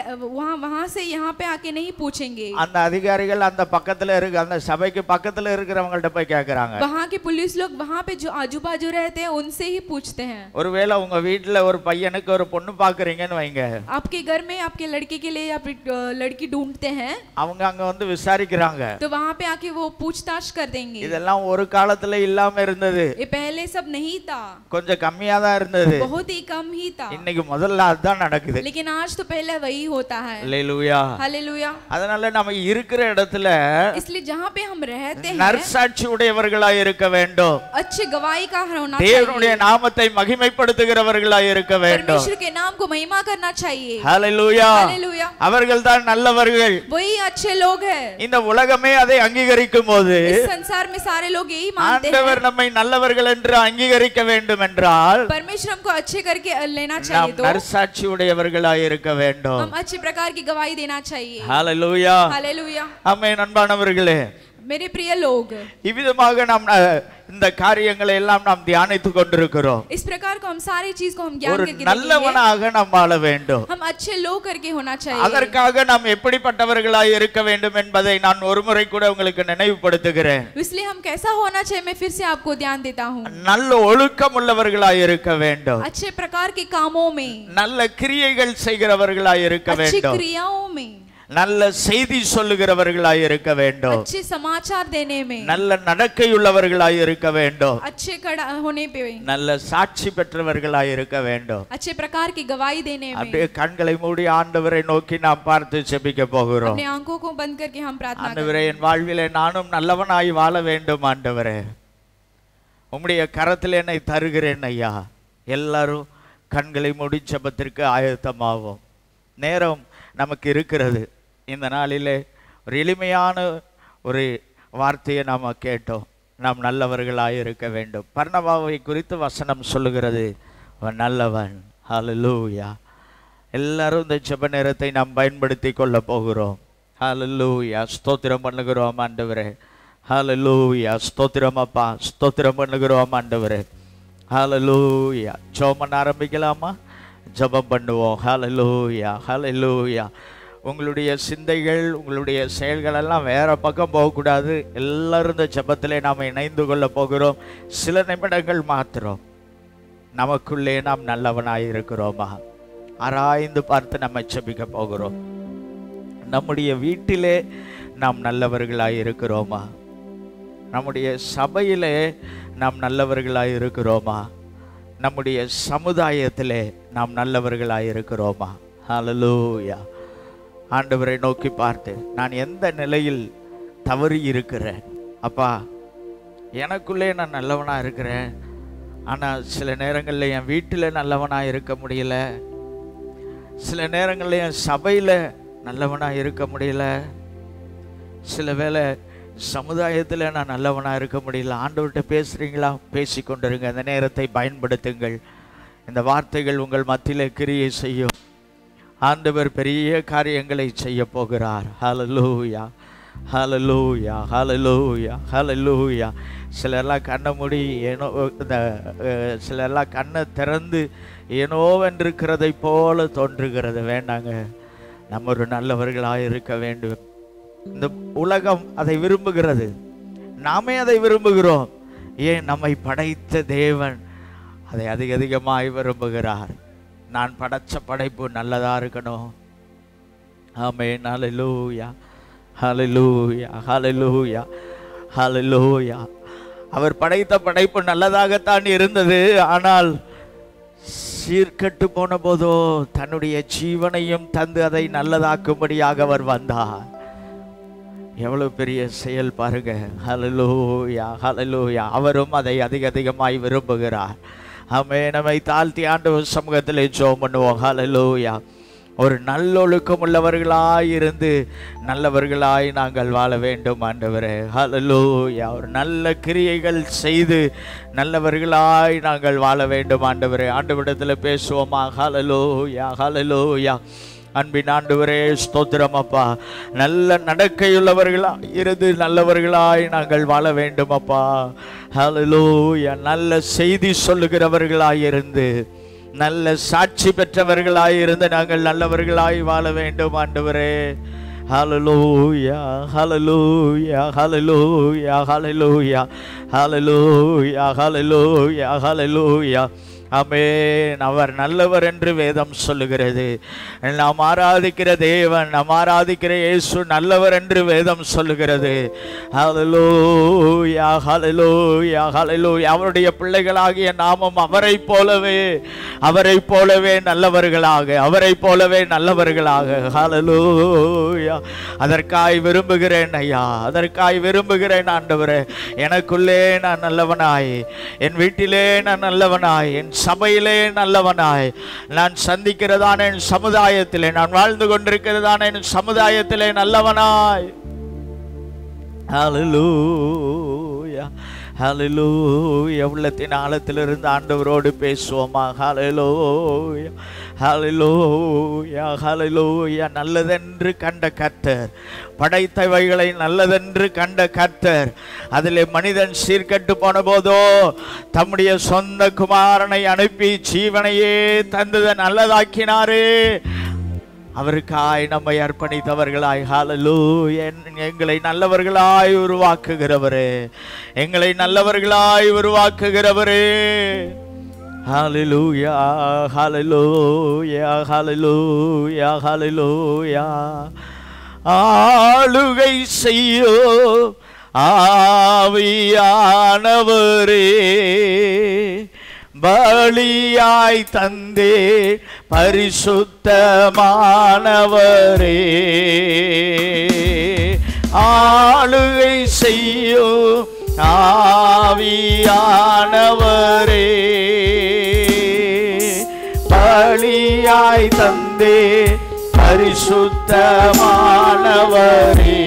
Speaker 2: वहाँ से यहाँ पे आके नहीं पूछेंगे,
Speaker 1: அந்த அதிகாரிகள் அந்த பக்கத்துல இருக்க அந்த சபைக்கு பக்கத்துல இருக்கிறவங்கள்ட்ட போய் கேக்குறாங்க.
Speaker 2: वहाँ के पुलिस लोग वहाँ पे जो आजू बाजू रहते हैं उनसे ही पूछते हैं।
Speaker 1: ஒருவேளை உங்க வீட்டுல ஒரு பையனுக்கு ஒரு பொண்ணு பாக்குறீங்கன்னு வைங்க,
Speaker 2: आपके घर में आपके लड़के के लिए आप लड़की ढूंढते हैं,
Speaker 1: அவங்க அங்க வந்து விசாரிக்கிறாங்க.
Speaker 2: तो वहाँ पे आके वो पूछताछ कर देंगे।
Speaker 1: இதெல்லாம் ஒரு காலத்துல இல்லாம இருந்தது,
Speaker 2: ये पहले सब नहीं था,
Speaker 1: கொஞ்சம் கம்மியா தான் இருந்தது.
Speaker 2: बहुत ही कम ही था,
Speaker 1: இன்னைக்கு முதல்ல அதுதான் நடக்குது.
Speaker 2: लेकिन आज तो पहले वही होता है।
Speaker 1: அல்லேலூயா.
Speaker 2: हालेलुया।
Speaker 1: அதனால நம்ம இருக்கிற இடத்துல
Speaker 2: इसलिए जहाँ पे हम रहते हैं
Speaker 1: நற்சாட்சி உடையவர்களாய் இருக்க வேண்டும்.
Speaker 2: अच्छे गवाही का होना
Speaker 1: தேவனுடைய
Speaker 2: चाहिए,
Speaker 1: நாமத்தை மகிமைப்படுத்துகிறவர்களாய் இருக்க வேண்டும்.
Speaker 2: परमेश्वर के नाम को महिमा करना चाहिए।
Speaker 1: ஹalleluya.
Speaker 2: हालेलुया।
Speaker 1: அவர்கள்தான் நல்லவர்கள்.
Speaker 2: वही अच्छे लोग हैं।
Speaker 1: இந்த உலகமே அதை அங்கீகரிக்கும் போது
Speaker 2: इस संसार में सारे लोग यही मानते हैं,
Speaker 1: ஆண்டவர் நம்மை நல்லவர்கள் என்று அங்கீகரிக்க வேண்டும் என்றால்
Speaker 2: परमेश्वर हमको अच्छे करके लेना
Speaker 1: நாம்
Speaker 2: चाहिए, तो
Speaker 1: நற்சாட்சி உடையவர்களாய் இருக்க வேண்டும்.
Speaker 2: हम अच्छे प्रकार की गवाही देना चाहिए।
Speaker 1: ஹalleluya.
Speaker 2: हालेलुया।
Speaker 1: ஆமென். அன்பானவர்களே,
Speaker 2: मेरे प्रिय लोग,
Speaker 1: இவ்விதமாக நாம் இந்த காரியங்களை எல்லாம் நாம் தியானித்துக் கொண்டிருக்கிறோம்.
Speaker 2: इस प्रकार को हम सारी चीज को हम ज्ञान
Speaker 1: ஒரு
Speaker 2: करके देखेंगे।
Speaker 1: நல்லவனாக நாம் வாழ வேண்டும்.
Speaker 2: हम अच्छे लोग करके होना चाहिए।
Speaker 1: அதற்காக நாம் எப்படிப்பட்டவர்களாய் இருக்க வேண்டும் என்பதை நான் ஒருமுறை கூட உங்களுக்கு நினைவுபடுத்துகிறேன்.
Speaker 2: इसलिए हम कैसा होना चाहिए मैं फिर से आपको ध्यान देता हूँ।
Speaker 1: நல்ல ஒழுக்கம் உள்ளவர்களாய் இருக்க வேண்டும்.
Speaker 2: अच्छे प्रकार के कामों में,
Speaker 1: நல்ல கிரியைகள் செய்கிறவர்களாய் இருக்க
Speaker 2: अच्छी
Speaker 1: வேண்டும்.
Speaker 2: क्रियाओं में,
Speaker 1: நல்ல செய்தி சொல்லுகிறவர்களாய் இருக்க வேண்டும்.
Speaker 2: अच्छे समाचार देने में,
Speaker 1: நல்ல நடக்கையுள்ளவர்களாய் இருக்க வேண்டும்.
Speaker 2: अच्छे होने पे,
Speaker 1: நல்ல சாட்சி பெற்றவர்களாய் இருக்க வேண்டும்.
Speaker 2: अच्छे प्रकार की गवाही देने में।
Speaker 1: அப்படியே கண்களை மூடி ஆண்டவரை நோக்கி நாம் பார்த்து ஜெபிக்க போகிறோம்.
Speaker 2: अपने आंखों को बंद करके हम प्रार्थना
Speaker 1: ஆண்டவரே, என் வாழ்விலே நானும் நல்லவனாய் வாழ வேண்டும். ஆண்டவரே, உம்முடைய கரத்தில் என்னை தருகிறேன் ஐயா. எல்லாரும் கண்களை மூடி ஜெபத்திற்கு ஆயத்தமாவோம். நேரம் நமக்கு இருக்கிறது. இந்த நாளிலே ஒரு எளிமையான ஒரு வார்த்தையை நாம் கேட்டோம். நாம் நல்லவர்களாய் இருக்க வேண்டும். பர்னபாவை குறித்து வசனம் சொல்லுகிறது, அவன் நல்லவன். ஹல்லேலூயா. எல்லாரும் இந்த ஜெப நேரத்தை நாம் பயன்படுத்தி கொள்ள போகிறோம். ஹல்லேலூயா. ஸ்தோத்திரம் பண்ணுகிறோம் ஆண்டவரே. ஹல்லேலூயா. ஸ்தோத்திரம் அப்பா. ஸ்தோத்திரம் பண்ணுகிறோம் ஆண்டவரே. ஹல்லேலூயா. ஜெபம் பண்ண ஆரம்பிக்கலாமா? ஜெபம் பண்ணுவோம். ஹல்லேலூயா. ஹல்லேலூயா. உங்களுடைய சிந்தைகள், உங்களுடைய செயல்கள் எல்லாம் வேற பக்கம் போகக்கூடாது. எல்லாரும் இந்த ஜெபத்திலே நாம் இணைந்து கொள்ள போகிறோம். சில நிமிடங்கள் மாத்திரம் நமக்குள்ளே நாம் நல்லவனாய் இருக்கிறோமா? ஆராய்ந்து பார்த்து நம்ம ஜெபிக்க போகிறோம். நம்முடைய வீட்டிலே நாம் நல்லவர்களாய் இருக்கிறோமா? நம்முடைய சபையிலே நாம் நல்லவர்களாய் இருக்கிறோமா? நம்முடைய சமுதாயத்திலே நாம் நல்லவர்களாய் இருக்கிறோமா? ஹல்லேலூயா. ஆண்டவரை நோக்கி பார்த்து, நான் எந்த நிலையில் தவறி இருக்கிறேன் அப்பா? எனக்குள்ளே நான் நல்லவனாக இருக்கிறேன், ஆனால் சில நேரங்களில் என் வீட்டில் நல்லவனாக இருக்க முடியல, சில நேரங்களில் என் சபையில் நல்லவனாக இருக்க முடியல, சில வேளை சமுதாயத்தில் நான் நல்லவனாக இருக்க முடியல. ஆண்டவர்கிட்ட பேசுகிறீங்களா? பேசி கொண்டிருங்க. அந்த நேரத்தை பயன்படுத்துங்கள். இந்த வார்த்தைகள் உங்கள் மத்தியிலே கிரியை செய்யும். ஆண்டவர் பெரிய காரியங்களை செய்ய போகிறார். ஹல்லேலூயா, ஹல்லேலூயா, ஹல்லேலூயா, ஹல்லேலூயா. சிலர்லாம் கண்ணை மூடி ஏனோ, சிலர்லாம் கண்ணை திறந்து ஏனோவென்றிருக்கிறதை போல தோன்றுகிறது. வேண்டாங்க, நம்ம ஒரு நல்லவர்களாக இருக்க வேண்டும். இந்த உலகம் அதை விரும்புகிறது, நாமே அதை விரும்புகிறோம். ஏன்? நம்மை படைத்த தேவன் அதை அதிகமாய் விரும்புகிறார். நான் படைச்ச படைப்பு நல்லதா இருக்கணும். ஆமென். ஹல்லேலூயா, ஹல்லேலூயா, ஹல்லேலூயா, ஹல்லேலூயா. அவர் படைத்த படைப்பு நல்லதாகத்தான் இருந்தது. ஆனால் சீர்கெட்டு போன போதோ தன்னுடைய ஜீவனையும் தந்து அதை நல்லதாக்கும்படியாக அவர் வந்தார். எவ்வளவு பெரிய செயல் பாருங்க. ஹல்லேலூயா, ஹல்லேலூயா. அவரும் அதை அதிகமாய் விரும்புகிறார். ஆமென். நம்மை தாழ்த்தி ஆண்டவர் சமூகத்திலே ஜெபம் பண்ணுவோம். ஹல்லேலூயா. ஒரு நல்லொழுக்கம் உள்ளவர்களாய் இருந்து நல்லவர்களாய் நாங்கள் வாழ வேண்டும் ஆண்டவரே. ஹல்லேலூயா. ஒரு நல்ல கிரியைகள் செய்து நல்லவர்களாய் நாங்கள் வாழ வேண்டும் ஆண்டவரே. ஆண்டவரிடத்தில் பேசுவோமா? ஹல்லேலூயா, ஹல்லேலூயா. அன்பின் ஆண்டவரே, ஸ்தோத்திரம் அப்பா. நல்ல நடக்கையுள்ளவர்களாய் இருந்து நல்லவர்களாய் நாங்கள் வாழ வேண்டும் அப்பா. ஹல்லேலூயா. நல்ல செய்தி சொல்லுகிறவர்களாய் இருந்து, நல்ல சாட்சி பெற்றவர்களாய் இருந்து நாங்கள் நல்லவர்களாய் வாழ வேண்டும் ஆண்டவரே. ஹல்லேலூயா, ஹல்லேலூயா, ஹல்லேலூயா, ஹல்லேலூயா, ஹல்லேலூயா, ஹல்லேலூயா, ஹல்லேலூயா. ஆமென். அவர் நல்லவர் என்று வேதம் சொல்லுகிறது. நாம் ஆராதிக்கிற தேவன், நாம் ஆராதிக்கிற இயேசு நல்லவர் என்று வேதம் சொல்லுகிறது. ஹல்லேலூயா, ஹல்லேலூயா, ஹல்லேலூயா. அவருடைய பிள்ளைகளாகிய நாமும் அவரை போலவே நல்லவர்களாக, அவரை போலவே நல்லவர்களாக. ஹல்லேலூயா. அதற்காய் விரும்புகிறேன் ஐயா, அதற்காய் விரும்புகிறேன் ஆண்டவரே. எனக்குள்ளே நான் நல்லவனாய், என் வீட்டிலே நான் நல்லவனாய், என் சபையிலே நல்லவனாய், நான் சந்திக்கிறதான என் சமுதாயத்திலே, நான் வாழ்ந்து கொண்டிருக்கிறதான என் சமுதாயத்திலே நல்லவனாய். ஹல்லேலூயா, ஹல்லேலூயா. உள்ளத்தின் ஆழத்திலிருந்து ஆண்டவரோடு பேசுவோமா? ஹல்லேலூயா, ஹல்லேலூயா, ஹல்லேலூயா. நல்லதென்று கண்ட கர்த்தர், படைத்தவைகளை நல்லதென்று கண்ட கர்த்தர், அதிலே மனிதன் சீர்கெட்டு போன போதோ தம்முடைய சொந்த குமாரனை அனுப்பி ஜீவனையே தந்ததை நல்லதாக்கினாரே. அவருக்காய் நம்மை அர்ப்பணித்தவர்களாய். ஹல்லேலூயா. எங்களை நல்லவர்களாய் உருவாக்குகிறவரே, எங்களை நல்லவர்களாய் உருவாக்குகிறவரே. ஹல்லேலூயா, ஹல்லேலூயா, ஹல்லேலூயா, ஹல்லேலூயா. ஆளுகை செய்யோ ஆவியானவரே, பலியாய் தந்தே பரிசுத்தமானவரே. ஆளுகை செய்யோ ஆவியானவரே, பலியாய் தந்தே பரிசுத்தமானவரே.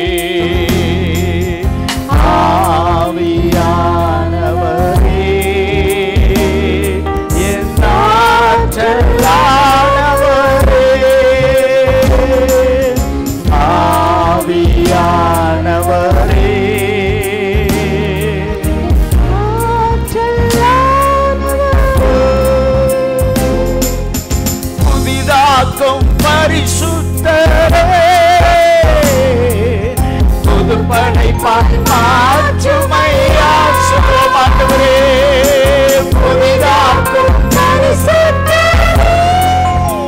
Speaker 1: ஆவியானவரே, என் ஆற்றலானவரே, ஆவியானவரே, புதிதாக்கும் பரிசுத்தரே, புது படைப்பாய் மாற்றுமையா சுகமானவரே. புதிதாக்கும் பரிசுத்தரே,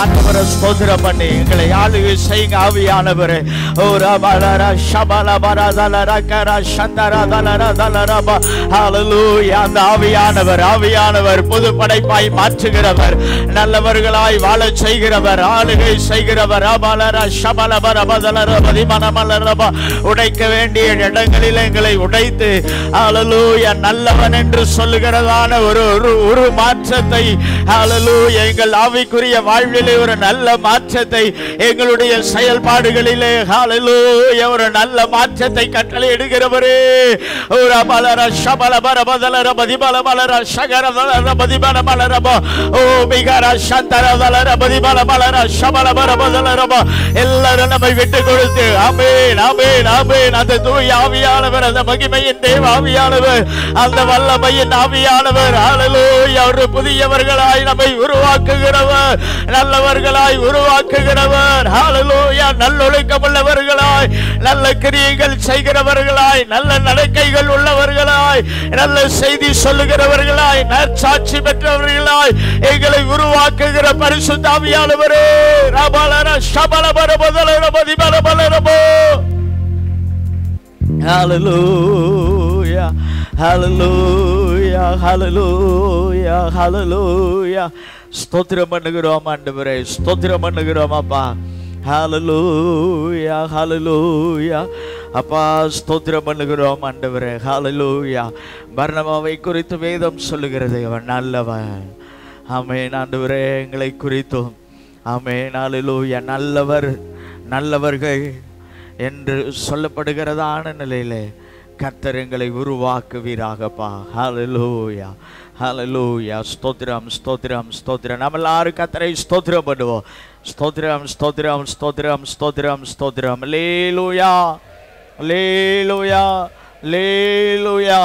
Speaker 1: ஆண்டவரை ஸ்தோத்திரம் பண்ணி எங்களை ஆளுகை செய்யுங்க ஆவியானவரே. ஓ ரபலர ஷபலபரதலர கர சந்தரதலரதலரப. ஹல்லேலூயா. அந்த ஆவியானவர் புது படைப்பாய் மாற்றுகிறவர், நல்லவர்களாய் வாழச் செய்கிறவர், ஆளுகை செய்கிறவர். அபலர ஷபலபரபதலரபதி மனமலரப. உடைக்க வேண்டிய இடங்களில் எங்களை உடைத்து ஹல்லேலூயா நல்லவன் என்று சொல்லுகிறதான ஒரு மாற்றத்தை ஹல்லேலூயா எங்கள் ஆவிக்குரிய வாழ்விலே ஒரு நல்ல மாற்றத்தை, எங்களுடைய செயல்பாடுகளிலே ஹல்லேலூயா ஒரு நல்ல மாற்றத்தை கட்டளையிடுகிறவரே. ஒரு அபலர ஷபலபரபதலரபதி மனமலர ஷகரதலரபதி மனமலரப. ஓ மிகர சந்தரதலரபதி மனமலர ஷபலபரபதலரப. எல்லாரும் நம்மை விட்டு கொடுத்து ஆமென் ஆமென் ஆமென். அந்த தூய ஆவியானவர், அந்த மகிமையின் தேவ ஆவியானவர், அந்த வல்லமையின் ஆவியானவர் ஹல்லேலூயா ஒரு புதியவர்களாய் நம்மை உருவாக்குகிறவர், நல்லவர்களாய் உருவாக்குகிறவர். ஹல்லேலூயா நல்லொழுக்கமுள்ளவர்களாய், நல்ல கிரியைகள் செய்கிறவர்களாய், நல்ல நடக்கைகள் உள்ளவர்களாய், நல்ல செய்தி சொல்லுகிறவர்களாய், நற்சாட்சி பெற்றவர்களாய் எங்களை உருவாக்குகிற பரிசுத்த ஆவியானவரே. ரபலர ஷபலபரபதலரபதி மனமலரபோ. Hallelujah, hallelujah, hallelujah, hallelujah. ஸ்தோத்திரம் பண்ணுகிறோம் ஆண்டவரே, ஸ்தோத்திரம் பண்ணுகிறோம் அப்பா. ஹல்லேலூயா ஹல்லேலூயா அப்பா, ஸ்தோத்திரம் பண்ணுகிறோம் ஆண்டவரே. ஹல்லேலூயா. பர்னபாவை குறித்து வேதம் சொல்லுகிறது, அவன் நல்லவன். ஆமென் ஆண்டவரே. எங்களை குறித்தும் ஆமென் ஹல்லேலூயா நல்லவர்கள் என்று சொல்லப்படுகிறதான நிலையிலே கர்த்தர் எங்களை உருவாக்குவீராகப்பா. ஹல்லேலூயா ஹல்லேலூயா. ஸ்தோத்திரம் ஸ்தோத்திரம் ஸ்தோத்திரம். நம்ம எல்லாரும் கர்த்தரை ஸ்தோத்திரம் பண்ணுவோம். ஸ்தோத்திரம் ஸ்தோத்திரம் ஸ்தோத்திரம் ஸ்தோத்திரம் ஸ்தோத்திரம். அல்லேலூயா அல்லேலூயா அல்லேலூயா.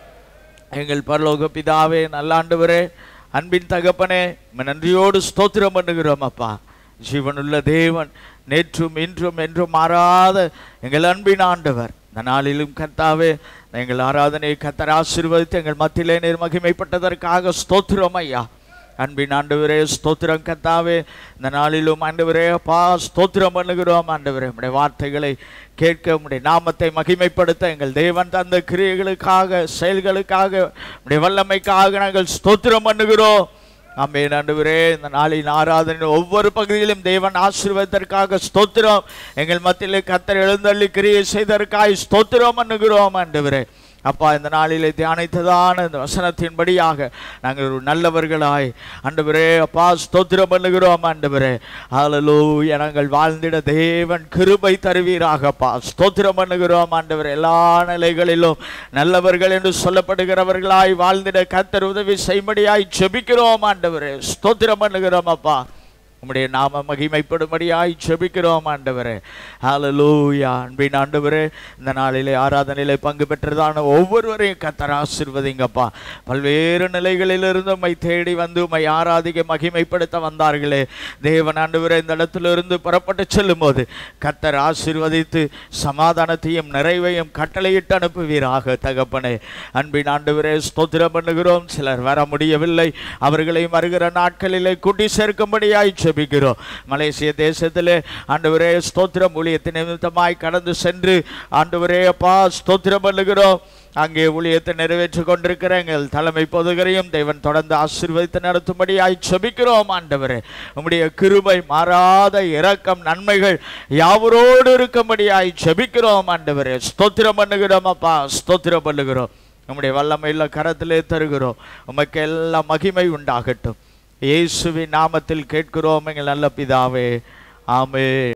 Speaker 1: எங்கள் பரலோக பிதாவே, நல்ல ஆண்டவரே, அன்பின் தகப்பனே, நன்றியோடு ஸ்தோத்திரம் பண்ணுகிறோம் அப்பா. ஜீவனுள்ள தேவன், நேற்றும் இன்றும் என்றும் மாறாத எங்கள் அன்பின் ஆண்டவர், இந்த நாளிலும் கர்த்தாவே எங்கள் ஆராதனையை கர்த்தர் ஆசீர்வதித்து எங்கள் மத்தியிலே நீர் மகிமைப்பட்டதற்காக ஸ்தோத்திரம் ஐயா. அன்பின் ஆண்டவரே ஸ்தோத்திரம் கர்த்தாவே. இந்த நாளிலும் ஆண்டவரே அப்பா ஸ்தோத்திரம் பண்ணுகிறோம் ஆண்டவரே. உம்முடைய வார்த்தைகளை கேட்க, உம்முடைய நாமத்தை மகிமைப்படுத்த, எங்கள் தேவன் தந்த கிரியைகளுக்காக, செயல்களுக்காக, உம்முடைய வல்லமைக்காக நாங்கள் ஸ்தோத்திரம் பண்ணுகிறோம். ஆமென் ஆண்டவரே. இந்த நாளின் ஆராதனை ஒவ்வொரு பகுதியிலும் தேவன் ஆசீர்வாதத்திற்காக ஸ்தோத்திரம். எங்கள் மத்தியிலே கர்த்தர் எழுந்தள்ளி கிரியை செய்ததற்காக ஸ்தோத்திரம் பண்ணுகிறோம் ஆண்டவரே. அப்பா, இந்த நாளிலே தியானித்ததான இந்த வசனத்தின்படியாக நாங்கள் ஒரு நல்லவர்களாய் ஆண்டவரே அப்பா ஸ்தோத்திரம் பண்ணுகிறோம் ஆண்டவரே. ஹல்லேலூயா. நாங்கள் வாழ்ந்திட தேவன் கிருபை தருவீராகப்பா. ஸ்தோத்திரம் பண்ணுகிறோம் ஆண்டவரே. எல்லா நிலைகளிலும் நல்லவர்கள் என்று சொல்லப்படுகிறவர்களாய் வாழ்ந்திட கர்த்தர் உதவி செய்யும்படியாய் ஜெபிக்கிறோம் ஆண்டவரே. ஸ்தோத்திரம் பண்ணுகிறோம் அப்பா. உம்முடைய நாம மகிமைப்படும்படியாய் ஜெபிக்கிறோம் ஆண்டவரே. ஹல்லேலூயா. அன்பின் ஆண்டவரே, இந்த நாளிலே ஆராதனையிலே பங்கு பெற்றதான ஒவ்வொருவரையும் கர்த்தர் ஆசீர்வதிங்கப்பா. பல்வேறு நிலைகளிலிருந்து உம்மை தேடி வந்து உம்மை ஆராதிக்க மகிமைப்படுத்த வந்தார்களே தேவன் ஆண்டவரே, இந்த இடத்திலிருந்து புறப்பட்டு செல்லும் போது கர்த்தர் ஆசீர்வதித்து சமாதானத்தையும் நிறைவையும் கட்டளையிட்டு அனுப்புவீராக தகப்பனே. அன்பின் ஆண்டவரே ஸ்தோத்திரம் பண்ணுகிறோம். சிலர் வர முடியவில்லை, அவர்களையும் வருகிற நாட்களிலே கூட்டி சேர்க்கும்படியாய் ஜெபிக்கிறோம். மலேசிய தேசத்திலே ஆண்டவரே ஸ்தோத்திரம் ஊழியத்தின் நிமித்தமாய் கடந்து சென்று ஆண்டவரே அப்பா ஸ்தோத்திரம் பண்ணுகிறோம். அங்கே ஊழியத்தை நிறைவேற்றி கொண்டிருக்கிற எங்கள் தலைமை பொதுகரையும் தேவன் தொடர்ந்து ஆசீர்வதித்து நடத்தும்படியாய் ஜெபிக்கிறோம் ஆண்டவரே. உம்முடைய கிருபை, மாறாத இரக்கம், நன்மைகள் யாவரோடு இருக்கும்படியாய் ஜெபிக்கிறோம் ஆண்டவரே. ஸ்தோத்திரம் பண்ணுகிறோம் அப்பா, ஸ்தோத்திரம் பண்ணுகிறோம். உம்முடைய வல்லமையுள்ள கரத்திலே தருகிறோம். உமக்கு எல்லாம் மகிமை உண்டாகட்டும். இயேசுவின் நாமத்தில் கேட்கிறோம் எங்கள் நல்ல பிதாவே. ஆமென்.